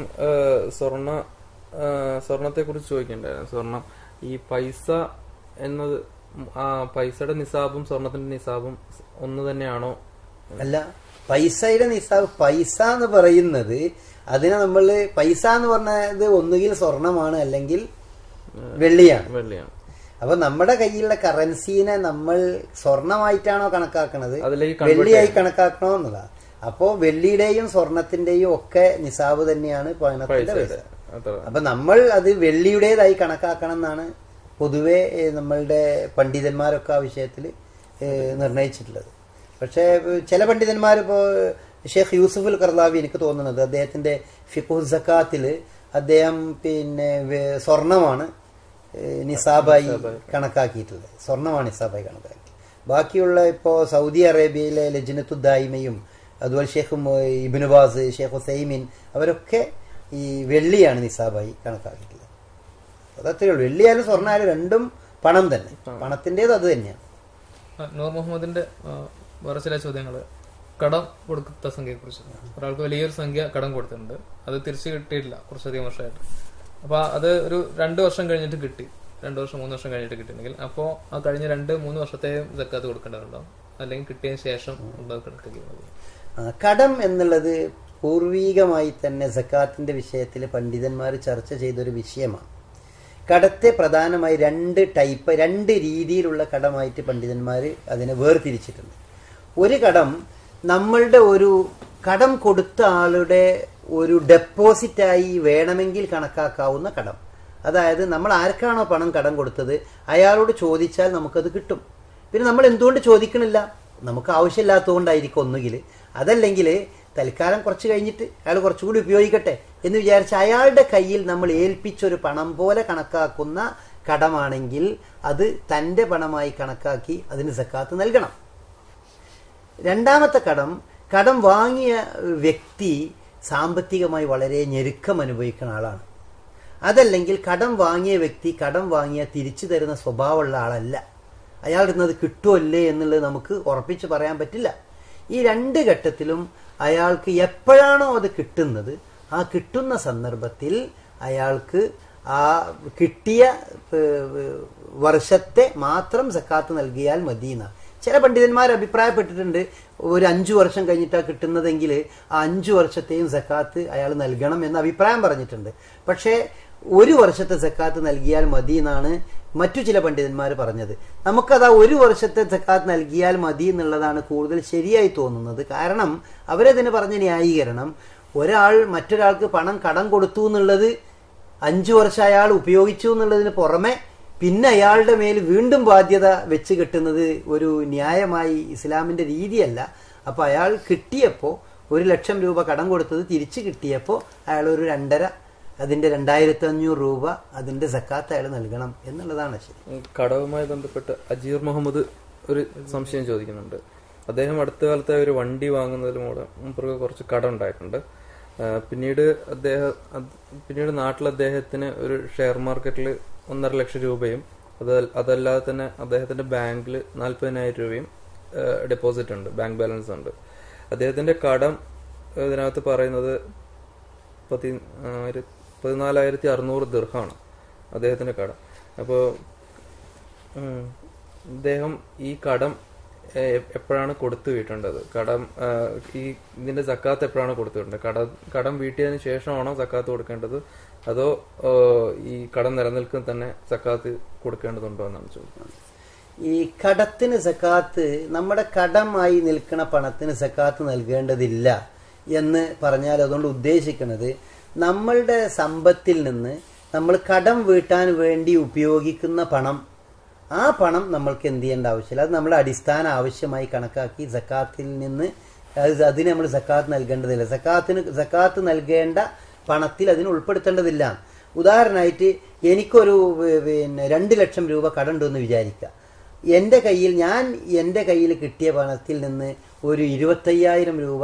സ്വർണത്തെ കുറിച്ച് ചോദിക്കണ്ടായിരുന്നു. സ്വർണം, ഈ പൈസ എന്നത്, പൈസയുടെ നിസാബും സ്വർണത്തിന്റെ നിസാബും ഒന്ന് തന്നെയാണോ? അല്ല, പൈസയുടെ നിസാബ്, പൈസ എന്ന് പറയുന്നത് അതിനെ നമ്മൾ പൈസ എന്ന് പറഞ്ഞത് ഒന്നുകിൽ സ്വർണമാണ് അല്ലെങ്കിൽ വെള്ളിയാണ്. അപ്പൊ നമ്മുടെ കയ്യിലുള്ള കറൻസീനെ നമ്മൾ സ്വർണമായിട്ടാണോ കണക്കാക്കണത്, വെള്ളിയായി കണക്കാക്കണോ എന്നതാണ്. അപ്പോ വെള്ളിയുടെയും സ്വർണത്തിന്റെയും ഒക്കെ നിസാബ് തന്നെയാണ് പണത്തിന്റെ പൈസ. അപ്പൊ നമ്മൾ അത് വെള്ളിയുടേതായി കണക്കാക്കണം എന്നാണ് പൊതുവെ നമ്മളുടെ പണ്ഡിതന്മാരൊക്കെ ആ വിഷയത്തിൽ നിർണയിച്ചിട്ടുള്ളത്. പക്ഷെ ചില പണ്ഡിതന്മാർ, ഇപ്പോ ഷെയ്ഖ് യൂസുഫുൽ ഖർലാവി, എനിക്ക് തോന്നുന്നത് അദ്ദേഹത്തിന്റെ ഫിഖ്ഹു സക്കാത്തില് അദ്ദേഹം സ്വർണമാണ് നിസാബായി കണക്കാക്കിയിട്ടുള്ളത്. സ്വർണമാണ് നിസാബായി കണക്കാക്കി. ബാക്കിയുള്ള ഇപ്പോ സൗദി അറേബ്യയിലെ ലജ്നത്തു ദായിമയും അതുപോലെ Sheikh Ibn Baz, Sheikh Husaimin, അവരൊക്കെ ഈ വെള്ളിയാണ് നിസാബായി കണക്കാക്കിയിട്ടുള്ളത്. അതത്രേ ഉള്ളൂ. വെള്ളിയായാലും സ്വർണ്ണമായാലും രണ്ടും പണം തന്നെ, പണത്തിൻ്റെത് അത് തന്നെയാണ്. നൂർ മുഹമ്മദിന്റെ വേറെ ചില ചോദ്യങ്ങള്, കടം കൊടുത്ത സംഖ്യയെ കുറിച്ച്. ഒരാൾക്ക് വലിയൊരു സംഖ്യ കടം കൊടുത്തിട്ടുണ്ട്, അത് തിരിച്ചു കിട്ടിയിട്ടില്ല കുറച്ചധികം വർഷമായിട്ട്. അപ്പൊ അത് ഒരു 2 വർഷം കഴിഞ്ഞിട്ട് കിട്ടി, 2 വർഷം 3 വർഷം കഴിഞ്ഞിട്ട് കിട്ടിയിട്ടുണ്ടെങ്കിൽ അപ്പോ ആ കഴിഞ്ഞ 2-3 വർഷത്തെയും സക്കാത്ത് കൊടുക്കേണ്ടതുണ്ടോ, അല്ലെങ്കിൽ കിട്ടിയതിന് ശേഷം ഉള്ളത് കണക്കാക്കി? കടം എന്നുള്ളത് പൂർവീകമായി തന്നെ സക്കാത്തിന്റെ വിഷയത്തിൽ പണ്ഡിതന്മാർ ചർച്ച ചെയ്തൊരു വിഷയമാണ്. കടത്തെ പ്രധാനമായി രണ്ട് രീതിയിലുള്ള കടമായിട്ട് പണ്ഡിതന്മാർ അതിനെ വേർതിരിച്ചിട്ടുണ്ട്. ഒരു കടം നമ്മളുടെ ഒരു കടം കൊടുത്ത ആളുടെ ഒരു ഡെപ്പോസിറ്റായി വേണമെങ്കിൽ കണക്കാക്കാവുന്ന കടം. അതായത് നമ്മൾ ആർക്കാണോ പണം കടം കൊടുത്തത് അയാളോട് ചോദിച്ചാൽ നമുക്കത് കിട്ടും. പിന്നെ നമ്മൾ എന്തുകൊണ്ട് ചോദിക്കണില്ല? നമുക്ക് ആവശ്യമില്ലാത്തതുകൊണ്ടായിരിക്കും ഒന്നുകിൽ, അതല്ലെങ്കിൽ തൽക്കാലം കുറച്ച് കഴിഞ്ഞിട്ട് അയാൾ കുറച്ചുകൂടി ഉപയോഗിക്കട്ടെ എന്ന് വിചാരിച്ച് അയാളുടെ കയ്യിൽ നമ്മൾ ഏൽപ്പിച്ചൊരു പണം പോലെ കണക്കാക്കുന്ന കടമാണെങ്കിൽ അത് തൻ്റെ പണമായി കണക്കാക്കി അതിന് സക്കാത്ത് നൽകണം. രണ്ടാമത്തെ കടം വാങ്ങിയ വ്യക്തി സാമ്പത്തികമായി വളരെ ഞെരുക്കം അനുഭവിക്കുന്ന ആളാണ്. അതല്ലെങ്കിൽ കടം വാങ്ങിയ വ്യക്തി കടം വാങ്ങിയ തിരിച്ചു തരുന്ന സ്വഭാവമുള്ള ആളല്ല. അയാളുടെ അത് കിട്ടുമല്ലേ എന്നുള്ളത് നമുക്ക് ഉറപ്പിച്ച് പറയാൻ പറ്റില്ല. ഈ രണ്ട് ഘട്ടത്തിലും അയാൾക്ക് എപ്പോഴാണോ അത് കിട്ടുന്നത് ആ കിട്ടുന്ന സന്ദർഭത്തിൽ അയാൾക്ക് ആ കിട്ടിയ വർഷത്തെ മാത്രം സക്കാത്ത് നൽകിയാൽ മതിയെന്ന ചില പണ്ഡിതന്മാർ അഭിപ്രായപ്പെട്ടിട്ടുണ്ട്. ഒരു 5 വർഷം കഴിഞ്ഞിട്ടാണ് കിട്ടുന്നതെങ്കിൽ ആ 5 വർഷത്തെയും സക്കാത്ത് അയാൾ നൽകണം എന്ന അഭിപ്രായം പറഞ്ഞിട്ടുണ്ട്. പക്ഷേ 1 വർഷത്തെ സക്കാത്ത് നൽകിയാൽ മതി എന്നാണ് മറ്റു ചില പണ്ഡിതന്മാർ പറഞ്ഞത്. നമുക്കത് 1 വർഷത്തെ സക്കാത്ത് നൽകിയാൽ മതി എന്നുള്ളതാണ് കൂടുതൽ ശരിയായി തോന്നുന്നത്. കാരണം അവരതിന് പറഞ്ഞ ന്യായീകരണം, ഒരാൾ മറ്റൊരാൾക്ക് പണം കടം കൊടുത്തു എന്നുള്ളത് 5 വർഷം അയാൾ ഉപയോഗിച്ചു എന്നുള്ളതിന് പുറമെ പിന്നെ അയാളുടെ മേൽ വീണ്ടും ബാധ്യത വെച്ച് കെട്ടുന്നത് ഒരു ന്യായമായി ഇസ്ലാമിന്റെ രീതിയല്ല. അപ്പൊ അയാൾ കിട്ടിയപ്പോൾ 1 ലക്ഷം രൂപ കടം കൊടുത്തത് തിരിച്ചു കിട്ടിയപ്പോൾ അയാൾ ഒരു 2.5 അതിന്റെ 2500 രൂപ അതിന്റെ സക്കാത്ത് അയാൾ നൽകണം എന്നുള്ളതാണ് ശരി. കടവുമായി ബന്ധപ്പെട്ട് അജീർ മുഹമ്മദ് ഒരു സംശയം ചോദിക്കുന്നുണ്ട്. അദ്ദേഹം അടുത്ത കാലത്തെ ഒരു വണ്ടി വാങ്ങുന്നതിൽ മുമ്പ് കുറച്ച് കടം ഉണ്ടായിട്ടുണ്ട്. പിന്നീട് നാട്ടിൽ അദ്ദേഹത്തിന് ഒരു ഷെയർ മാർക്കറ്റിൽ 1.5 ലക്ഷം രൂപയും അതല്ലാതെ തന്നെ അദ്ദേഹത്തിന്റെ ബാങ്കിൽ 40,000 രൂപയും ഡെപ്പോസിറ്റ് ഉണ്ട്, ബാങ്ക് ബാലൻസ് ഉണ്ട്. അദ്ദേഹത്തിന്റെ കടം ഇതിനകത്ത് പറയുന്നത് 14,600 ദിർഹമാണ് അദ്ദേഹത്തിന്റെ കടം. അപ്പോൾ അദ്ദേഹം ഈ കടം എപ്പോഴാണ് കൊടുത്തു വീട്ടേണ്ടത്? ഇതിന്റെ സക്കാത്ത് എപ്പോഴാണ് കൊടുത്തു വീട്ടേണ്ടത്? കടം വീട്ടിയതിന് ശേഷമാണോ സക്കാത്ത് കൊടുക്കേണ്ടത്, അതോ ഈ കടം നിലനിൽക്കുന്ന തന്നെ സക്കാത്ത് കൊടുക്കേണ്ടതുണ്ടോ എന്നാണ് ചോദിക്കുന്നത്. ഈ കടത്തിന് സക്കാത്ത്, നമ്മുടെ കടമായി നിൽക്കുന്ന പണത്തിന് സക്കാത്ത് നൽകേണ്ടതില്ല എന്ന് പറഞ്ഞാൽ അതുകൊണ്ട് ഉദ്ദേശിക്കുന്നത് നമ്മളുടെ സമ്പത്തിൽ നിന്ന് നമ്മൾ കടം വീട്ടാൻ വേണ്ടി ഉപയോഗിക്കുന്ന പണം, ആ പണം നമ്മൾക്ക് എന്ത് ചെയ്യേണ്ട ആവശ്യമില്ല. അത് നമ്മുടെ അടിസ്ഥാന ആവശ്യമായി കണക്കാക്കി സക്കാത്തിൽ നിന്ന് അതിന് നമ്മൾ സക്കാത്ത് നൽകേണ്ടതില്ല. സക്കാത്ത് നൽകേണ്ട പണത്തിൽ അതിന് ഉൾപ്പെടുത്തേണ്ടതില്ല. ഉദാഹരണമായിട്ട് എനിക്കൊരു 2 ലക്ഷം രൂപ കടമുണ്ടെന്ന് വിചാരിക്കുക. എൻ്റെ കയ്യിൽ കിട്ടിയ പണത്തിൽ നിന്ന് ഒരു 25,000 രൂപ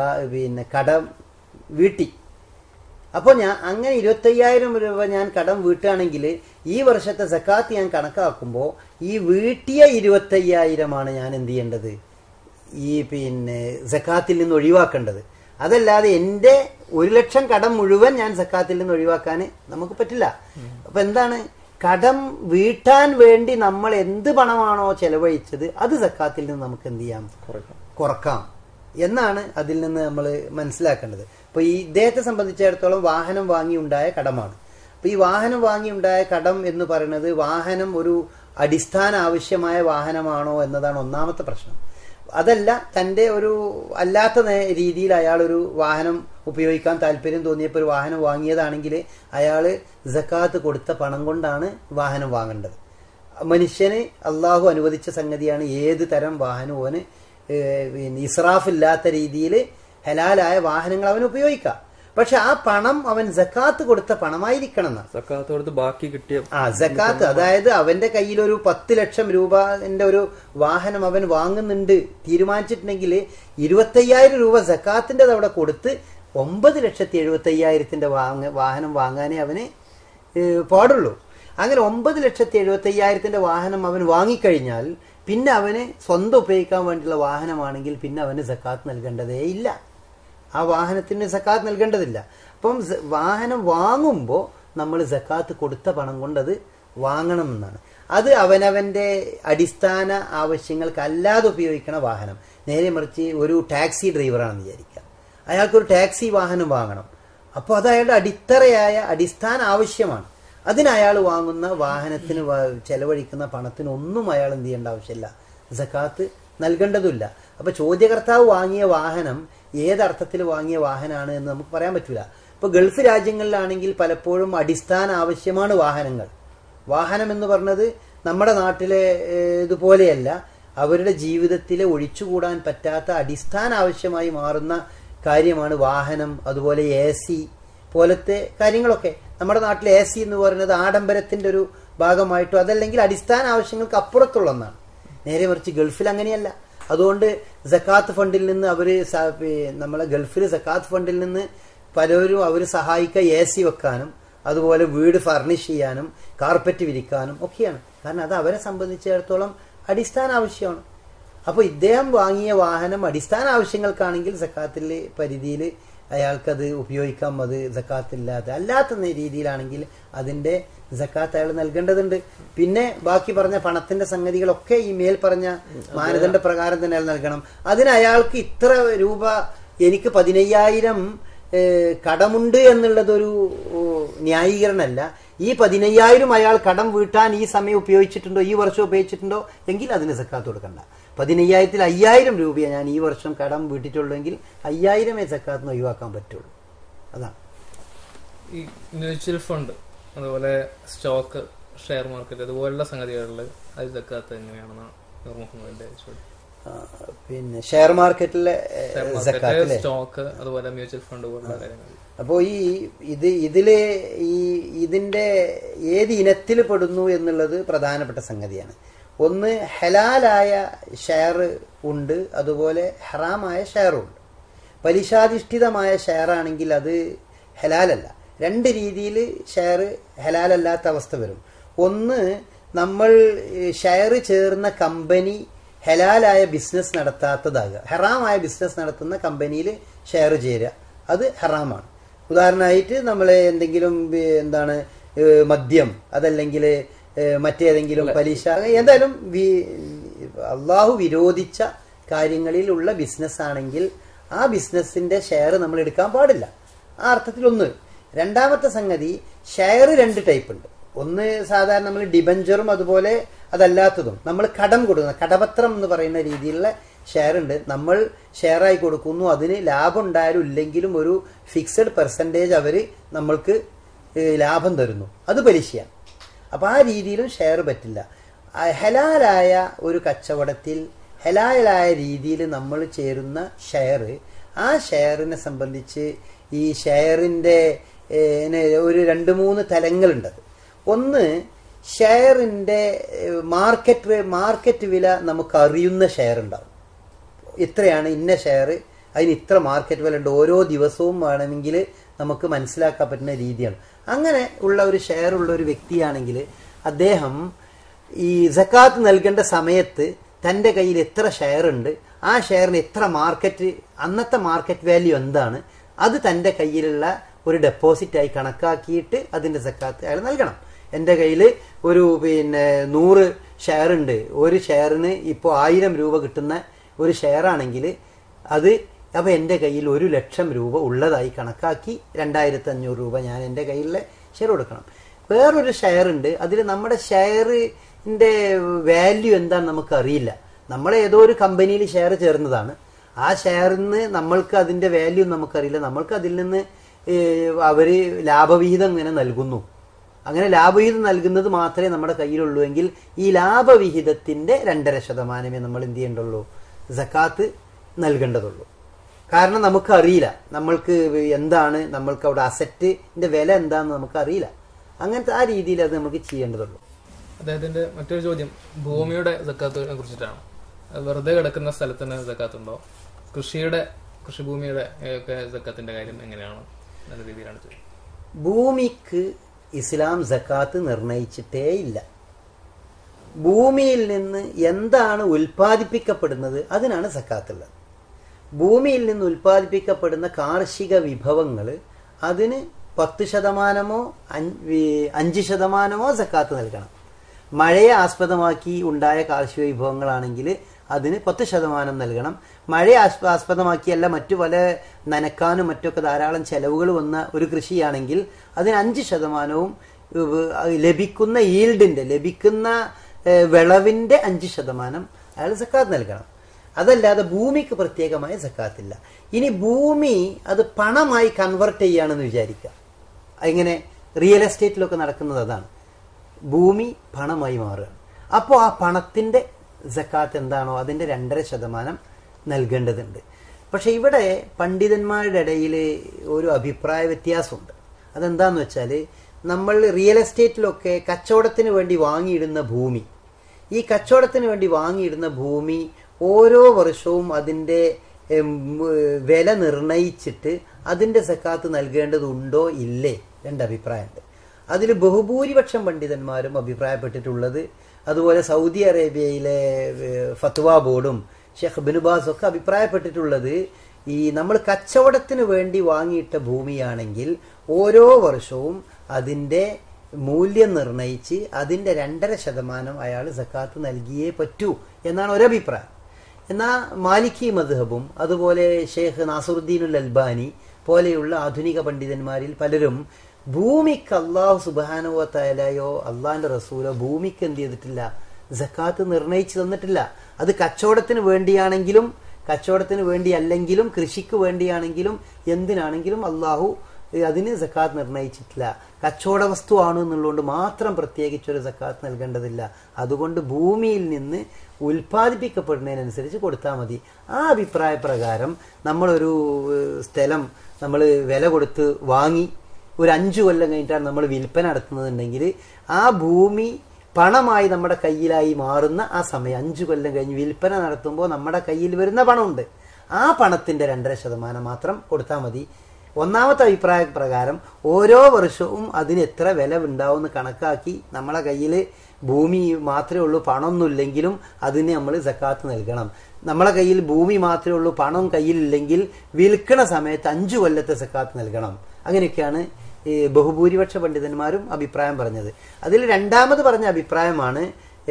കടം വീട്ടി. അപ്പോൾ അങ്ങനെ 25,000 രൂപ ഞാൻ കടം വീട്ടുകയാണെങ്കിൽ ഈ വർഷത്തെ സക്കാത്ത് ഞാൻ കണക്കാക്കുമ്പോൾ ഈ വീട്ടിയ 25,000 ഞാൻ എന്ത് ചെയ്യേണ്ടത്? ഈ സക്കാത്തിൽ നിന്ന് ഒഴിവാക്കേണ്ടത്. അതല്ലാതെ എൻ്റെ 1 ലക്ഷം കടം മുഴുവൻ ഞാൻ സക്കാത്തിൽ നിന്ന് ഒഴിവാക്കാൻ നമുക്ക് പറ്റില്ല. അപ്പൊ എന്താണ്? കടം വീട്ടാൻ വേണ്ടി നമ്മൾ എന്ത് പണമാണോ ചെലവഴിച്ചത് അത് സക്കാത്തിൽ നിന്ന് നമുക്ക് എന്ത് ചെയ്യാം? കുറക്കാം എന്നാണ് അതിൽ നിന്ന് നമ്മൾ മനസ്സിലാക്കേണ്ടത്. അപ്പൊ ഈ ഇദ്ദേഹത്തെ സംബന്ധിച്ചിടത്തോളം വാഹനം വാങ്ങി ഉണ്ടായ കടമാണ്. അപ്പൊ ഈ വാഹനം വാങ്ങി ഉണ്ടായ കടം എന്ന് പറയുന്നത് വാഹനം ഒരു അടിസ്ഥാന ആവശ്യമായ വാഹനമാണോ എന്നതാണ് ഒന്നാമത്തെ പ്രശ്നം. അതല്ല, തൻ്റെ ഒരു അല്ലാത്ത രീതിയിൽ അയാൾ ഒരു വാഹനം ഉപയോഗിക്കാൻ താല്പര്യം തോന്നിയപ്പോൾ ഒരു വാഹനം വാങ്ങിയതാണെങ്കിൽ അയാൾ സക്കാത്ത് കൊടുത്ത പണം കൊണ്ടാണ് വാഹനം വാങ്ങേണ്ടത്. മനുഷ്യന് അള്ളാഹു അനുവദിച്ച സംഗതിയാണ് ഏത് തരം വാഹനവും ഇസ്രാഫില്ലാത്ത രീതിയിൽ ഹലാലായ വാഹനങ്ങൾ അവൻ ഉപയോഗിക്കാം. പക്ഷെ ആ പണം അവൻ സക്കാത്ത് കൊടുത്ത പണമായിരിക്കണം എന്നാണ്. സക്കാത്ത് കൊടുത്ത് ബാക്കി കിട്ടിയ സക്കാത്ത്, അതായത് അവന്റെ കയ്യിൽ ഒരു 10 ലക്ഷം രൂപന്റെ ഒരു വാഹനം അവൻ വാങ്ങുന്നുണ്ട് തീരുമാനിച്ചിട്ടുണ്ടെങ്കിൽ 25,000 രൂപ സക്കാത്തിന്റെ അവിടെ കൊടുത്ത് 9,75,000 വാഹനം വാങ്ങാനേ അവന് പാടുള്ളൂ. അങ്ങനെ 9,75,000 വാഹനം അവൻ വാങ്ങിക്കഴിഞ്ഞാൽ പിന്നെ അവന് സ്വന്തം ഉപയോഗിക്കാൻ വേണ്ടിയുള്ള വാഹനമാണെങ്കിൽ പിന്നെ അവന് സക്കാത്ത് നൽകേണ്ടതേ ഇല്ല. ആ വാഹനത്തിന് സക്കാത്ത് നൽകേണ്ടതില്ല. അപ്പം വാഹനം വാങ്ങുമ്പോൾ നമ്മൾ സക്കാത്ത് കൊടുത്ത പണം കൊണ്ടത് വാങ്ങണം എന്നാണ്. അത് അവനവന്റെ അടിസ്ഥാന ആവശ്യങ്ങൾക്ക് അല്ലാതെ ഉപയോഗിക്കണ വാഹനം. നേരെ മറിച്ച് ഒരു ടാക്സി ഡ്രൈവറാണെന്ന് വിചാരിക്കുക. അയാൾക്കൊരു ടാക്സി വാഹനം വാങ്ങണം. അപ്പോൾ അത് അയാളുടെ അടിസ്ഥാന ആവശ്യമാണ്. അതിന് അയാൾ വാങ്ങുന്ന വാഹനത്തിന് ചെലവഴിക്കുന്ന പണത്തിനൊന്നും അയാൾ എന്ത് ചെയ്യേണ്ട ആവശ്യമില്ല, സക്കാത്ത് നൽകേണ്ടതില്ല. അപ്പൊ ചോദ്യകർത്താവ് വാങ്ങിയ വാഹനം ഏതർത്ഥത്തിൽ വാങ്ങിയ വാഹനമാണ് എന്ന് നമുക്ക് പറയാൻ പറ്റില്ല. ഇപ്പൊ ഗൾഫ് രാജ്യങ്ങളിലാണെങ്കിൽ പലപ്പോഴും അടിസ്ഥാന ആവശ്യമാണ് വാഹനങ്ങൾ. വാഹനം എന്ന് പറഞ്ഞത് നമ്മുടെ നാട്ടിലെ ഇതുപോലെയല്ല, അവരുടെ ജീവിതത്തിലെ ഒഴിച്ചുകൂടാൻ പറ്റാത്ത അടിസ്ഥാന ആവശ്യമായി മാറുന്ന കാര്യമാണ് വാഹനം. അതുപോലെ AC പോലത്തെ കാര്യങ്ങളൊക്കെ. നമ്മുടെ നാട്ടിലെ AC എന്ന് പറയുന്നത് ആഡംബരത്തിന്റെ ഒരു ഭാഗമായിട്ടോ അതല്ലെങ്കിൽ അടിസ്ഥാന ആവശ്യങ്ങൾക്ക് അപ്പുറത്തുള്ള ഒന്നാണ്. നേരെ മറിച്ച് ഗൾഫിൽ അങ്ങനെയല്ല. അതുകൊണ്ട് സക്കാത്ത് ഫണ്ടിൽ നിന്ന് നമ്മളെ ഗൾഫിൽ സക്കാത്ത് ഫണ്ടിൽ നിന്ന് പലരും അവർ സഹായിക്കുക AC വെക്കാനും അതുപോലെ വീട് ഫർണിഷ് ചെയ്യാനും കാർപ്പറ്റ് വിരിക്കാനും ഒക്കെയാണ്. കാരണം അത് അവരെ സംബന്ധിച്ചിടത്തോളം അടിസ്ഥാന ആവശ്യമാണ്. അപ്പൊ ഇദ്ദേഹം വാങ്ങിയ വാഹനം അടിസ്ഥാന ആവശ്യങ്ങൾക്കാണെങ്കിൽ സക്കാത്തിലെ പരിധിയിൽ അയാൾക്കത് ഉപയോഗിക്കാം. അത് സക്കാത്തില്ലാതെ അല്ലാത്ത രീതിയിലാണെങ്കിൽ അതിന്റെ സക്കാത്ത് അയാൾ നൽകേണ്ടതുണ്ട്. പിന്നെ ബാക്കി പറഞ്ഞ പണത്തിന്റെ സംഗതികളൊക്കെ ഈ മേൽ പറഞ്ഞ മാനദണ്ഡ പ്രകാരം തന്നെ അയാൾ നൽകണം. അതിന് അയാൾക്ക് ഇത്ര രൂപ, എനിക്ക് 15,000 കടമുണ്ട് എന്നുള്ളതൊരു ന്യായീകരണമല്ല. ഈ 15,000 അയാൾ കടം വീട്ടാൻ ഈ സമയം ഉപയോഗിച്ചിട്ടുണ്ടോ, ഈ വർഷം ഉപയോഗിച്ചിട്ടുണ്ടോ എങ്കിൽ അതിന് സക്കാത്ത് കൊടുക്കണ്ട. 15,000-ൽ 5,000 രൂപയെ ഞാൻ ഈ വർഷം കടം വീട്ടിട്ടുള്ളൂ എങ്കിൽ 5,000 സക്കാത്ത് ഒഴിവാക്കാൻ പറ്റുള്ളൂ. അതാണ് ഈ മ്യൂച്വൽ ഫണ്ട്, അതുപോലെ സ്റ്റോക്ക്, ഷെയർ മാർക്കറ്റ് അതുപോലുള്ള സംഗതികളിൽ അത് സക്കാത്ത് എങ്ങനെയാണെന്നാണ് മുഹമ്മദിന്റെ ചോദ്യം. പിന്നെ ഷെയർ മാർക്കറ്റിലെ സ്റ്റോക്ക് അതുപോലെ മ്യൂച്വൽ ഫണ്ട് പോലുള്ള കാര്യങ്ങൾ. അപ്പോ ഇതിന്റെ ഏത് ഇനത്തിൽ പെടുന്നു എന്നുള്ളത് പ്രധാനപ്പെട്ട സംഗതിയാണ്. ഒന്ന് ഹലാലായ ഷെയർ ഉണ്ട്, അതുപോലെ ഹറാമായ ഷെയറും ഉണ്ട്. പലിശാധിഷ്ഠിതമായ ഷെയർ ആണെങ്കിൽ അത് ഹലാലല്ല. രണ്ട് രീതിയിൽ ഷെയർ ഹലാലല്ലാത്ത അവസ്ഥ വരും. ഒന്ന്, നമ്മൾ ഷെയർ ചേർന്ന കമ്പനി ഹലാലായ ബിസിനസ് നടത്താത്തതാകുക. ഹറാമായ ബിസിനസ് നടത്തുന്ന കമ്പനിയിൽ ഷെയർ ചേരുക, അത് ഹറാമാണ്. ഉദാഹരണമായിട്ട് നമ്മൾ എന്തെങ്കിലും മദ്യം, അതല്ലെങ്കിൽ മറ്റേതെങ്കിലും പലിശ, എന്തായാലും അള്ളാഹു വിരോധിച്ച കാര്യങ്ങളിലുള്ള ബിസിനസ് ആണെങ്കിൽ ആ ബിസിനസിന്റെ ഷെയർ നമ്മൾ എടുക്കാൻ പാടില്ല. ആ അർത്ഥത്തിലൊന്ന്. രണ്ടാമത്തെ സംഗതി, ഷെയർ 2 ടൈപ്പ് ഉണ്ട്. ഒന്ന് സാധാരണ നമ്മൾ ഡിബഞ്ചറും അതുപോലെ അതല്ലാത്തതും. നമ്മൾ കടം കൊടുക്കുന്ന കടപത്രം എന്ന് പറയുന്ന രീതിയിലുള്ള ഷെയർ ഉണ്ട്. നമ്മൾ ഷെയറായി കൊടുക്കുന്നു, അതിന് ലാഭം ഉണ്ടായാലും ഇല്ലെങ്കിലും ഒരു ഫിക്സഡ് പെർസെൻറ്റേജ് അവർ നമ്മൾക്ക് ലാഭം തരുന്നു, അത് പലിശയാണ്. അപ്പൊ ആ രീതിയിലും ഷെയർ പറ്റില്ല. ഹലാലായ ഒരു കച്ചവടത്തിൽ ഹലാലായ രീതിയിൽ നമ്മൾ ചേരുന്ന ഷെയർ, ആ ഷെയറിനെ സംബന്ധിച്ച് ഈ ഷെയറിന്റെ ഒരു 2-3 തലങ്ങളുണ്ട്. ഒന്ന്, ഷെയറിന്റെ മാർക്കറ്റ് വില നമുക്ക് അറിയുന്ന ഷെയർ ഉണ്ടാവും. ഇത്രയാണ് ഇന്ന ഷെയർ, അതിന് ഇത്ര മാർക്കറ്റ് വില ഉണ്ട്, ഓരോ ദിവസവും വേണമെങ്കിൽ നമുക്ക് മനസ്സിലാക്കാൻ പറ്റുന്ന രീതിയാണ്. അങ്ങനെ ഉള്ള ഒരു ഷെയർ ഉള്ള ഒരു വ്യക്തിയാണെങ്കിൽ അദ്ദേഹം ഈ സക്കാത്ത് നൽകേണ്ട സമയത്ത് തൻ്റെ കയ്യിൽ എത്ര ഷെയർ ഉണ്ട്, ആ ഷെയറിന് എത്ര അന്നത്തെ മാർക്കറ്റ് വാല്യൂ എന്താണ്, അത് തൻ്റെ കയ്യിലുള്ള ഒരു ഡെപ്പോസിറ്റായി കണക്കാക്കിയിട്ട് അതിന്റെ സക്കാത്ത് അയാൾ നൽകണം. എൻ്റെ കയ്യിൽ ഒരു 100 ഷെയർ ഉണ്ട്, ഒരു ഷെയറിന് ഇപ്പോൾ 1000 രൂപ കിട്ടുന്ന ഒരു ഷെയർ ആണെങ്കിൽ അത് അപ്പൊ എൻ്റെ കയ്യിൽ 1,00,000 രൂപ ഉള്ളതായി കണക്കാക്കി 2,500 രൂപ ഞാൻ എൻ്റെ കയ്യിലെ ഷെയർ കൊടുക്കണം. വേറൊരു ഷെയർ ഉണ്ട്, അതിൽ നമ്മുടെ ഷെയറിന്റെ വാല്യൂ എന്താണെന്ന് നമുക്കറിയില്ല. നമ്മൾ ഏതോ ഒരു കമ്പനിയിൽ ഷെയർ ചേർന്നതാണ്, ആ ഷെയറിന് നമ്മൾക്ക് അതിന്റെ വാല്യൂ നമുക്കറിയില്ല. നമ്മൾക്ക് അതിൽ നിന്ന് അവര് ലാഭവിഹിതം ഇങ്ങനെ നൽകുന്നു. അങ്ങനെ ലാഭവിഹിതം നൽകുന്നത് മാത്രമേ നമ്മുടെ കയ്യിലുള്ളൂ എങ്കിൽ ഈ ലാഭവിഹിതത്തിന്റെ 2.5% നമ്മൾ എന്ത് ചെയ്യേണ്ടുള്ളൂ, സക്കാത്ത് നൽകേണ്ടതുള്ളൂ. കാരണം നമുക്കറിയില്ല നമ്മൾക്ക് എന്താണ്, നമ്മൾക്ക് അവിടെ അസറ്റിന്റെ വില എന്താണെന്ന് നമുക്കറിയില്ല. അങ്ങനത്തെ ആ രീതിയിൽ അത് നമുക്ക് ചെയ്യേണ്ടതുള്ളൂ. അദ്ദേഹത്തിന്റെ മറ്റൊരു ചോദ്യം ഭൂമിയുടെ സക്കാത്തിനെ കുറിച്ചിട്ടാണ്. വെറുതെ കിടക്കുന്ന സ്ഥലത്തിന് സക്കാത്തുണ്ടോ, കൃഷിഭൂമിയുടെ ഒക്കെ സക്കാത്തിന്റെ കാര്യം എങ്ങനെയാണ്, നല്ല രീതിയിലാണ് ചോദിച്ചത്. ഭൂമിക്ക് ഇസ്ലാം സക്കാത്ത് നിർണയിച്ചിട്ടേ ഇല്ല. ഭൂമിയിൽ നിന്ന് എന്താണ് ഉൽപ്പാദിപ്പിക്കപ്പെടുന്നത് അതിനാണ് സക്കാത്തുള്ളത്. ഭൂമിയിൽ നിന്ന് ഉൽപ്പാദിപ്പിക്കപ്പെടുന്ന കാർഷിക വിഭവങ്ങൾ അതിന് 10%, 5% സക്കാത്ത് നൽകണം. മഴയെ ആസ്പദമാക്കി ഉണ്ടായ കാർഷിക വിഭവങ്ങളാണെങ്കിൽ അതിന് 10% നൽകണം. മഴയെ ആസ്പദമാക്കിയല്ല മറ്റു പല നനക്കാനും മറ്റൊക്കെ ധാരാളം ചെലവുകൾ വന്ന ഒരു കൃഷിയാണെങ്കിൽ അതിന് 5% ലഭിക്കുന്ന ലഭിക്കുന്ന വിളവിന്റെ 5% അയാൾ സക്കാത്ത് നൽകണം. അതല്ലാതെ ഭൂമിക്ക് പ്രത്യേകമായ സക്കാത്തില്ല. ഇനി ഭൂമി അത് പണമായി കൺവെർട്ട് ചെയ്യുകയാണെന്ന് വിചാരിക്കുക. ഇങ്ങനെ റിയൽ എസ്റ്റേറ്റിലൊക്കെ നടക്കുന്നത് അതാണ്. ഭൂമി പണമായി മാറുകയാണ്. അപ്പോൾ ആ പണത്തിന്റെ സക്കാത്ത് എന്താണോ അതിന്റെ 2.5% നൽകേണ്ടതുണ്ട്. പക്ഷെ ഇവിടെ പണ്ഡിതന്മാരുടെ ഇടയിൽ ഒരു അഭിപ്രായ വ്യത്യാസമുണ്ട്. അതെന്താന്ന് വെച്ചാൽ, നമ്മൾ റിയൽ എസ്റ്റേറ്റിലൊക്കെ കച്ചവടത്തിന് വേണ്ടി വാങ്ങിയിടുന്ന ഭൂമി, ഈ കച്ചവടത്തിന് വേണ്ടി വാങ്ങിയിടുന്ന ഭൂമി ഓരോ വർഷവും അതിന്റെ വില നിർണയിച്ചിട്ട് അതിന്റെ സക്കാത്ത് നൽകേണ്ടതുണ്ടോ ഇല്ലേ, 2 അഭിപ്രായമുണ്ട്. അതിൽ ബഹുഭൂരിപക്ഷം പണ്ഡിതന്മാരും അഭിപ്രായപ്പെട്ടിട്ടുള്ളത്, അതുപോലെ സൗദി അറേബ്യയിലെ ഫത്വ ബോർഡും ഷെയ്ഖ് ബിൻ ബാസ് ഒക്കെ അഭിപ്രായപ്പെട്ടിട്ടുള്ളത്, ഈ നമ്മൾ കച്ചവടത്തിന് വേണ്ടി വാങ്ങിയിട്ട ഭൂമിയാണെങ്കിൽ ഓരോ വർഷവും അതിന്റെ മൂല്യം നിർണയിച്ച് അതിന്റെ 2.5% അയാൾ സക്കാത്ത് നൽകിയേ പറ്റൂ എന്നാണ് ഒരഭിപ്രായം. എന്നാൽ മാലിക്കി മദ്ഹബും അതുപോലെ ഷെയ്ഖ് നാസറുദ്ദീനുൽ അൽബാനി പോലെയുള്ള ആധുനിക പണ്ഡിതന്മാരിൽ പലരും ഭൂമിക്ക് അള്ളാഹു സുബ്ഹാനഹു വ തആലയോ അള്ളാഹിന്റെ റസൂലോ ഭൂമിക്ക് എന്ത് ചെയ്തിട്ടില്ല, സക്കാത്ത് നിർണയിച്ചു തന്നിട്ടില്ല. അത് കച്ചവടത്തിന് വേണ്ടിയാണെങ്കിലും കച്ചവടത്തിന് വേണ്ടിയല്ലെങ്കിലും കൃഷിക്ക് വേണ്ടിയാണെങ്കിലും എന്തിനാണെങ്കിലും അള്ളാഹു അതിന് സക്കാത്ത് നിർണയിച്ചിട്ടില്ല. കച്ചവട വസ്തു ആണ് എന്നുള്ളതുകൊണ്ട് മാത്രം പ്രത്യേകിച്ചൊരു സക്കാത്ത് നൽകേണ്ടതില്ല. അതുകൊണ്ട് ഭൂമിയിൽ നിന്ന് ഉൽപ്പാദിപ്പിക്കപ്പെടുന്നതിനനുസരിച്ച് കൊടുത്താൽ മതി. ആ അഭിപ്രായ പ്രകാരം നമ്മളൊരു സ്ഥലം നമ്മൾ വില കൊടുത്ത് വാങ്ങി ഒരു 5 കൊല്ലം കഴിഞ്ഞിട്ടാണ് നമ്മൾ വിൽപ്പന നടത്തുന്നതുണ്ടെങ്കിൽ ആ ഭൂമി പണമായി നമ്മുടെ കയ്യിലായി മാറുന്ന ആ സമയം 5 കൊല്ലം കഴിഞ്ഞ് വിൽപ്പന നടത്തുമ്പോൾ നമ്മുടെ കയ്യിൽ വരുന്ന പണമുണ്ട്. ആ പണത്തിന്റെ 2.5% മാത്രം കൊടുത്താൽ മതി. ഒന്നാമത്തെ അഭിപ്രായ പ്രകാരം ഓരോ വർഷവും അതിന് എത്ര വില ഉണ്ടാവുമെന്ന് കണക്കാക്കി നമ്മളെ കയ്യിൽ ഭൂമി മാത്രമേ ഉള്ളൂ, പണമൊന്നുമില്ലെങ്കിലും അതിന് നമ്മൾ സക്കാത്ത് നൽകണം. നമ്മളെ കയ്യിൽ ഭൂമി മാത്രമേ ഉള്ളൂ, പണം കയ്യിലില്ലെങ്കിൽ വിൽക്കണ സമയത്ത് 5 കൊല്ലത്തെ സക്കാത്ത് നൽകണം. അങ്ങനെയൊക്കെയാണ് ബഹുഭൂരിപക്ഷ പണ്ഡിതന്മാരും അഭിപ്രായം പറഞ്ഞത്. അതിൽ രണ്ടാമത് പറഞ്ഞ അഭിപ്രായമാണ്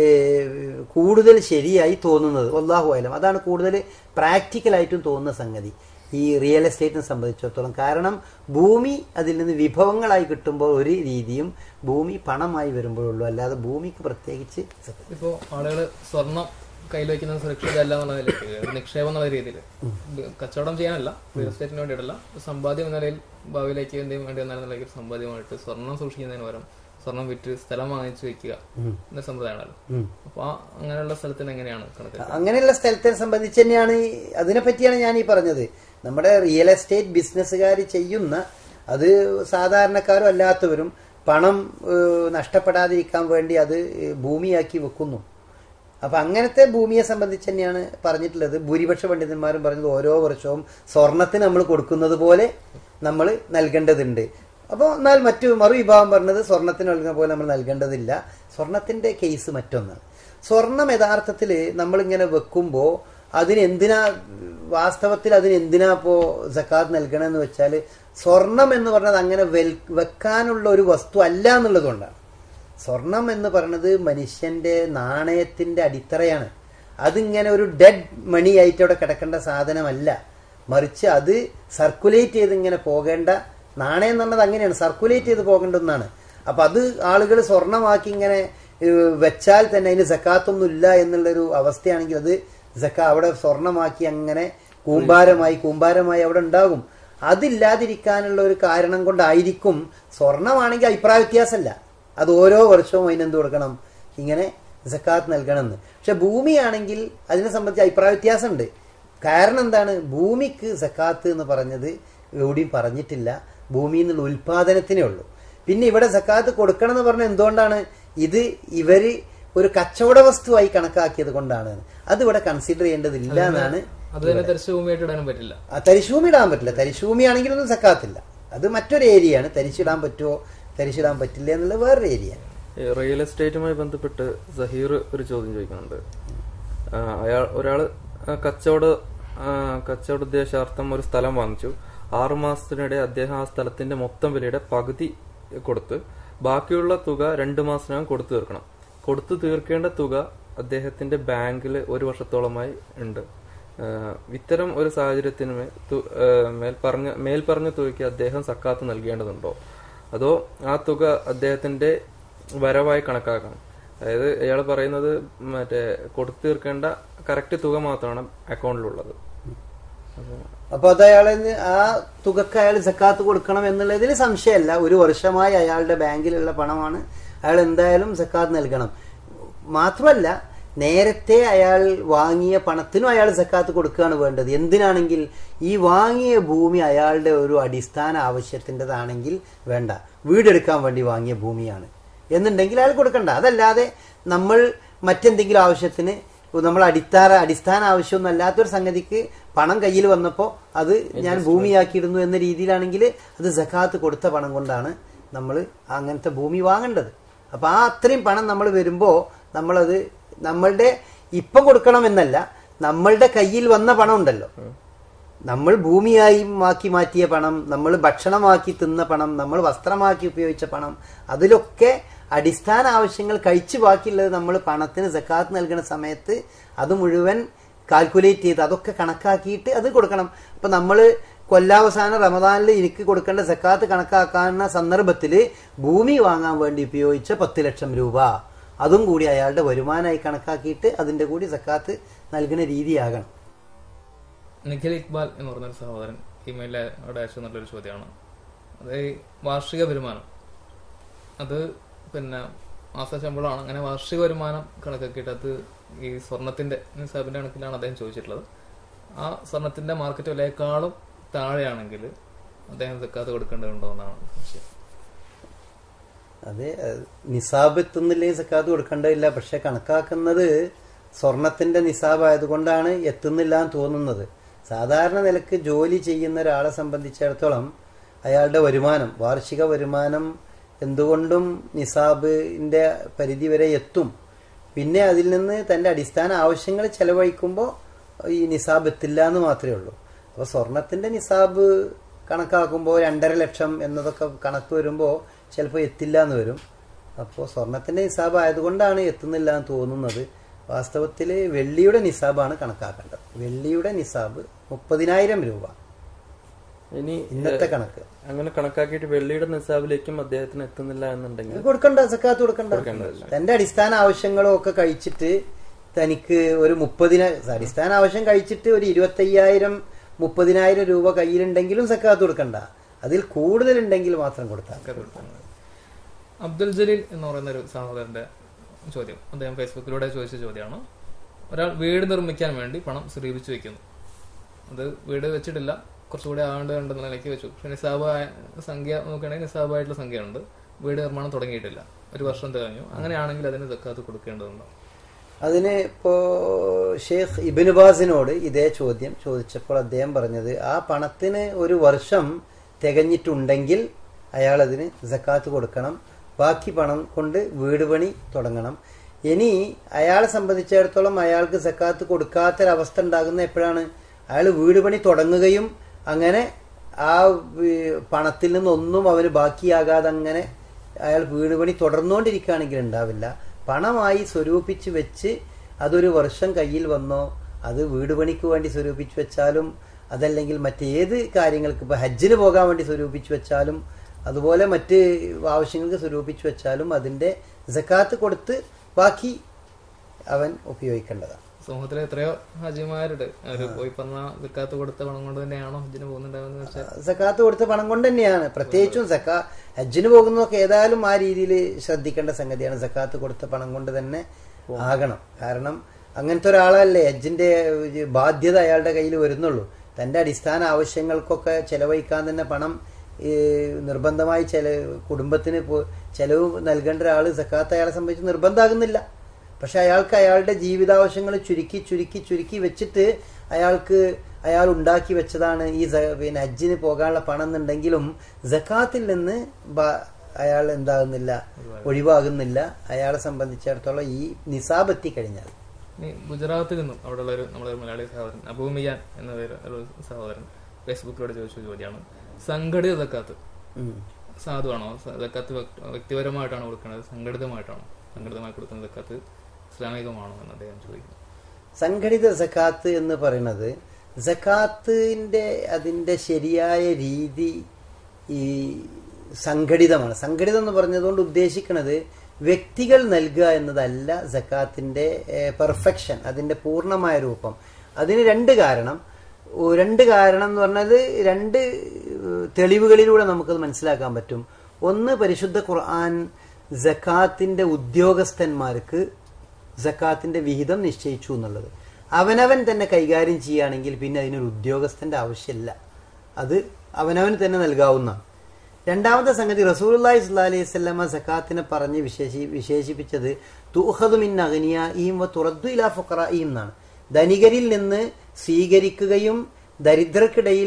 കൂടുതൽ ശരിയായി തോന്നുന്നത്. വല്ലാഹു അലം. അതാണ് കൂടുതൽ പ്രാക്ടിക്കലായിട്ടും തോന്നുന്ന സംഗതി ഈ റിയൽ എസ്റ്റേറ്റിനെ സംബന്ധിച്ചിടത്തോളം. കാരണം ഭൂമി അതിൽ നിന്ന് വിഭവങ്ങളായി കിട്ടുമ്പോൾ ഒരു രീതിയും ഭൂമി പണമായി വരുമ്പോഴുള്ളൂ, അല്ലാതെ ഭൂമിക്ക് പ്രത്യേകിച്ച്. ഇപ്പോൾ ആളുകൾ സ്വർണം കയ്യിൽ വയ്ക്കുന്ന സുരക്ഷിതല്ല എന്നുള്ള നിലയിൽ, നിക്ഷേപം എന്നുള്ള രീതിയിൽ, കച്ചവടം ചെയ്യാനല്ല, റിയൽ എസ്റ്റേറ്റിന് വേണ്ടിയിട്ടല്ല, സമ്പാദ്യം എന്ന നിലയിൽ ഭാവിയിലേക്ക് എന്തെങ്കിലും വേണ്ടി വന്നാലും നിലയ്ക്ക് സമ്പാദ്യമായിട്ട് സ്വർണം സൂക്ഷിക്കുന്നതിന് പകരം സ്വർണം വിറ്റ് സ്ഥലം വാങ്ങിച്ചു വെക്കുക എന്ന സമ്പ്രദായമാണല്ലോ. അപ്പൊ അങ്ങനെയുള്ള സ്ഥലത്തിന് എങ്ങനെയാണ് കണക്ക്? അങ്ങനെയുള്ള സ്ഥലത്തെ സംബന്ധിച്ച് തന്നെയാണ്, അതിനെപ്പറ്റിയാണ് ഞാൻ ഈ പറഞ്ഞത്. നമ്മുടെ റിയൽ എസ്റ്റേറ്റ് ബിസിനസ്സുകാർ ചെയ്യുന്ന, അത് സാധാരണക്കാരും അല്ലാത്തവരും പണം നഷ്ടപ്പെടാതിരിക്കാൻ വേണ്ടി അത് ഭൂമിയാക്കി വെക്കുന്നു. അപ്പൊ അങ്ങനത്തെ ഭൂമിയെ സംബന്ധിച്ച് തന്നെയാണ് പറഞ്ഞിട്ടുള്ളത്. ഭൂരിപക്ഷ പണ്ഡിതന്മാരും പറഞ്ഞത് ഓരോ വർഷവും സ്വർണത്തിന് നമ്മൾ കൊടുക്കുന്നത് പോലെ നമ്മൾ നൽകേണ്ടതുണ്ട്. അപ്പോൾ എന്നാൽ മറുവിഭാഗം പറഞ്ഞത് സ്വർണത്തിന് നൽകുന്ന പോലെ നമ്മൾ നൽകേണ്ടതില്ല. സ്വർണത്തിന്റെ കേസ് മറ്റൊന്നാണ്. സ്വർണം യഥാർത്ഥത്തിൽ നമ്മളിങ്ങനെ വെക്കുമ്പോൾ വാസ്തവത്തിൽ അതിനെന്തിനാ ഇപ്പോ സക്കാത്ത് നൽകണമെന്ന് വെച്ചാൽ, സ്വർണം എന്ന് പറഞ്ഞത് അങ്ങനെ വെക്കാനുള്ള ഒരു വസ്തു അല്ല എന്നുള്ളതുകൊണ്ടാണ്. സ്വർണം എന്ന് പറയുന്നത് മനുഷ്യന്റെ നാണയത്തിന്റെ അടിത്തറയാണ്. അതിങ്ങനെ ഒരു ഡെഡ് മണി ആയിട്ട് അവിടെ കിടക്കേണ്ട സാധനമല്ല, മറിച്ച് അത് സർക്കുലേറ്റ് ചെയ്ത് ഇങ്ങനെ പോകേണ്ട, നാണയം എന്ന് പറഞ്ഞത് അങ്ങനെയാണ്, സർക്കുലേറ്റ് ചെയ്ത് പോകേണ്ട ഒന്നാണ്. അപ്പൊ അത് ആളുകൾ സ്വർണമാക്കി ഇങ്ങനെ വെച്ചാൽ തന്നെ അതിന് സക്കാത്തൊന്നും ഇല്ല എന്നുള്ളൊരു അവസ്ഥയാണെങ്കിൽ അത് അവിടെ സ്വർണമാക്കി അങ്ങനെ കൂമ്പാരമായി അവിടെ ഉണ്ടാകും. അതില്ലാതിരിക്കാനുള്ള ഒരു കാരണം കൊണ്ടായിരിക്കും. സ്വർണമാണെങ്കിൽ അഭിപ്രായ വ്യത്യാസമല്ല, അത് ഓരോ വർഷവും അതിനെന്ത് കൊടുക്കണം, ഇങ്ങനെ സക്കാത്ത് നൽകണമെന്ന്. പക്ഷെ ഭൂമിയാണെങ്കിൽ അതിനെ സംബന്ധിച്ച് അഭിപ്രായ വ്യത്യാസമുണ്ട്. കാരണം എന്താണ്, ഭൂമിക്ക് സക്കാത്ത് എന്ന് പറഞ്ഞത് എവിടെയും പറഞ്ഞിട്ടില്ല, ഭൂമിയിൽ നിന്നുള്ള ഉൽപാദനത്തിനേ ഉള്ളൂ. പിന്നെ ഇവിടെ സക്കാത്ത് കൊടുക്കണം എന്ന് പറഞ്ഞാൽ എന്തുകൊണ്ടാണ്, ഇവര് ഒരു കച്ചവട വസ്തുവായി കണക്കാക്കിയത് കൊണ്ടാണ്. അത് ഇവിടെ കൺസിഡർ ചെയ്യേണ്ടതില്ല എന്നാണ്. തരിശുഭൂമിയായിട്ട് ഇടാനും പറ്റില്ല, തരിശുഭൂമി ഇടാൻ പറ്റില്ല. തരിശുഭൂമി ആണെങ്കിലൊന്നും സക്കാത്തില്ല. അത് മറ്റൊരു ഏരിയയാണ്. തരിച്ചിടാൻ പറ്റുമോ തരിച്ചിടാൻ പറ്റില്ല എന്നുള്ള വേറൊരു ഏരിയ. റിയൽ എസ്റ്റേറ്റുമായി ബന്ധപ്പെട്ട് സഹീർ ഒരു ചോദ്യം ചോദിക്കുന്നുണ്ട്. ഒരാള് കച്ചവട ഉദ്ദേശാർത്ഥം ഒരു സ്ഥലം വാങ്ങിച്ചു. 6 മാസത്തിനിടെ അദ്ദേഹം ആ സ്ഥലത്തിന്റെ മൊത്തം വിലയുടെ പകുതി കൊടുത്ത് ബാക്കിയുള്ള തുക 2 മാസത്തിനകം കൊടുത്തു തീർക്കണം. കൊടുത്തു തീർക്കേണ്ട തുക അദ്ദേഹത്തിന്റെ ബാങ്കിൽ 1 വർഷത്തോളമായി ഉണ്ട്. ഇത്തരം ഒരു സാഹചര്യത്തിന് മേൽപ്പറഞ്ഞ തുകയ്ക്ക് അദ്ദേഹം സക്കാത്ത് നൽകേണ്ടതുണ്ടോ, അതോ ആ തുക അദ്ദേഹത്തിന്റെ വരവായി കണക്കാക്കണം? അതായത് ഇയാൾ പറയുന്നത് കൊടുത്തു തീർക്കേണ്ട കറക്റ്റ് തുക മാത്രമാണ് അക്കൗണ്ടിലുള്ളത്. അപ്പൊ അത് അയാളിന് ആ തുകക്ക് അയാൾ സക്കാത്ത് കൊടുക്കണം എന്നുള്ളതിൽ സംശയമല്ല. 1 വർഷമായി അയാളുടെ ബാങ്കിലുള്ള പണമാണ്, അയാൾ എന്തായാലും സക്കാത്ത് നൽകണം. മാത്രമല്ല, നേരത്തെ അയാൾ വാങ്ങിയ പണത്തിനും അയാൾ സക്കാത്ത് കൊടുക്കുകയാണ് വേണ്ടത്. എന്തിനാണെങ്കിൽ ഈ വാങ്ങിയ ഭൂമി അയാളുടെ ഒരു അടിസ്ഥാന ആവശ്യത്തിൻ്റെതാണെങ്കിൽ വേണ്ട, വീടെടുക്കാൻ വേണ്ടി വാങ്ങിയ ഭൂമിയാണ് എന്നുണ്ടെങ്കിൽ അയാൾ കൊടുക്കണ്ട. അതല്ലാതെ നമ്മൾ മറ്റെന്തെങ്കിലും ആവശ്യത്തിന്, നമ്മൾ അടിസ്ഥാന ആവശ്യമൊന്നും അല്ലാത്തൊരു സംഗതിക്ക് പണം കയ്യിൽ വന്നപ്പോൾ അത് ഞാൻ ഭൂമിയാക്കിയിടുന്നു എന്ന രീതിയിലാണെങ്കിൽ അത് സക്കാത്ത് കൊടുത്ത പണം കൊണ്ടാണ് നമ്മൾ അങ്ങനത്തെ ഭൂമി വാങ്ങേണ്ടത്. അപ്പൊ ആ അത്രയും പണം നമ്മൾ വരുമ്പോൾ നമ്മളത് നമ്മളുടെ ഇപ്പം കൊടുക്കണമെന്നല്ല, നമ്മളുടെ കയ്യിൽ വന്ന പണം ഉണ്ടല്ലോ, നമ്മൾ ഭൂമിയായി മാറ്റിയ പണം, നമ്മൾ ഭക്ഷണമാക്കി തിന്ന പണം, നമ്മൾ വസ്ത്രമാക്കി ഉപയോഗിച്ച പണം, അതിലൊക്കെ അടിസ്ഥാന ആവശ്യങ്ങൾ കഴിച്ചു ബാക്കിയുള്ളത് നമ്മൾ പണത്തിന് സക്കാത്ത് നൽകുന്ന സമയത്ത് അത് മുഴുവൻ കാൽക്കുലേറ്റ് ചെയ്ത് അതൊക്കെ കണക്കാക്കിയിട്ട് അത് കൊടുക്കണം. അപ്പൊ നമ്മൾ കൊല്ലാവസാന റമദാനിൽ എനിക്ക് കൊടുക്കേണ്ട സക്കാത്ത് കണക്കാക്കാവുന്ന സന്ദർഭത്തിൽ ഭൂമി വാങ്ങാൻ വേണ്ടി ഉപയോഗിച്ച 10 ലക്ഷം രൂപ അതും കൂടി അയാളുടെ വരുമാനമായി കണക്കാക്കിയിട്ട് അതിന്റെ കൂടി സക്കാത്ത് നൽകുന്ന രീതിയാകണം. നിഖിൽ ഇക്ബാൽ എന്ന് പറഞ്ഞൊരു സഹോദരൻ ഇമെയിലിൽ അയച്ചു നല്ലൊരു ചോദ്യമാണ്. അത് വാർഷിക വരുമാനം, അത് മാസ ശമ്പളമാണ്, അങ്ങനെ വാർഷിക വരുമാനം കണക്കാക്കിയിട്ട് അത് ഈ സ്വർണത്തിന്റെ നിസാബിന്റെ കണക്കിലാണ് അദ്ദേഹം ചോദിച്ചിട്ടുള്ളത്. ആ സ്വർണത്തിന്റെ മാർക്കറ്റ് വിലയേക്കാളും താഴെയാണെങ്കിൽ അദ്ദേഹം സക്കാത്ത് കൊടുക്കേണ്ടതുണ്ടോ എന്നാണ് സംശയം. അതെ, നിസാബ് എത്തുന്നില്ലെങ്കിൽ സക്കാത്ത് കൊടുക്കേണ്ടതില്ല. പക്ഷെ കണക്കാക്കുന്നത് സ്വർണത്തിന്റെ നിസാബ് ആയതുകൊണ്ടാണ് എത്തുന്നില്ല എന്ന് തോന്നുന്നത്. സാധാരണ നിലക്ക് ജോലി ചെയ്യുന്ന ഒരാളെ സംബന്ധിച്ചിടത്തോളം അയാളുടെ വരുമാനം, വാർഷിക വരുമാനം എന്തുകൊണ്ടും നിസാബിന്റെ പരിധി വരെ എത്തും. പിന്നെ അതിൽ നിന്ന് തന്റെ അടിസ്ഥാന ആവശ്യങ്ങൾ ചെലവഴിക്കുമ്പോൾ ഈ നിസാബ് എത്തില്ല എന്ന് മാത്രമേ ഉള്ളൂ. അപ്പോൾ സ്വർണത്തിന്റെ നിസാബ് കണക്കാക്കുമ്പോൾ 2.5 ലക്ഷം എന്നതൊക്കെ കണക്ക് വരുമ്പോൾ ചിലപ്പോൾ എത്തില്ല എന്ന് വരും. അപ്പോൾ സ്വർണത്തിന്റെ നിസാബ് ആയതുകൊണ്ടാണ് എത്തുന്നില്ല എന്ന് തോന്നുന്നത്. വാസ്തവത്തിൽ വെള്ളിയുടെ നിസാബാണ് കണക്കാക്കേണ്ടത്. വെള്ളിയുടെ നിസാബ് 30,000 രൂപ ഇനി ഇന്നത്തെ കണക്ക്. അങ്ങനെ കണക്കാക്കിയിട്ട് വെള്ളിയുടെ നിസാബിലേക്കും അദ്ദേഹത്തിന് എത്തുന്നില്ല എന്നുണ്ടെങ്കിൽ കൊടുക്കണ്ട, സക്കാത്ത് കൊടുക്കണ്ട. തന്റെ അടിസ്ഥാന ആവശ്യങ്ങളും ഒക്കെ കഴിച്ചിട്ട് തനിക്ക് ഒരു 30 അടിസ്ഥാന ആവശ്യം കഴിച്ചിട്ട് ഒരു 25,000-30,000 രൂപ കയ്യിലുണ്ടെങ്കിലും സക്കാത്ത് കൊടുക്കണ്ട. അതിൽ കൂടുതലുണ്ടെങ്കിൽ മാത്രം കൊടുത്താൽ. അബ്ദുൽ ജലീൽ എന്ന് പറയുന്ന ഒരു സഹോദരന്റെ ചോദ്യം, അദ്ദേഹം ഫേസ്ബുക്കിലൂടെ ചോദിച്ച ചോദ്യമാണ്. ഒരാൾ വീട് നിർമ്മിക്കാൻ വേണ്ടി പണം സ്വരൂപിച്ചു വെക്കുന്നു. അത് വീട് വെച്ചിട്ടില്ല, കുറച്ചുകൂടി ആവേണ്ടതുണ്ടെന്ന നിലയ്ക്ക് വെച്ചു. പക്ഷെ നിസാബായ സംഖ്യ നോക്കുകയാണെങ്കിൽ നിസാബായിട്ടുള്ള സംഖ്യ ഉണ്ട്, വീട് നിർമ്മാണം തുടങ്ങിയിട്ടില്ല, 1 വർഷം തികഞ്ഞു. അങ്ങനെയാണെങ്കിൽ അതിന് സക്കാത്ത് കൊടുക്കേണ്ടതുണ്ടോ? അതിന് ഇപ്പോ ഷെയ്ഖ് ഇബ്നു ബാസിനോട് ഇതേ ചോദ്യം ചോദിച്ചപ്പോൾ അദ്ദേഹം പറഞ്ഞത്, ആ പണത്തിന് 1 വർഷം തികഞ്ഞിട്ടുണ്ടെങ്കിൽ അയാൾ അതിന് സക്കാത്ത് കൊടുക്കണം, ബാക്കി പണം കൊണ്ട് വീട് പണി തുടങ്ങണം. ഇനി അയാളെ സംബന്ധിച്ചിടത്തോളം അയാൾക്ക് സക്കാത്ത് കൊടുക്കാത്തൊരവസ്ഥ ഉണ്ടാകുന്ന എപ്പോഴാണ്? അയാൾ വീട് പണി തുടങ്ങുകയും അങ്ങനെ ആ പണത്തിൽ നിന്നൊന്നും അവന് ബാക്കിയാകാതെ അങ്ങനെ അയാൾ വീട് പണി തുടർന്നുകൊണ്ടിരിക്കുകയാണെങ്കിൽ ഉണ്ടാവില്ല. പണമായി സ്വരൂപിച്ച് വെച്ച് അതൊരു വർഷം കയ്യിൽ വന്നോ, അത് വീട് പണിക്ക് വേണ്ടി സ്വരൂപിച്ച് വെച്ചാലും അതല്ലെങ്കിൽ മറ്റേത് കാര്യങ്ങൾക്ക്, ഇപ്പൊ ഹജ്ജിന് പോകാൻ വേണ്ടി സ്വരൂപിച്ച് വെച്ചാലും അതുപോലെ മറ്റ് ആവശ്യങ്ങൾക്ക് സ്വരൂപിച്ച് വെച്ചാലും അതിന്റെ സക്കാത്ത് കൊടുത്ത് ബാക്കി അവൻ ഉപയോഗിക്കേണ്ടതാണ്. സമൂഹത്തിലെ എത്രയോ ഹാജിമാരുടെ പോയി പറഞ്ഞ സക്കാത്ത് കൊടുത്ത പണം കൊണ്ട് തന്നെയാണോ ഹജ്ജിന് പോകുന്നുണ്ടാവുന്ന വെച്ചാൽ സക്കാത്ത് കൊടുത്ത പണം കൊണ്ട് തന്നെയാണ്. പ്രത്യേകിച്ചും ഹജ്ജിന് പോകുന്നതൊക്കെ ഏതായാലും ആ രീതിയിൽ ശ്രദ്ധിക്കേണ്ട സംഗതിയാണ്. സക്കാത്ത് കൊടുത്ത പണം കൊണ്ട് തന്നെ ആകണം. കാരണം അങ്ങനത്തെ ഒരാളല്ലേ ഹജ്ജിന്റെ ബാധ്യത അയാളുടെ കയ്യിൽ വരുന്നുള്ളൂ. തന്റെ അടിസ്ഥാന ആവശ്യങ്ങൾക്കൊക്കെ ചെലവഴിക്കാൻ തന്നെ പണം നിർബന്ധമായി കുടുംബത്തിന് ചെലവ് നൽകേണ്ട ഒരാൾ സക്കാത്ത് അയാളെ സംബന്ധിച്ച് നിർബന്ധമാകുന്നില്ല. പക്ഷെ അയാൾക്ക് അയാളുടെ ജീവിതാവശ്യങ്ങൾ ചുരുക്കി വെച്ചിട്ട് അയാൾ ഉണ്ടാക്കി വെച്ചതാണ് ഈ ഹജ്ജിന് പോകാനുള്ള പണം എന്നുണ്ടെങ്കിലും സക്കാത്തിൽ നിന്ന് അയാൾ എന്താകുന്നില്ല, ഒഴിവാകുന്നില്ല. അയാളെ സംബന്ധിച്ചിടത്തോളം ഈ നിസാബ് എത്തിക്കഴിഞ്ഞാൽ. ഗുജറാത്തിൽ നിന്നും അവിടെയുള്ള ഒരു നമ്മുടെ മലയാളി സഹോദരൻ അബൂമിയാൻ എന്ന പേര് ഒരു സഹോദരൻ ഫേസ്ബുക്കിലൂടെ ചോദിച്ച ചോദ്യമാണ്, സംഘടിത സക്കാത്ത് സാധുവാണോ? സക്കാത്ത് വ്യക്തിപരമായിട്ടാണ് കൊടുക്കുന്നത്, സംഘടിതമായിട്ടാണോ? സംഘടിതമായി കൊടുക്കുന്ന സക്കാത്ത് ഇസ്ലാമികമാണോ എന്ന് അദ്ദേഹം ചോദിക്കുന്നു. സംഘടിത സക്കാത്ത് എന്ന് പറയുന്നത് സക്കാത്തിന്റെ അതിന്റെ ശരിയായ രീതി ഈ സംഘടിതമാണ്. സംഘടിതം എന്ന് പറഞ്ഞതുകൊണ്ട് ഉദ്ദേശിക്കുന്നത് വ്യക്തികൾ നൽകുക എന്നതല്ല സക്കാത്തിന്റെ പെർഫെക്ഷൻ, അതിന്റെ പൂർണ്ണമായ രൂപം. അതിന് രണ്ട് കാരണം എന്ന് പറഞ്ഞത് രണ്ട് തെളിവുകളിലൂടെ നമുക്കത് മനസ്സിലാക്കാൻ പറ്റും. ഒന്ന്, പരിശുദ്ധ ഖുർആൻ സക്കാത്തിന്റെ ഉദ്യോഗസ്ഥന്മാർക്ക് സക്കാത്തിന്റെ വിഹിതം നിശ്ചയിച്ചു എന്നുള്ളത്. അവനവൻ തന്നെ കൈകാര്യം ചെയ്യുകയാണെങ്കിൽ പിന്നെ അതിനൊരു ഉദ്യോഗസ്ഥന്റെ ആവശ്യമില്ല, അത് അവനവൻ തന്നെ നൽകാവുന്നതാണ്. രണ്ടാമത്തെ സംഗതി, റസൂലുള്ളാഹി സ്വല്ലല്ലാഹി അലൈഹി വസല്ലമ സക്കാത്തിനെ പറഞ്ഞ് വിശേഷിപ്പിച്ചത് തുഖദു മിൻ അഗ്നിയാഇഹിം വ തുറദ്ദു ഇലാ ഫുഖറാഇഹിം എന്നാണ്. ധനികരിൽ നിന്ന് സ്വീകരിക്കുകയും ദരിദ്രർക്കിടയിൽ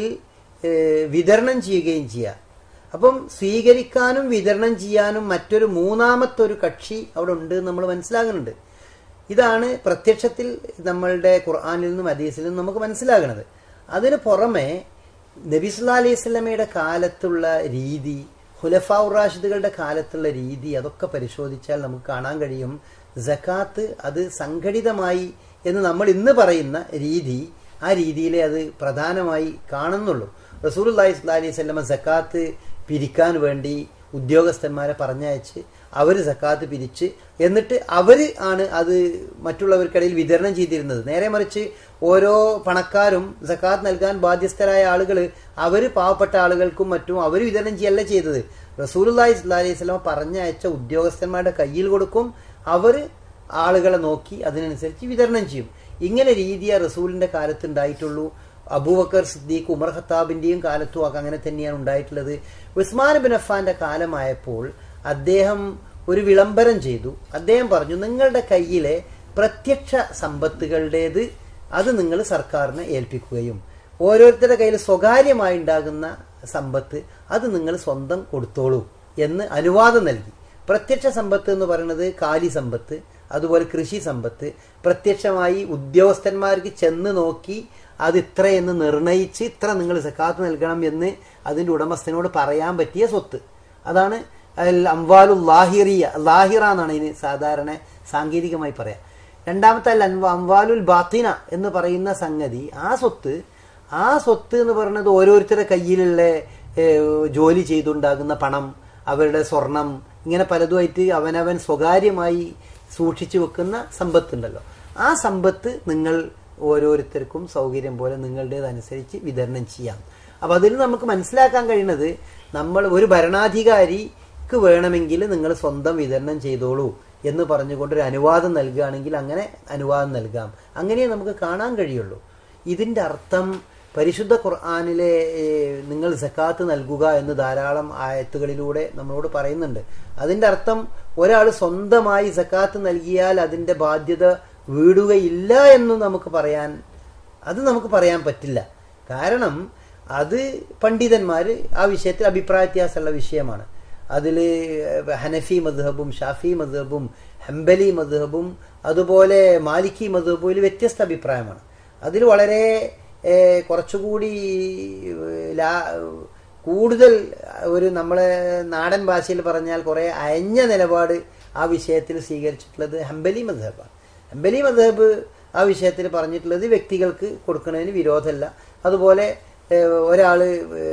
വിതരണം ചെയ്യുകയും ചെയ്യുക. അപ്പം സ്വീകരിക്കാനും വിതരണം ചെയ്യാനും മറ്റൊരു മൂന്നാമത്തെ ഒരു കക്ഷി അവിടെ ഉണ്ട് നമ്മൾ മനസ്സിലാകുന്നുണ്ട്. ഇതാണ് പ്രത്യക്ഷത്തിൽ നമ്മളുടെ ഖുർആനിൽ നിന്നും ഹദീസിൽ നിന്നും നമുക്ക് മനസ്സിലാകുന്നത്. അതിന് പുറമെ നബി സല്ലല്ലാഹു അലൈഹി വസല്ലമയുടെ കാലത്തുള്ള രീതി, ഖുലഫാഉർ റാഷിദുകളുടെ കാലത്തുള്ള രീതി, അതൊക്കെ പരിശോധിച്ചാൽ നമുക്ക് കാണാൻ കഴിയും സക്കാത്ത് അത് സംഘടിതമായി എന്ന് നമ്മൾ ഇന്ന് പറയുന്ന രീതി, ആ രീതിയിലെ അത് പ്രധാനമായി കാണുന്നുള്ളൂ. റസൂലുള്ളാഹി സ്വല്ലല്ലാഹി അലൈഹി വസല്ലമ സക്കാത്ത് പിരിക്കാൻ വേണ്ടി ഉദ്യോഗസ്ഥന്മാരെ പറഞ്ഞയച്ച് അവർ സക്കാത്ത് പിരിച്ച് എന്നിട്ട് അവർ ആണ് അത് മറ്റുള്ളവർക്കിടയിൽ വിതരണം ചെയ്തിരുന്നത്. നേരെ മറിച്ച് ഓരോ പണക്കാരും സക്കാത്ത് നൽകാൻ ബാധ്യസ്ഥരായ ആളുകൾ അവർ പാവപ്പെട്ട ആളുകൾക്കും മറ്റും അവർ വിതരണം ചെയ്യല്ല ചെയ്തത്. റസൂലുള്ളാഹി സ്വല്ലല്ലാഹി അലൈഹി വസല്ലമ പറഞ്ഞയച്ച ഉദ്യോഗസ്ഥന്മാരുടെ കയ്യിൽ കൊടുക്കും, അവർ ആളുകളെ നോക്കി അതിനനുസരിച്ച് വിതരണം ചെയ്യും. ഇങ്ങനെ രീതിയാ റസൂലിന്റെ കാലത്ത് ഉണ്ടായിട്ടുള്ളൂ. അബൂബക്കർ സിദ്ദീഖ്, ഉമർ ഖത്താബിന്റെയും കാലത്തും ഒക്കെ അങ്ങനെ തന്നെയാണ് ഉണ്ടായിട്ടുള്ളത്. ഉസ്മാൻ ബിൻ അഫ്ഫാന്റെ കാലമായപ്പോൾ അദ്ദേഹം ഒരു വിളംബരം ചെയ്തു. അദ്ദേഹം പറഞ്ഞു, നിങ്ങളുടെ കയ്യിലെ പ്രത്യക്ഷ സമ്പത്തുകളുടേത് അത് നിങ്ങൾ സർക്കാരിനെ ഏൽപ്പിക്കുകയും ഓരോരുത്തരുടെ കയ്യിൽ സ്വകാര്യമായി ഉണ്ടാകുന്ന സമ്പത്ത് അത് നിങ്ങൾ സ്വന്തം കൊടുത്തോളൂ എന്ന് അനുവാദം നൽകി. പ്രത്യക്ഷ സമ്പത്ത് എന്ന് പറയുന്നത് കാലി സമ്പത്ത്, അതുപോലെ കൃഷി സമ്പത്ത്, പ്രത്യക്ഷമായി ഉദ്യോഗസ്ഥന്മാർക്ക് ചെന്ന് നോക്കി അത് ഇത്രയെന്ന് നിർണയിച്ച് ഇത്ര നിങ്ങൾ സക്കാത്ത് നൽകണം എന്ന് അതിന്റെ ഉടമസ്ഥനോട് പറയാൻ പറ്റിയ സ്വത്ത്. അതാണ് അംവാലുൽ ലാഹിറ എന്നാണ് ഇതിന് സാധാരണ സാങ്കേതികമായി പറയാം. രണ്ടാമത്തെ അംവാലുൽ ബാത്തിന എന്ന് പറയുന്ന സംഗതി, ആ സ്വത്ത് എന്ന് പറയുന്നത് ഓരോരുത്തരുടെ കയ്യിലുള്ള ജോലി ചെയ്തുണ്ടാകുന്ന പണം, അവരുടെ സ്വർണം, ഇങ്ങനെ പലതുമായിട്ട് അവനവൻ സ്വകാര്യമായി സൂക്ഷിച്ചു വെക്കുന്ന സമ്പത്തുണ്ടല്ലോ, ആ സമ്പത്ത് നിങ്ങൾ ഓരോരുത്തർക്കും സൗകര്യം പോലെ നിങ്ങളുടേതനുസരിച്ച് വിതരണം ചെയ്യാം. അപ്പൊ അതിൽ നമുക്ക് മനസ്സിലാക്കാൻ കഴിയുന്നത്, നമ്മൾ ഒരു ഭരണാധികാരിക്ക് വേണമെങ്കിൽ നിങ്ങൾ സ്വന്തം വിതരണം ചെയ്തോളൂ എന്ന് പറഞ്ഞുകൊണ്ടൊരു അനുവാദം നൽകുകയാണെങ്കിൽ അങ്ങനെ അനുവാദം നൽകാം. അങ്ങനെ നമുക്ക് കാണാൻ കഴിയുള്ളൂ. ഇതിന്റെ അർത്ഥം പരിശുദ്ധ ഖുർആനിലെ നിങ്ങൾ സക്കാത്ത് നൽകുക എന്ന് ധാരാളം ആയത്തുകളിലൂടെ നമ്മളോട് പറയുന്നുണ്ട്. അതിന്റെ അർത്ഥം ഒരാൾ സ്വന്തമായി സക്കാത്ത് നൽകിയാൽ അതിന്റെ ബാധ്യത വീടുകയില്ല എന്നും നമുക്ക് പറയാൻ പറ്റില്ല. കാരണം അത് പണ്ഡിതന്മാർ ആ വിഷയത്തിൽ അഭിപ്രായ വ്യത്യാസമുള്ള വിഷയമാണ്. അതിൽ ഹനഫി മദ്ഹബും ഷാഫി മദ്ഹബും ഹംബലി മദ്ഹബും അതുപോലെ മാലിക്കി മദ്ഹബും വ്യത്യസ്ത അഭിപ്രായമാണ്. അതിൽ വളരെ കുറച്ചുകൂടി കൂടുതൽ ഒരു നമ്മളെ നാടൻ ഭാഷയിൽ പറഞ്ഞാൽ കുറെ അയഞ്ഞ നിലപാട് ആ വിഷയത്തിൽ സ്വീകരിച്ചിട്ടുള്ളത് ഹംബലി മദ്ഹബാണ്. ഹംബലി മദ്ഹബ് ആ വിഷയത്തിൽ പറഞ്ഞിട്ടുള്ളത് വ്യക്തികൾക്ക് കൊടുക്കുന്നതിന് വിരോധമല്ല. അതുപോലെ ഒരാള്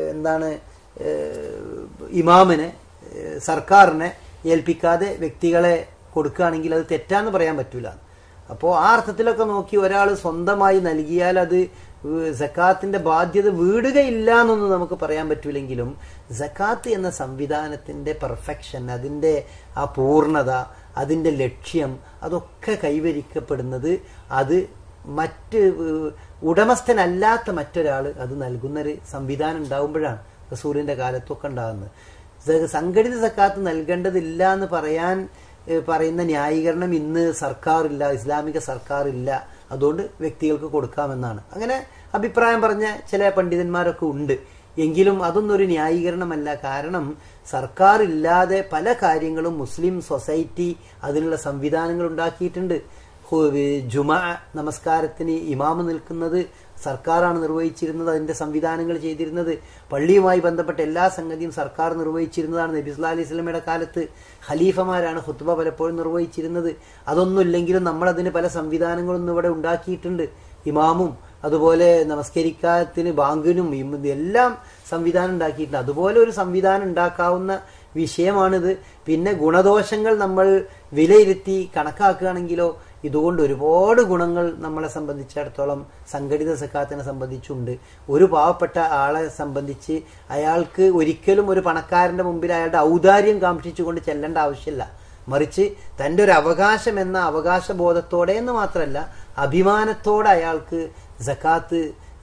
ഇമാമിനെ സർക്കാരിനെ ഏൽപ്പിക്കാതെ വ്യക്തികളെ കൊടുക്കുകയാണെങ്കിൽ അത് തെറ്റാന്ന് പറയാൻ പറ്റൂല. അപ്പോൾ ആ അർത്ഥത്തിലൊക്കെ നോക്കി ഒരാൾ സ്വന്തമായി നൽകിയാൽ അത് സക്കാത്തിന്റെ ബാധ്യത വീടുകയില്ല എന്നൊന്നും നമുക്ക് പറയാൻ പറ്റൂലെങ്കിലും സക്കാത്ത് എന്ന സംവിധാനത്തിന്റെ പെർഫെക്ഷൻ, അതിന്റെ ആ പൂർണ്ണത, അതിന്റെ ലക്ഷ്യം, അതൊക്കെ കൈവരിക്കപ്പെടുന്നത് അത് മറ്റ് ഉടമസ്ഥനല്ലാത്ത മറ്റൊരാൾ അത് നൽകുന്നൊരു സംവിധാനം ഉണ്ടാകുമ്പോഴാണ്. റസൂലിന്റെ കാലത്തൊക്കെ ഉണ്ടാകുന്നത്. സംഘടിത സക്കാത്ത് നൽകേണ്ടതില്ല എന്ന് പറയുന്ന ന്യായീകരണം ഇന്ന് സർക്കാരില്ല, ഇസ്ലാമിക സർക്കാരില്ല, അതുകൊണ്ട് വ്യക്തികൾക്ക് കൊടുക്കാമെന്നാണ്. അങ്ങനെ അഭിപ്രായം പറഞ്ഞ ചില പണ്ഡിതന്മാരൊക്കെ ഉണ്ട്. എങ്കിലും അതൊന്നും ഒരു ന്യായീകരണമല്ല. കാരണം സർക്കാർ ഇല്ലാതെ പല കാര്യങ്ങളും മുസ്ലിം സൊസൈറ്റി അതിനുള്ള സംവിധാനങ്ങൾ ഉണ്ടാക്കിയിട്ടുണ്ട്. ജുമാ നമസ്കാരത്തിന് ഇമാമ് നിൽക്കുന്നത് സർക്കാരാണ് നിർവഹിച്ചിരുന്നത്, അതിന്റെ സംവിധാനങ്ങൾ ചെയ്തിരുന്നത്. പള്ളിയുമായി ബന്ധപ്പെട്ട എല്ലാ സംഗതിയും സർക്കാർ നിർവഹിച്ചിരുന്നതാണ്. നബി സല്ലല്ലാഹു അലൈഹി വസല്ലമയുടെ കാലത്ത് ഖലീഫമാരാണ് ഖുത്ബ പലപ്പോഴും നിർവഹിച്ചിരുന്നത്. അതൊന്നുമില്ലെങ്കിലും നമ്മളതിന് പല സംവിധാനങ്ങളും ഇവിടെ ഉണ്ടാക്കിയിട്ടുണ്ട്. ഇമാമും അതുപോലെ നമസ്കരിക്കാത്തിന് ബാങ്കിനും എല്ലാം സംവിധാനം ഉണ്ടാക്കിയിട്ടുണ്ട്. അതുപോലെ ഒരു സംവിധാനം ഉണ്ടാക്കാവുന്ന വിഷയമാണിത്. പിന്നെ ഗുണദോഷങ്ങൾ നമ്മൾ വിലയിരുത്തി കണക്കാക്കുകയാണെങ്കിലോ ഇതുകൊണ്ട് ഒരുപാട് ഗുണങ്ങൾ നമ്മളെ സംബന്ധിച്ചിടത്തോളം സംഘടിത സക്കാത്തിനെ സംബന്ധിച്ചുണ്ട്. ഒരു പാവപ്പെട്ട ആളെ സംബന്ധിച്ച് അയാൾക്ക് ഒരിക്കലും ഒരു പണക്കാരന്റെ മുമ്പിൽ അയാളുടെ ഔദാര്യം കാക്ഷിച്ചുകൊണ്ട് ചെല്ലേണ്ട ആവശ്യമില്ല. മറിച്ച് തന്റെ ഒരു അവകാശം എന്ന അവകാശബോധത്തോടെ എന്ന് മാത്രമല്ല അഭിമാനത്തോടെ അയാൾക്ക് സക്കാത്ത്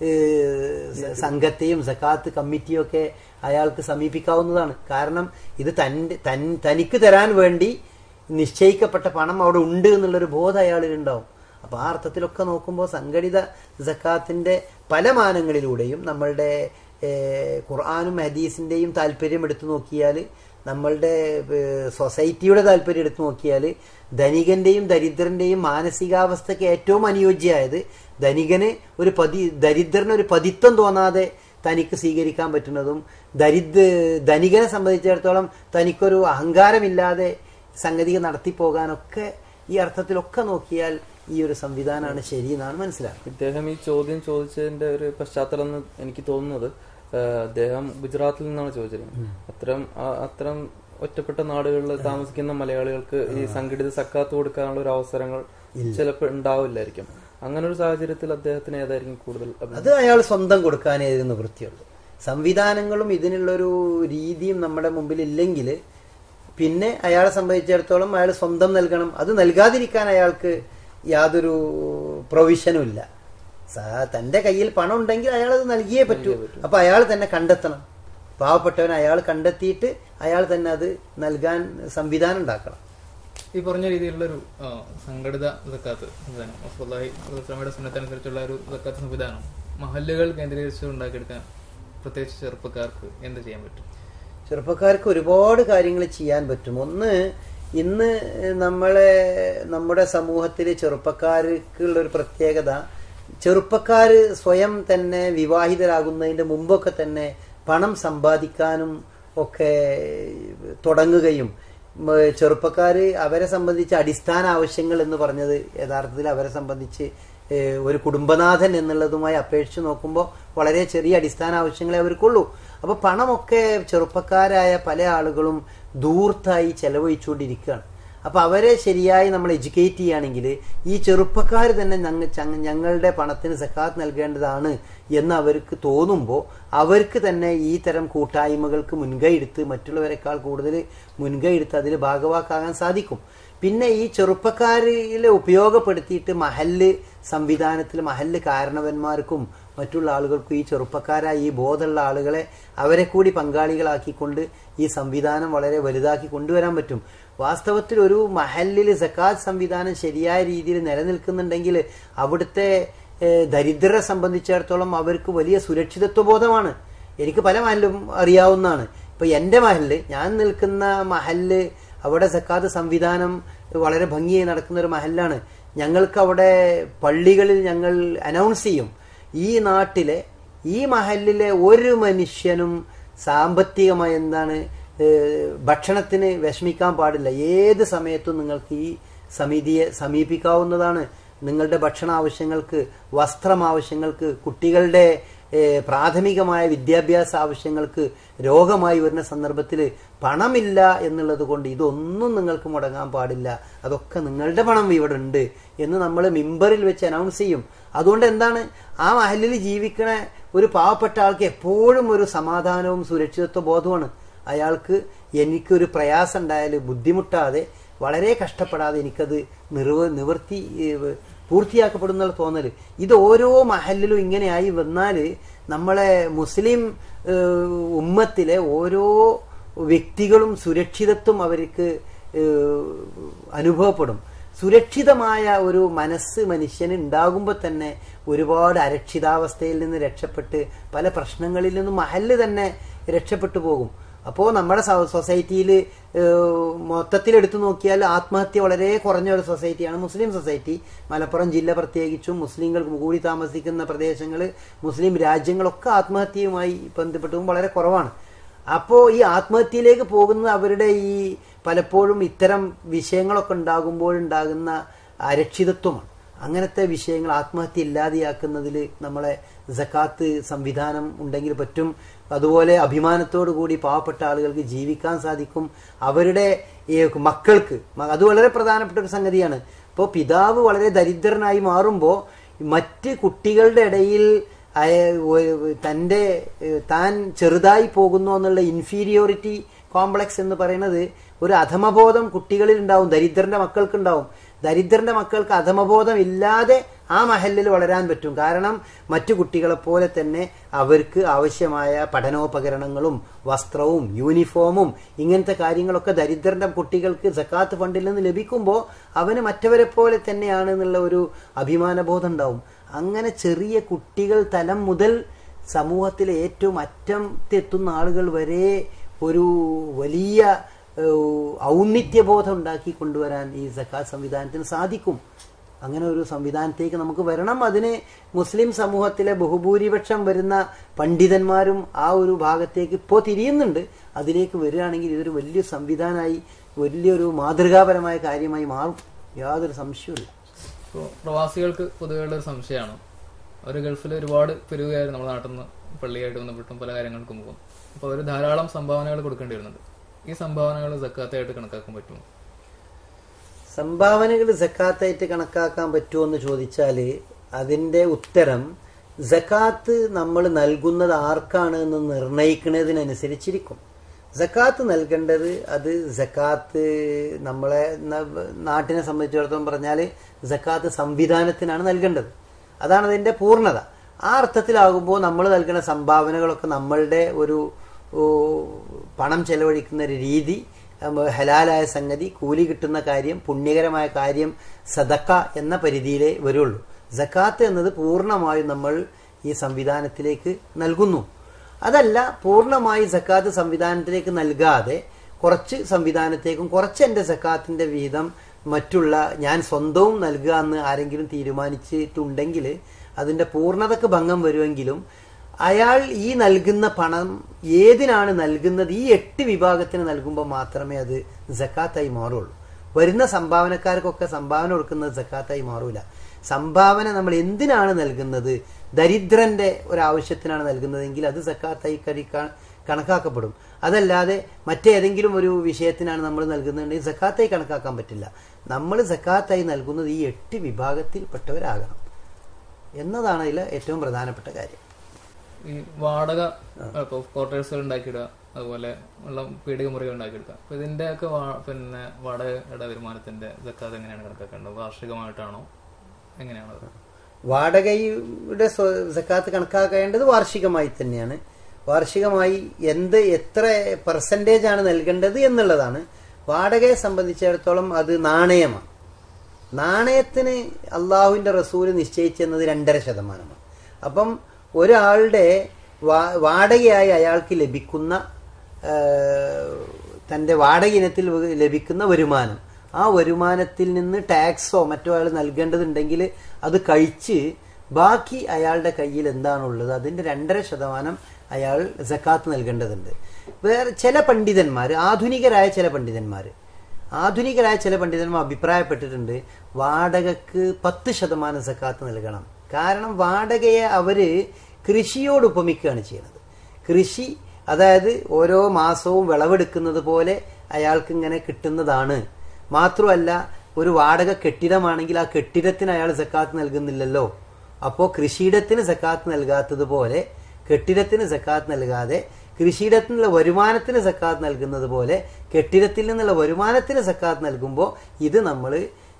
സംഘത്തെയും സക്കാത്ത് കമ്മിറ്റിയും ഒക്കെ അയാൾക്ക് സമീപിക്കാവുന്നതാണ്. കാരണം ഇത് തനിക്ക് തരാൻ വേണ്ടി നിശ്ചയിക്കപ്പെട്ട പണം അവിടെ ഉണ്ട് എന്നുള്ളൊരു ബോധം അയാളിലുണ്ടാവും. അപ്പൊ ആ അർത്ഥത്തിലൊക്കെ നോക്കുമ്പോൾ സംഘടിത സക്കാത്തിന്റെ പല മാനങ്ങളിലൂടെയും നമ്മളുടെ ഖുർആനും ഹദീസിന്റെയും താല്പര്യം എടുത്തു നോക്കിയാൽ, നമ്മളുടെ സൊസൈറ്റിയുടെ താല്പര്യം എടുത്തു നോക്കിയാൽ, ധനികന്റെയും ദരിദ്രന്റെയും മാനസികാവസ്ഥയ്ക്ക് ഏറ്റവും അനുയോജ്യമായത് ധനികന് ദരിദ്രന് ഒരു പതിത്വം തോന്നാതെ തനിക്ക് സ്വീകരിക്കാൻ പറ്റുന്നതും, ധനികനെ സംബന്ധിച്ചിടത്തോളം തനിക്കൊരു അഹങ്കാരമില്ലാതെ സംഗതികൾ നടത്തിപ്പോകാനൊക്കെ ഈ അർത്ഥത്തിലൊക്കെ നോക്കിയാൽ ഈ ഒരു സംവിധാനമാണ് ശരി എന്നാണ് മനസ്സിലാക്കുന്നത്. ഇദ്ദേഹം ഈ ചോദ്യം ചോദിച്ചതിന്റെ ഒരു പശ്ചാത്തലം എന്ന് എനിക്ക് തോന്നുന്നത്, അദ്ദേഹം ഗുജറാത്തിൽ നിന്നാണ് ചോദിച്ചിരുന്നത്. അത്തരം ഒറ്റപ്പെട്ട നാടുകളിൽ താമസിക്കുന്ന മലയാളികൾക്ക് ഈ സംഘടിത സക്കാത്ത് കൊടുക്കാനുള്ള ഒരു അവസരങ്ങൾ ചിലപ്പോൾ ഉണ്ടാവില്ലായിരിക്കും. അങ്ങനെ ഒരു സാഹചര്യത്തിൽ അദ്ദേഹത്തിന് ഏതായിരിക്കും കൂടുതൽ? അത് അയാൾ സ്വന്തം കൊടുക്കാനേ നിവൃത്തിയുള്ളൂ. സംവിധാനങ്ങളും ഇതിനുള്ളൊരു രീതിയും നമ്മുടെ മുമ്പിൽ ഇല്ലെങ്കിൽ പിന്നെ അയാളെ സംബന്ധിച്ചിടത്തോളം അയാൾ സ്വന്തം നൽകണം. അത് നൽകാതിരിക്കാൻ അയാൾക്ക് യാതൊരു പ്രൊവിഷനും ഇല്ല. തന്റെ കയ്യിൽ പണം ഉണ്ടെങ്കിൽ അയാൾ അത് നൽകിയേ പറ്റൂ. അപ്പൊ അയാൾ തന്നെ കണ്ടെത്തണം. പാവപ്പെട്ടവൻ അയാൾ കണ്ടെത്തിയിട്ട് അയാൾ തന്നെ അത് നൽകാൻ സംവിധാനം ഉണ്ടാക്കണം. ഈ പറഞ്ഞ രീതിയിലുള്ളൊരു സംഘടിത സക്കാത്ത് സംവിധാനം, റസൂലുള്ളാഹി സ്വല്ലല്ലാഹു സുന്നത്തനുസരിച്ചുള്ള ഒരു സക്കാത്ത് സംവിധാനം മഹല്ലുകൾ കേന്ദ്രീകരിച്ച് ഉണ്ടാക്കിയെടുക്കാൻ പ്രത്യേകിച്ച് ചെറുപ്പക്കാർക്ക് എന്ത് ചെയ്യാൻ പറ്റും? ചെറുപ്പക്കാർക്ക് ഒരുപാട് കാര്യങ്ങൾ ചെയ്യാൻ പറ്റും. ഒന്ന്, ഇന്ന് നമ്മുടെ സമൂഹത്തിൽ ചെറുപ്പക്കാർക്കുള്ള ഒരു പ്രത്യേകത, ചെറുപ്പക്കാർ സ്വയം തന്നെ വിവാഹിതരാകുന്നതിന്റെ മുമ്പൊക്കെ തന്നെ പണം സമ്പാദിക്കാനും ഒക്കെ തുടങ്ങുകയും, ചെറുപ്പക്കാര് അവരെ സംബന്ധിച്ച് അടിസ്ഥാന ആവശ്യങ്ങൾ എന്ന് പറഞ്ഞത് യഥാർത്ഥത്തിൽ അവരെ സംബന്ധിച്ച് ഒരു കുടുംബനാഥൻ എന്നുള്ളതുമായി അപേക്ഷിച്ച് നോക്കുമ്പോൾ വളരെ ചെറിയ അടിസ്ഥാന ആവശ്യങ്ങളെ അവർക്കുള്ളൂ. അപ്പൊ പണമൊക്കെ ചെറുപ്പക്കാരായ പല ആളുകളും ദൂർത്തായി ചെലവഴിച്ചുകൊണ്ടിരിക്കുകയാണ്. അപ്പൊ അവരെ ശരിയായി നമ്മൾ എഡ്യൂക്കേറ്റ് ചെയ്യുകയാണെങ്കിൽ ഈ ചെറുപ്പക്കാർ തന്നെ ഞങ്ങളുടെ പണത്തിന് സക്കാത്ത് നൽകേണ്ടതാണ് എന്ന് അവർക്ക് തോന്നുമ്പോൾ അവർക്ക് തന്നെ ഈ തരം കൂട്ടായ്മകൾക്ക് മുൻകൈ എടുത്ത് മറ്റുള്ളവരെക്കാൾ കൂടുതൽ മുൻകൈ എടുത്ത് അതിൽ ഭാഗവാക്കാകാൻ സാധിക്കും. പിന്നെ ഈ ചെറുപ്പക്കാരിലെ ഉപയോഗപ്പെടുത്തിയിട്ട് മഹല്ല് സംവിധാനത്തിൽ മഹല്ല് കാരണവന്മാർക്കും മറ്റുള്ള ആളുകൾക്കും ഈ ചെറുപ്പക്കാരായ ഈ ബോധമുള്ള ആളുകളെ അവരെ കൂടി പങ്കാളികളാക്കിക്കൊണ്ട് ഈ സംവിധാനം വളരെ വലുതാക്കി കൊണ്ടുവരാൻ പറ്റും. വാസ്തവത്തിൽ ഒരു മഹല്ലിൽ സക്കാത്ത് സംവിധാനം ശരിയായ രീതിയിൽ നിലനിൽക്കുന്നുണ്ടെങ്കിൽ അവിടുത്തെ ദരിദ്രരെ സംബന്ധിച്ചിടത്തോളം അവർക്ക് വലിയ സുരക്ഷിതത്വ ബോധമാണ്. എനിക്ക് പല മഹല്ലും അറിയാവുന്നതാണ്. ഇപ്പൊ എന്റെ മഹല്ല്, ഞാൻ നിൽക്കുന്ന മഹല്ല്, അവിടെ സക്കാത്ത് സംവിധാനം വളരെ ഭംഗിയായി നടക്കുന്ന ഒരു മഹല്ലാണ്. ഞങ്ങൾക്ക് അവിടെ പള്ളികളിൽ ഞങ്ങൾ അനൗൺസ് ചെയ്യും, ഈ നാട്ടിലെ ഈ മഹല്ലിലെ ഒരു മനുഷ്യനും സാമ്പത്തികമായി ഭക്ഷണത്തിന് വിഷമിക്കാൻ പാടില്ല. ഏത് സമയത്തും നിങ്ങൾക്ക് ഈ സമിതിയെ സമീപിക്കാവുന്നതാണ്. നിങ്ങളുടെ ഭക്ഷണ ആവശ്യങ്ങൾക്ക്, വസ്ത്രം ആവശ്യങ്ങൾക്ക്, കുട്ടികളുടെ പ്രാഥമികമായ വിദ്യാഭ്യാസ ആവശ്യങ്ങൾക്ക്, രോഗമായി വരുന്ന സന്ദർഭത്തിൽ പണമില്ല എന്നുള്ളത് കൊണ്ട് ഇതൊന്നും നിങ്ങൾക്ക് മുടങ്ങാൻ പാടില്ല, അതൊക്കെ നിങ്ങളുടെ പണം ഇവിടെ ഉണ്ട് എന്ന് നമ്മൾ മിമ്പറിൽ വെച്ച് അനൗൺസ് ചെയ്യും. അതുകൊണ്ട് എന്താണ്, ആ മഹല്ലിൽ ജീവിക്കണ ഒരു പാവപ്പെട്ട ആൾക്ക് എപ്പോഴും ഒരു സമാധാനവും സുരക്ഷിതത്വ ബോധവുമാണ്. അയാൾക്ക് എനിക്കൊരു പ്രയാസം ഉണ്ടായാൽ ബുദ്ധിമുട്ടാതെ വളരെ കഷ്ടപ്പെടാതെ എനിക്കത് നിവൃത്തി പൂർത്തിയാക്കപ്പെടുന്ന തോന്നല്. ഇത് ഓരോ മഹല്ലിലും ഇങ്ങനെയായി വന്നാൽ നമ്മളെ മുസ്ലിം ഉമ്മത്തിലെ ഓരോ വ്യക്തികളും സുരക്ഷിതത്വം അവർക്ക് അനുഭവപ്പെടും. സുരക്ഷിതമായ ഒരു മനസ്സ് മനുഷ്യന് ഉണ്ടാകുമ്പോൾ തന്നെ ഒരുപാട് അരക്ഷിതാവസ്ഥയിൽ നിന്ന് രക്ഷപ്പെട്ട് പല പ്രശ്നങ്ങളിൽ നിന്നും മഹല്ല് തന്നെ രക്ഷപ്പെട്ടു പോകും. അപ്പോൾ നമ്മുടെ സൊസൈറ്റിയിൽ മൊത്തത്തിൽ എടുത്തു നോക്കിയാൽ ആത്മഹത്യ വളരെ കുറഞ്ഞ ഒരു സൊസൈറ്റിയാണ് മുസ്ലിം സൊസൈറ്റി. മലപ്പുറം ജില്ല പ്രത്യേകിച്ചും മുസ്ലിങ്ങൾ കൂടി താമസിക്കുന്ന പ്രദേശങ്ങൾ, മുസ്ലിം രാജ്യങ്ങളൊക്കെ ആത്മഹത്യയുമായി ബന്ധപ്പെട്ടും വളരെ കുറവാണ്. അപ്പോൾ ഈ ആത്മഹത്യയിലേക്ക് പോകുന്നത് അവരുടെ ഈ പലപ്പോഴും ഇത്തരം വിഷയങ്ങളൊക്കെ ഉണ്ടാകുമ്പോഴുണ്ടാകുന്ന അരക്ഷിതത്വമാണ്. അങ്ങനത്തെ വിഷയങ്ങൾ ആത്മഹത്യ ഇല്ലാതെയാക്കുന്നതിൽ നമ്മളെ സക്കാത്ത് സംവിധാനം ഉണ്ടെങ്കിൽ പറ്റും. അതുപോലെ അഭിമാനത്തോടു കൂടി പാവപ്പെട്ട ആളുകൾക്ക് ജീവിക്കാൻ സാധിക്കും. അവരുടെ മക്കൾക്ക് അത് വളരെ പ്രധാനപ്പെട്ട ഒരു സംഗതിയാണ്. ഇപ്പോൾ പിതാവ് വളരെ ദരിദ്രനായി മാറുമ്പോൾ മറ്റ് കുട്ടികളുടെ ഇടയിൽ താൻ ചെറുതായി പോകുന്നു എന്നുള്ള ഇൻഫീരിയോറിറ്റി കോംപ്ലക്സ് എന്ന് പറയുന്നത് ഒരു അധമബോധം കുട്ടികളിൽ ഉണ്ടാവും, ദരിദ്രന്റെ മക്കൾക്കുണ്ടാവും. ദരിദ്രന്റെ മക്കൾക്ക് അധമബോധം ഇല്ലാതെ ആ മഹലിൽ വളരാൻ പറ്റും. കാരണം മറ്റു കുട്ടികളെ പോലെ തന്നെ അവർക്ക് ആവശ്യമായ പഠനോപകരണങ്ങളും വസ്ത്രവും യൂണിഫോമും ഇങ്ങനത്തെ കാര്യങ്ങളൊക്കെ ദരിദ്രന്റെ കുട്ടികൾക്ക് സക്കാത്ത് ഫണ്ടിൽ നിന്ന് ലഭിക്കുമ്പോൾ അവന് മറ്റവരെ പോലെ തന്നെയാണ് എന്നുള്ള ഒരു അഭിമാനബോധം ഉണ്ടാവും. അങ്ങനെ ചെറിയ കുട്ടികൾ തലം മുതൽ സമൂഹത്തിലെ ഏറ്റവും അറ്റത്തെത്തുന്ന ആളുകൾ വരെ ഒരു വലിയ ഔന്നിത്യബോധം ഉണ്ടാക്കി കൊണ്ടുവരാൻ ഈ സക്കാത്ത് സംവിധാനത്തിന് സാധിക്കും. അങ്ങനെ ഒരു സംവിധാനത്തേക്ക് നമുക്ക് വരണം. അതിന് മുസ്ലിം സമൂഹത്തിലെ ബഹുഭൂരിപക്ഷം വരുന്ന പണ്ഡിതന്മാരും ആ ഒരു ഭാഗത്തേക്ക് ഇപ്പോൾ തിരിയുന്നുണ്ട്. അതിലേക്ക് വരികയാണെങ്കിൽ ഇതൊരു വലിയ സംവിധാനമായി, വലിയൊരു മാതൃകാപരമായ കാര്യമായി മാറും, യാതൊരു സംശയവുമില്ല. ഇപ്പോൾ പ്രവാസികൾക്ക് പൊതുവെയുള്ള ഒരു സംശയമാണ്, അവർ ഗൾഫിൽ ഒരുപാട് പെരുകയായിരുന്നു, നമ്മുടെ നാട്ടിൽ നിന്ന് പള്ളിയായിട്ട് ബന്ധപ്പെട്ടും പല കാര്യങ്ങൾക്കും പോകും. അപ്പോൾ അവർ ധാരാളം സംഭാവനകൾ കൊടുക്കേണ്ടി വരുന്നുണ്ട്. ഈ സംഭാവനകൾ സക്കാത്തായിട്ട് കണക്കാക്കാൻ പറ്റുമോ? സംഭാവനകൾ സക്കാത്തായിട്ട് കണക്കാക്കാൻ പറ്റുമോ എന്ന് ചോദിച്ചാൽ അതിന്റെ ഉത്തരം സക്കാത്ത് നമ്മൾ നൽകുന്നത് ആർക്കാണ് എന്ന് നിർണയിക്കുന്നതിനനുസരിച്ചിരിക്കും. സക്കാത്ത് നൽകേണ്ടത് അത് സക്കാത്ത് നമ്മളെ നാട്ടിനെ സംബന്ധിച്ചിടത്തോളം പറഞ്ഞാൽ സക്കാത്ത് സംവിധാനത്തിനാണ് നൽകേണ്ടത്. അതാണ് അതിന്റെ പൂർണ്ണത. ആ അർത്ഥത്തിലാകുമ്പോൾ നമ്മൾ നൽകുന്ന സംഭാവനകളൊക്കെ നമ്മളുടെ ഒരു പണം ചെലവഴിക്കുന്ന ഒരു രീതി, ഹലാലായ സംഗതി, കൂലി കിട്ടുന്ന കാര്യം, പുണ്യകരമായ കാര്യം, സദക്ക എന്ന പരിധിയിലേ വരുള്ളൂ. സക്കാത്ത് എന്നത് പൂർണ്ണമായും നമ്മൾ ഈ സംവിധാനത്തിലേക്ക് നൽകുന്നു. അതല്ല, പൂർണ്ണമായി സക്കാത്ത് സംവിധാനത്തിലേക്ക് നൽകാതെ കുറച്ച് സംവിധാനത്തേക്കും കുറച്ച് എൻ്റെ സക്കാത്തിന്റെ വിഹിതം മറ്റുള്ള ഞാൻ സ്വന്തവും നൽകുക എന്ന് ആരെങ്കിലും തീരുമാനിച്ചിട്ടുണ്ടെങ്കിൽ അതിന്റെ പൂർണ്ണതക്ക് ഭംഗം വരുമെങ്കിലും അയാൾ ഈ നൽകുന്ന പണം ഏതിനാണ് നൽകുന്നത്, ഈ 8 വിഭാഗത്തിന് നൽകുമ്പോൾ മാത്രമേ അത് സക്കാത്തായി മാറുള്ളൂ. വരുന്ന സംഭാവനക്കാർക്കൊക്കെ സംഭാവന കൊടുക്കുന്നത് സക്കാത്തായി മാറൂല. സംഭാവന നമ്മൾ എന്തിനാണ് നൽകുന്നത്, ദരിദ്രന്റെ ഒരാവശ്യത്തിനാണ് നൽകുന്നതെങ്കിൽ അത് സക്കാത്തായി കണക്കാക്കപ്പെടും. അതല്ലാതെ മറ്റേതെങ്കിലും ഒരു വിഷയത്തിനാണ് നമ്മൾ നൽകുന്നതെങ്കിൽ സക്കാത്തായി കണക്കാക്കാൻ പറ്റില്ല. നമ്മൾ സക്കാത്തായി നൽകുന്നത് ഈ 8 വിഭാഗത്തിൽപ്പെട്ടവരാകണം എന്നതാണ് അതിൽ ഏറ്റവും പ്രധാനപ്പെട്ട കാര്യം. ഈ വാടക ക്വാർട്ടേഴ്സുകൾ ഉണ്ടാക്കിയിടുക, അതുപോലെ ഉള്ള പീഡിക മുറികൾ ഉണ്ടാക്കിയെടുക്കുക, അപ്പൊ ഇതിന്റെയൊക്കെ പിന്നെ വാടകയുടെ വരുമാനത്തിന്റെ സക്കാത്ത് എങ്ങനെയാണ് കണക്കാക്കേണ്ടത്? വാർഷികമായിട്ടാണോ, എങ്ങനെയാണത്? വാടകയുടെ സക്കാത്ത് കണക്കാക്കേണ്ടത് വാർഷികമായി തന്നെയാണ്. വാർഷികമായി എത്ര പെർസെന്റേജ് ആണ് നൽകേണ്ടത് എന്നുള്ളതാണ്. വാടകയെ സംബന്ധിച്ചിടത്തോളം അത് നാണയമാണ്. നാണയത്തിന് അള്ളാഹുവിന്റെ റസൂല് നിശ്ചയിച്ചെന്നത് 2.5%. അപ്പം ഒരാളുടെ വാടകയായി അയാൾക്ക് ലഭിക്കുന്ന തന്റെ വാടക ഇനത്തിൽ ലഭിക്കുന്ന വരുമാനം, ആ വരുമാനത്തിൽ നിന്ന് ടാക്സോ മറ്റോ അയാൾ നൽകേണ്ടതുണ്ടെങ്കിൽ അത് കഴിച്ച് ബാക്കി അയാളുടെ കയ്യിൽ എന്താണുള്ളത് അതിന്റെ 2.5% അയാൾ സക്കാത്ത് നൽകേണ്ടതുണ്ട്. വേറെ ചില പണ്ഡിതന്മാർ, ആധുനികരായ ചില പണ്ഡിതന്മാർ അഭിപ്രായപ്പെട്ടിട്ടുണ്ട് വാടകക്ക് 10% സക്കാത്ത് നൽകണം. കാരണം വാടകയെ അവര് കൃഷിയോട് ഉപമിക്കുകയാണ് ചെയ്യുന്നത്. കൃഷി അതായത് ഓരോ മാസവും വിളവെടുക്കുന്നത് പോലെ അയാൾക്ക് ഇങ്ങനെ കിട്ടുന്നതാണ്. മാത്രമല്ല, ഒരു വാടക കെട്ടിടമാണെങ്കിൽ ആ കെട്ടിടത്തിന് അയാൾ സക്കാത്ത് നൽകുന്നില്ലല്ലോ. അപ്പോൾ കൃഷിയിടത്തിന് സക്കാത്ത് നൽകാത്തതുപോലെ കെട്ടിടത്തിന് സക്കാത്ത് നൽകാതെ കൃഷിയിടത്തിൽ നിന്നുള്ള വരുമാനത്തിന് സക്കാത്ത് നൽകുന്നത് പോലെ കെട്ടിടത്തിൽ നിന്നുള്ള വരുമാനത്തിന് സക്കാത്ത് നൽകുമ്പോൾ ഇത് നമ്മൾ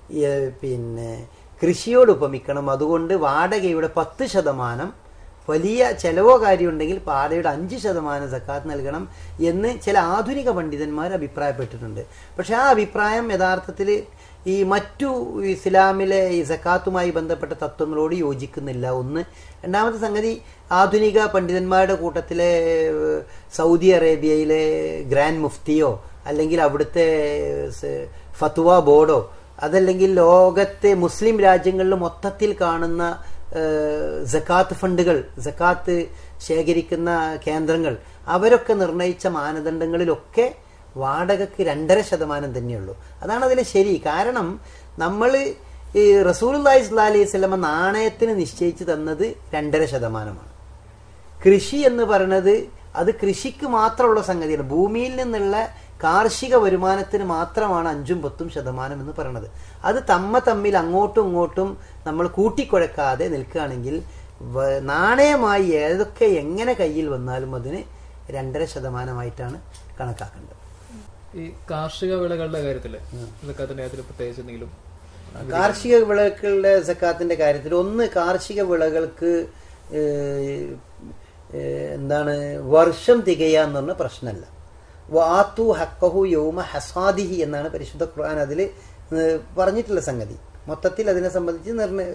കൃഷിയോട് ഉപമിക്കണം. അതുകൊണ്ട് വാടകയുടെ 10% വലിയ ചെലവോ കാര്യമുണ്ടെങ്കിൽ വാടകയുടെ 5% സക്കാത്ത് നൽകണം എന്ന് ചില ആധുനിക പണ്ഡിതന്മാർ അഭിപ്രായപ്പെട്ടിട്ടുണ്ട്. പക്ഷെ ആ അഭിപ്രായം യഥാർത്ഥത്തിൽ ഈ മറ്റു ഇസ്ലാമിലെ ഈ സക്കാത്തുമായി ബന്ധപ്പെട്ട തത്വങ്ങളോട് യോജിക്കുന്നില്ല. ഒന്ന്. രണ്ടാമത്തെ സംഗതി, ആധുനിക പണ്ഡിതന്മാരുടെ കൂട്ടത്തിലെ സൗദി അറേബ്യയിലെ ഗ്രാൻഡ് മുഫ്തിയോ അല്ലെങ്കിൽ അവിടുത്തെ ഫത്വ ബോർഡോ അതല്ലെങ്കിൽ ലോകത്തെ മുസ്ലിം രാജ്യങ്ങളിൽ മൊത്തത്തിൽ കാണുന്ന സക്കാത്ത് ഫണ്ടുകൾ, സക്കാത്ത് ശേഖരിക്കുന്ന കേന്ദ്രങ്ങൾ, അവരൊക്കെ നിർണയിച്ച മാനദണ്ഡങ്ങളിലൊക്കെ വാടകയ്ക്ക് 2.5% തന്നെയുള്ളൂ. അതാണ് അതിലെ ശരി. കാരണം നമ്മൾ ഈ റസൂലുള്ളാഹി സ്വല്ലല്ലാഹി അലൈഹി വസല്ലം നാണയത്തിന് നിശ്ചയിച്ചു തന്നത് 2.5%. കൃഷി എന്ന് പറയുന്നത് അത് കൃഷിക്ക് മാത്രമുള്ള സംഗതിയാണ്. ഭൂമിയിൽ നിന്നുള്ള കാർഷിക വരുമാനത്തിന് മാത്രമാണ് 5-10% എന്ന് പറയുന്നത്. അത് തമ്മിൽ അങ്ങോട്ടും ഇങ്ങോട്ടും നമ്മൾ കൂട്ടിക്കുഴക്കാതെ നിൽക്കുകയാണെങ്കിൽ നാണയമായി ഏതൊക്കെ എങ്ങനെ കയ്യിൽ വന്നാലും അതിന് 2.5%ആയിട്ടാണ് കണക്കാക്കേണ്ടത്. ഈ കാർഷിക വിളകളുടെ കാര്യത്തില് സക്കാത്തിന്റെ കാര്യത്തിൽ പ്രത്യേകിച്ച് എന്തെങ്കിലും? കാർഷിക വിളകളുടെ സക്കാത്തിന്റെ കാര്യത്തിൽ ഒന്ന്, കാർഷിക വിളകൾക്ക് എന്താണ് വർഷം തികയാന്ന് പറഞ്ഞ പ്രശ്നമല്ല. വാത്തു ഹക്കഹു യൗമ ഹസാദിഹി എന്നാണ് പരിശുദ്ധ ഖുർആൻ അതിൽ പറഞ്ഞിട്ടുള്ള സംഗതി. മൊത്തത്തിൽ അതിനെ സംബന്ധിച്ച്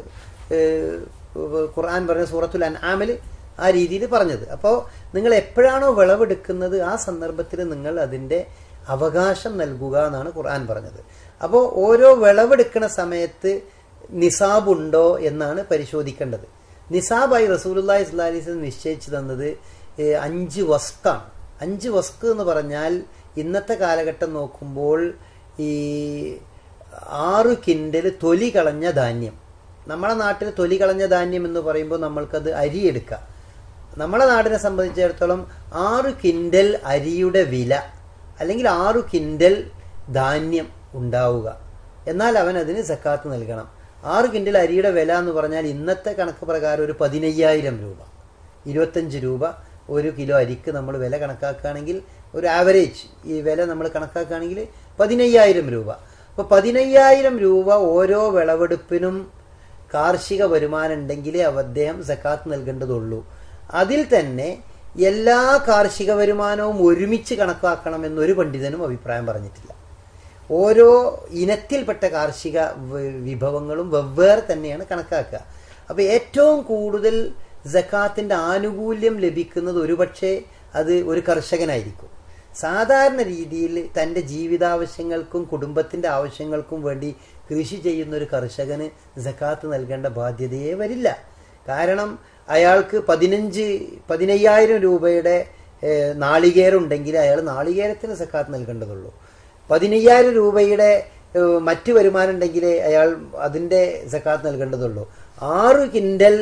ഖുർആൻ പറഞ്ഞ സൂറത്തുൽ അൻആമിൽ ആ രീതിയിൽ പറഞ്ഞത്. അപ്പോൾ നിങ്ങൾ എപ്പോഴാണോ വിളവെടുക്കുന്നത് ആ സന്ദർഭത്തിൽ നിങ്ങൾ അതിന്റെ അവകാശം നൽകുക എന്നാണ് ഖുർആൻ പറഞ്ഞത്. അപ്പോൾ ഓരോ വിളവെടുക്കുന്ന സമയത്ത് നിസാബുണ്ടോ എന്നാണ് പരിശോധിക്കേണ്ടത്. നിസാബായി റസൂലുള്ളാഹി സ്വല്ലല്ലാഹി അലൈഹി വസല്ലം നിശ്ചയിച്ചു തന്നത് 5 വസ്കാണ്. 5 വസ്ക് എന്ന് പറഞ്ഞാൽ ഇന്നത്തെ കാലഘട്ടം നോക്കുമ്പോൾ ഈ 6 കിൻഡൽ തൊലി കളഞ്ഞ ധാന്യം. നമ്മളെ നാട്ടിൽ തൊലി കളഞ്ഞ ധാന്യം എന്ന് പറയുമ്പോൾ നമ്മൾക്കത് അരി എടുക്കാം. നമ്മളെ നാടിനെ സംബന്ധിച്ചിടത്തോളം 6 കിൻഡൽ അരിയുടെ വില അല്ലെങ്കിൽ 6 കിൻഡൽ ധാന്യം ഉണ്ടാവുക, എന്നാൽ അവൻ അതിന് സക്കാത്ത് നൽകണം. 6 കിൻഡൽ അരിയുടെ വില എന്ന് പറഞ്ഞാൽ ഇന്നത്തെ കണക്ക് പ്രകാരം ഒരു 15,000 രൂപ, 25 രൂപ 1 കിലോ അരിക്ക് നമ്മൾ വില കണക്കാക്കുകയാണെങ്കിൽ, ഒരു ആവറേജ് ഈ വില നമ്മൾ കണക്കാക്കുകയാണെങ്കിൽ 15,000 രൂപ. അപ്പോൾ 15,000 രൂപ ഓരോ വിളവെടുപ്പിനും കാർഷിക വരുമാനം ഉണ്ടെങ്കിലേ അദ്ദേഹം സക്കാത്ത് നൽകേണ്ടതുള്ളൂ. അതിൽ തന്നെ എല്ലാ കാർഷിക വരുമാനവും ഒരുമിച്ച് കണക്കാക്കണമെന്നൊരു പണ്ഡിതനും അഭിപ്രായം പറഞ്ഞിട്ടില്ല. ഓരോ ഇനത്തിൽപ്പെട്ട കാർഷിക വിഭവങ്ങളും വെവ്വേറെ തന്നെയാണ് കണക്കാക്കുക. അപ്പൊ ഏറ്റവും കൂടുതൽ സക്കാത്തിന്റെ ആനുകൂല്യം ലഭിക്കുന്നത് ഒരുപക്ഷെ അത് ഒരു കർഷകനായിരിക്കും. സാധാരണ രീതിയിൽ തന്റെ ജീവിതാവശ്യങ്ങൾക്കും കുടുംബത്തിന്റെ ആവശ്യങ്ങൾക്കും വേണ്ടി കൃഷി ചെയ്യുന്ന ഒരു കർഷകന് സക്കാത്ത് നൽകേണ്ട ബാധ്യതയെ വരില്ല. കാരണം അയാൾക്ക് 15,000 രൂപയുടെ നാളികേരം ഉണ്ടെങ്കിൽ അയാൾ നാളികേരത്തിന് സക്കാത്ത് നൽകേണ്ടതുള്ളൂ. 15,000 രൂപയുടെ മറ്റു വരുമാനം ഉണ്ടെങ്കിൽ അയാൾ അതിന്റെ സക്കാത്ത് നൽകേണ്ടതുള്ളൂ. 6 കിൻഡൽ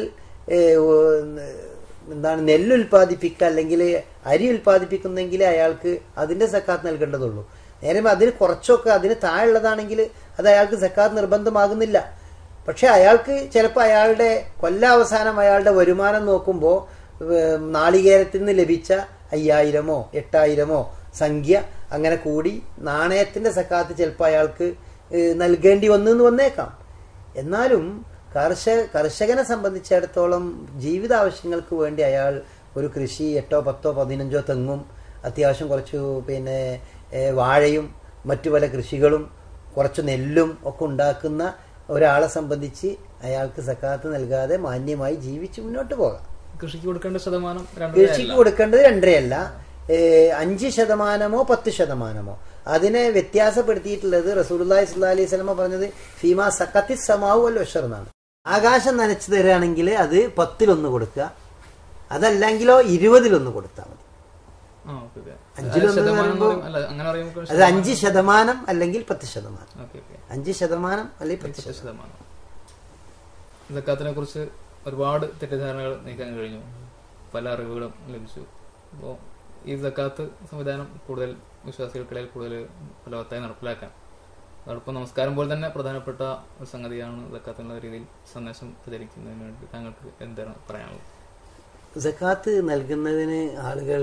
നെല്ല് ഉൽപ്പാദിപ്പിക്കുക അല്ലെങ്കിൽ അരി ഉൽപ്പാദിപ്പിക്കുന്നെങ്കിൽ അയാൾക്ക് അതിന്റെ സക്കാത്ത് നൽകേണ്ടതുള്ളൂ. നേരെ അതിന് കുറച്ചൊക്കെ അതിന് താഴെയുള്ളതാണെങ്കിൽ അത് അയാൾക്ക് സക്കാത്ത് നിർബന്ധമാകുന്നില്ല. പക്ഷെ അയാൾക്ക് ചിലപ്പോൾ അയാളുടെ കൊല്ലാവസാനം അയാളുടെ വരുമാനം നോക്കുമ്പോൾ നാളികേരത്തിൽ നിന്ന് ലഭിച്ച 5,000 8,000 സംഖ്യ അങ്ങനെ കൂടി നാണയത്തിന്റെ സക്കാത്ത് ചിലപ്പോൾ അയാൾക്ക് നൽകേണ്ടി വന്നേക്കാം. എന്നാലും കർഷകനെ സംബന്ധിച്ചിടത്തോളം ജീവിതാവശ്യങ്ങൾക്ക് വേണ്ടി അയാൾ ഒരു കൃഷി 8, 10, 15 തെങ്ങും അത്യാവശ്യം കുറച്ച് വാഴയും മറ്റു പല കൃഷികളും കുറച്ച് നെല്ലും ഒക്കെ ഉണ്ടാക്കുന്ന ഒരാളെ സംബന്ധിച്ച് അയാൾക്ക് സക്കാത്ത് നൽകാതെ മാന്യമായി ജീവിച്ച് മുന്നോട്ട് പോകാം. കൃഷിക്ക് കൊടുക്കേണ്ട ശതമാനം കൃഷിക്ക് കൊടുക്കേണ്ടത് 2.5%, 5%, 10%. അതിനെ വ്യത്യാസപ്പെടുത്തിയിട്ടുള്ളത് റസൂലുള്ളാഹി സ്വല്ലല്ലാഹി അലൈഹി വസല്ലം പറഞ്ഞത് ഫീമാ സഖത്തി സമാഉ വൽ ഉശ്ർ എന്നാണ്. ആകാശം നനച്ചു തരാണെങ്കിൽ അത് 10 കൊടുക്കുക, അതല്ലെങ്കിലോ 20 കൊടുത്താൽ മതി. 5 അത് 5% അല്ലെങ്കിൽ 10%. 5% അല്ലെങ്കിൽ 10%. സക്കാത്തിനെ കുറിച്ച് ഒരുപാട് തെറ്റിദ്ധാരണകൾ നീക്കാൻ കഴിഞ്ഞു, പല അറിവുകളും ലഭിച്ചു. അപ്പോൾ ഈ സക്കാത്ത് സംവിധാനം കൂടുതൽ വിശ്വാസികൾക്കിടയിൽ കൂടുതൽ ഫലവത്തായി നടപ്പിലാക്കാൻ, അതോടൊപ്പം നമസ്കാരം പോലെ തന്നെ പ്രധാനപ്പെട്ട ഒരു സംഗതിയാണ് സക്കാത്ത് എന്നുള്ള രീതിയിൽ സന്ദേശം പ്രചരിക്കുന്നതിന് വേണ്ടി താങ്കൾക്ക് എന്താണ് പറയാനുള്ളത്? സക്കാത്ത് നൽകുന്നതിന് ആളുകൾ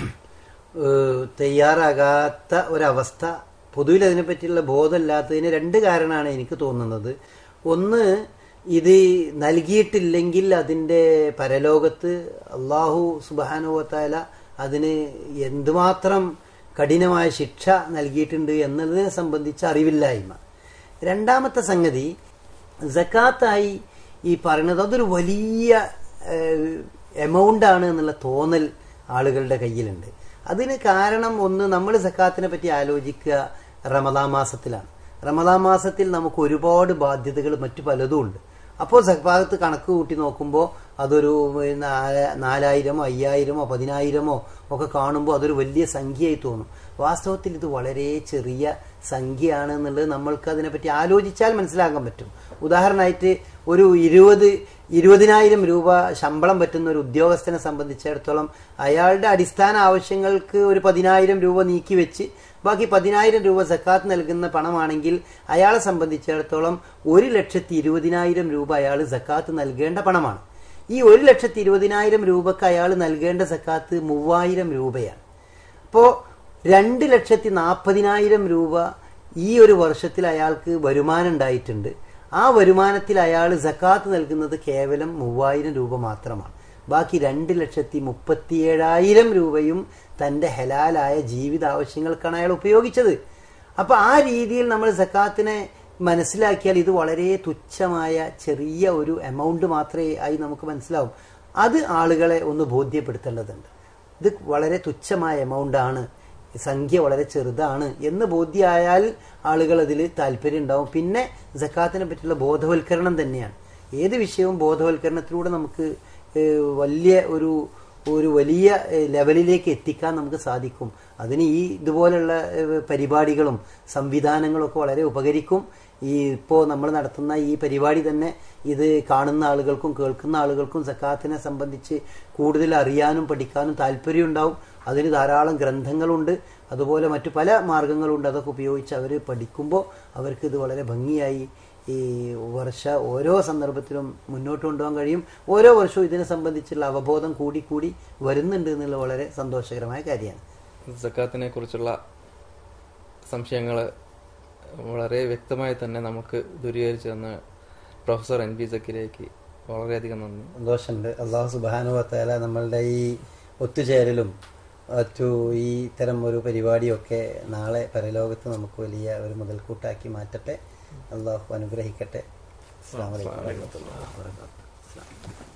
തയ്യാറാകാത്ത ഒരവസ്ഥ, പൊതുവിൽ അതിനെപ്പറ്റിയുള്ള ബോധമില്ലാത്തതിന് 2 കാരണമാണ് എനിക്ക് തോന്നുന്നത്. ഒന്ന്, ഇത് നൽകിയിട്ടില്ലെങ്കിൽ അതിൻ്റെ പരലോകത്ത് അള്ളാഹു സുബ്ഹാനഹു വ തആല അതിന് എന്തുമാത്രം കഠിനമായ ശിക്ഷ നൽകിയിട്ടുണ്ട് എന്നതിനെ സംബന്ധിച്ച അറിവില്ലായ്മ. രണ്ടാമത്തെ സംഗതി, സക്കാത്തായി ഈ പറയുന്നത് അതൊരു വലിയ എമൗണ്ട് ആണ് എന്നുള്ള തോന്നൽ ആളുകളുടെ കയ്യിലുണ്ട്. അതിന് കാരണം ഒന്ന്, നമ്മൾ സക്കാത്തിനെ പറ്റി ആലോചിക്കുക റമദാൻ മാസത്തിലാണ്. റമദാൻ മാസത്തിൽ നമുക്ക് ഒരുപാട് ബാധ്യതകൾ മറ്റു പലതും ഉണ്ട്. അപ്പോൾ സക്കാത്ത് കണക്ക് കൂട്ടി നോക്കുമ്പോൾ അതൊരു 4000, 5000, 10000 ഒക്കെ കാണുമ്പോൾ അതൊരു വലിയ സംഖ്യയായി തോന്നും. വാസ്തവത്തിൽ ഇത് വളരെ ചെറിയ സംഖ്യയാണ് എന്നുള്ളത് നമ്മൾക്ക് അതിനെപ്പറ്റി ആലോചിച്ചാൽ മനസ്സിലാക്കാൻ പറ്റും. ഉദാഹരണമായിട്ട് ഒരു 20,000 രൂപ ശമ്പളം പറ്റുന്ന ഒരു ഉദ്യോഗസ്ഥനെ സംബന്ധിച്ചിടത്തോളം അയാളുടെ അടിസ്ഥാന ആവശ്യങ്ങൾക്ക് ഒരു 10,000 രൂപ നീക്കി വെച്ച് ബാക്കി 10,000 രൂപ സക്കാത്ത് നൽകുന്ന പണമാണെങ്കിൽ അയാളെ സംബന്ധിച്ചിടത്തോളം 1,20,000 രൂപ അയാൾ സക്കാത്ത് നൽകേണ്ട പണമാണ്. ഈ 1,20,000 രൂപക്ക് അയാൾ നൽകേണ്ട സക്കാത്ത് 3,000 രൂപയാണ്. അപ്പോൾ 2,40,000 രൂപ ഈ ഒരു വർഷത്തിൽ അയാൾക്ക് വരുമാനം ഉണ്ടായിട്ടുണ്ട്. ആ വരുമാനത്തിൽ അയാൾ സക്കാത്ത് നൽകുന്നത് കേവലം 3,000 രൂപ മാത്രമാണ്. ബാക്കി 2,37,000 രൂപയും തന്റെ ഹലാലായ ജീവിതാവശ്യങ്ങൾക്കാണ് അയാൾ ഉപയോഗിച്ചത്. അപ്പൊ ആ രീതിയിൽ നമ്മൾ സക്കാത്തിനെ മനസ്സിലാക്കിയാൽ ഇത് വളരെ തുച്ഛമായ ചെറിയ ഒരു എമൗണ്ട് മാത്രമേ ആയി നമുക്ക് മനസ്സിലാവും. അത് ആളുകളെ ഒന്ന് ബോധ്യപ്പെടുത്തേണ്ടതുണ്ട്. ഇത് വളരെ തുച്ഛമായ എമൗണ്ട് ആണ്, സംഖ്യ വളരെ ചെറുതാണ് എന്ന് ബോധ്യമായാൽ ആളുകൾ അതിൽ താല്പര്യം ഉണ്ടാവും. പിന്നെ സക്കാത്തിനെ പറ്റിയുള്ള ബോധവൽക്കരണം തന്നെയാണ്. ഏത് വിഷയവും ബോധവൽക്കരണത്തിലൂടെ നമുക്ക് വലിയ ലെവലിലേക്ക് എത്തിക്കാൻ നമുക്ക് സാധിക്കും. അതിന് ഇതുപോലുള്ള പരിപാടികളും സംവിധാനങ്ങളും ഒക്കെ വളരെ ഉപകരിക്കും. ഇപ്പോൾ നമ്മൾ നടത്തുന്ന ഈ പരിപാടി തന്നെ ഇത് കാണുന്ന ആളുകൾക്കും കേൾക്കുന്ന ആളുകൾക്കും സക്കാത്തിനെ സംബന്ധിച്ച് കൂടുതൽ അറിയാനും പഠിക്കാനും താല്പര്യം ഉണ്ടാവും. അതിന് ധാരാളം ഗ്രന്ഥങ്ങളുണ്ട്, അതുപോലെ മറ്റു പല മാർഗങ്ങളുണ്ട്. അതൊക്കെ ഉപയോഗിച്ച് അവർ പഠിക്കുമ്പോൾ അവർക്ക് ഇത് വളരെ ഭംഗിയായി ഈ ഓരോ സന്ദർഭത്തിലും മുന്നോട്ട് കൊണ്ടുപോകാൻ കഴിയും. ഓരോ വർഷവും ഇതിനെ സംബന്ധിച്ചുള്ള അവബോധം കൂടി വരുന്നുണ്ട് എന്നുള്ള വളരെ സന്തോഷകരമായ കാര്യമാണ്. സക്കാത്തിനെ കുറിച്ചുള്ള സംശയങ്ങൾ വളരെ വ്യക്തമായി തന്നെ നമുക്ക് ദൂരീകരിച്ചു തന്ന പ്രൊഫസർ NV സക്കരിയയ്ക്ക് വളരെയധികം നന്ദി. സന്തോഷമുണ്ട്. അല്ലാഹു സുബ്ഹാനഹു വ തആല നമ്മളുടെ ഈ ഒത്തുചേരലും ഈ ഇത്തരം ഒരു പരിപാടിയൊക്കെ നാളെ പരലോകത്ത് നമുക്ക് വലിയ ഒരു മുതൽക്കൂട്ടാക്കി മാറ്റട്ടെ. അല്ലാഹു അനുഗ്രഹിക്കട്ടെ. അസ്സലാമു അലൈക്കും.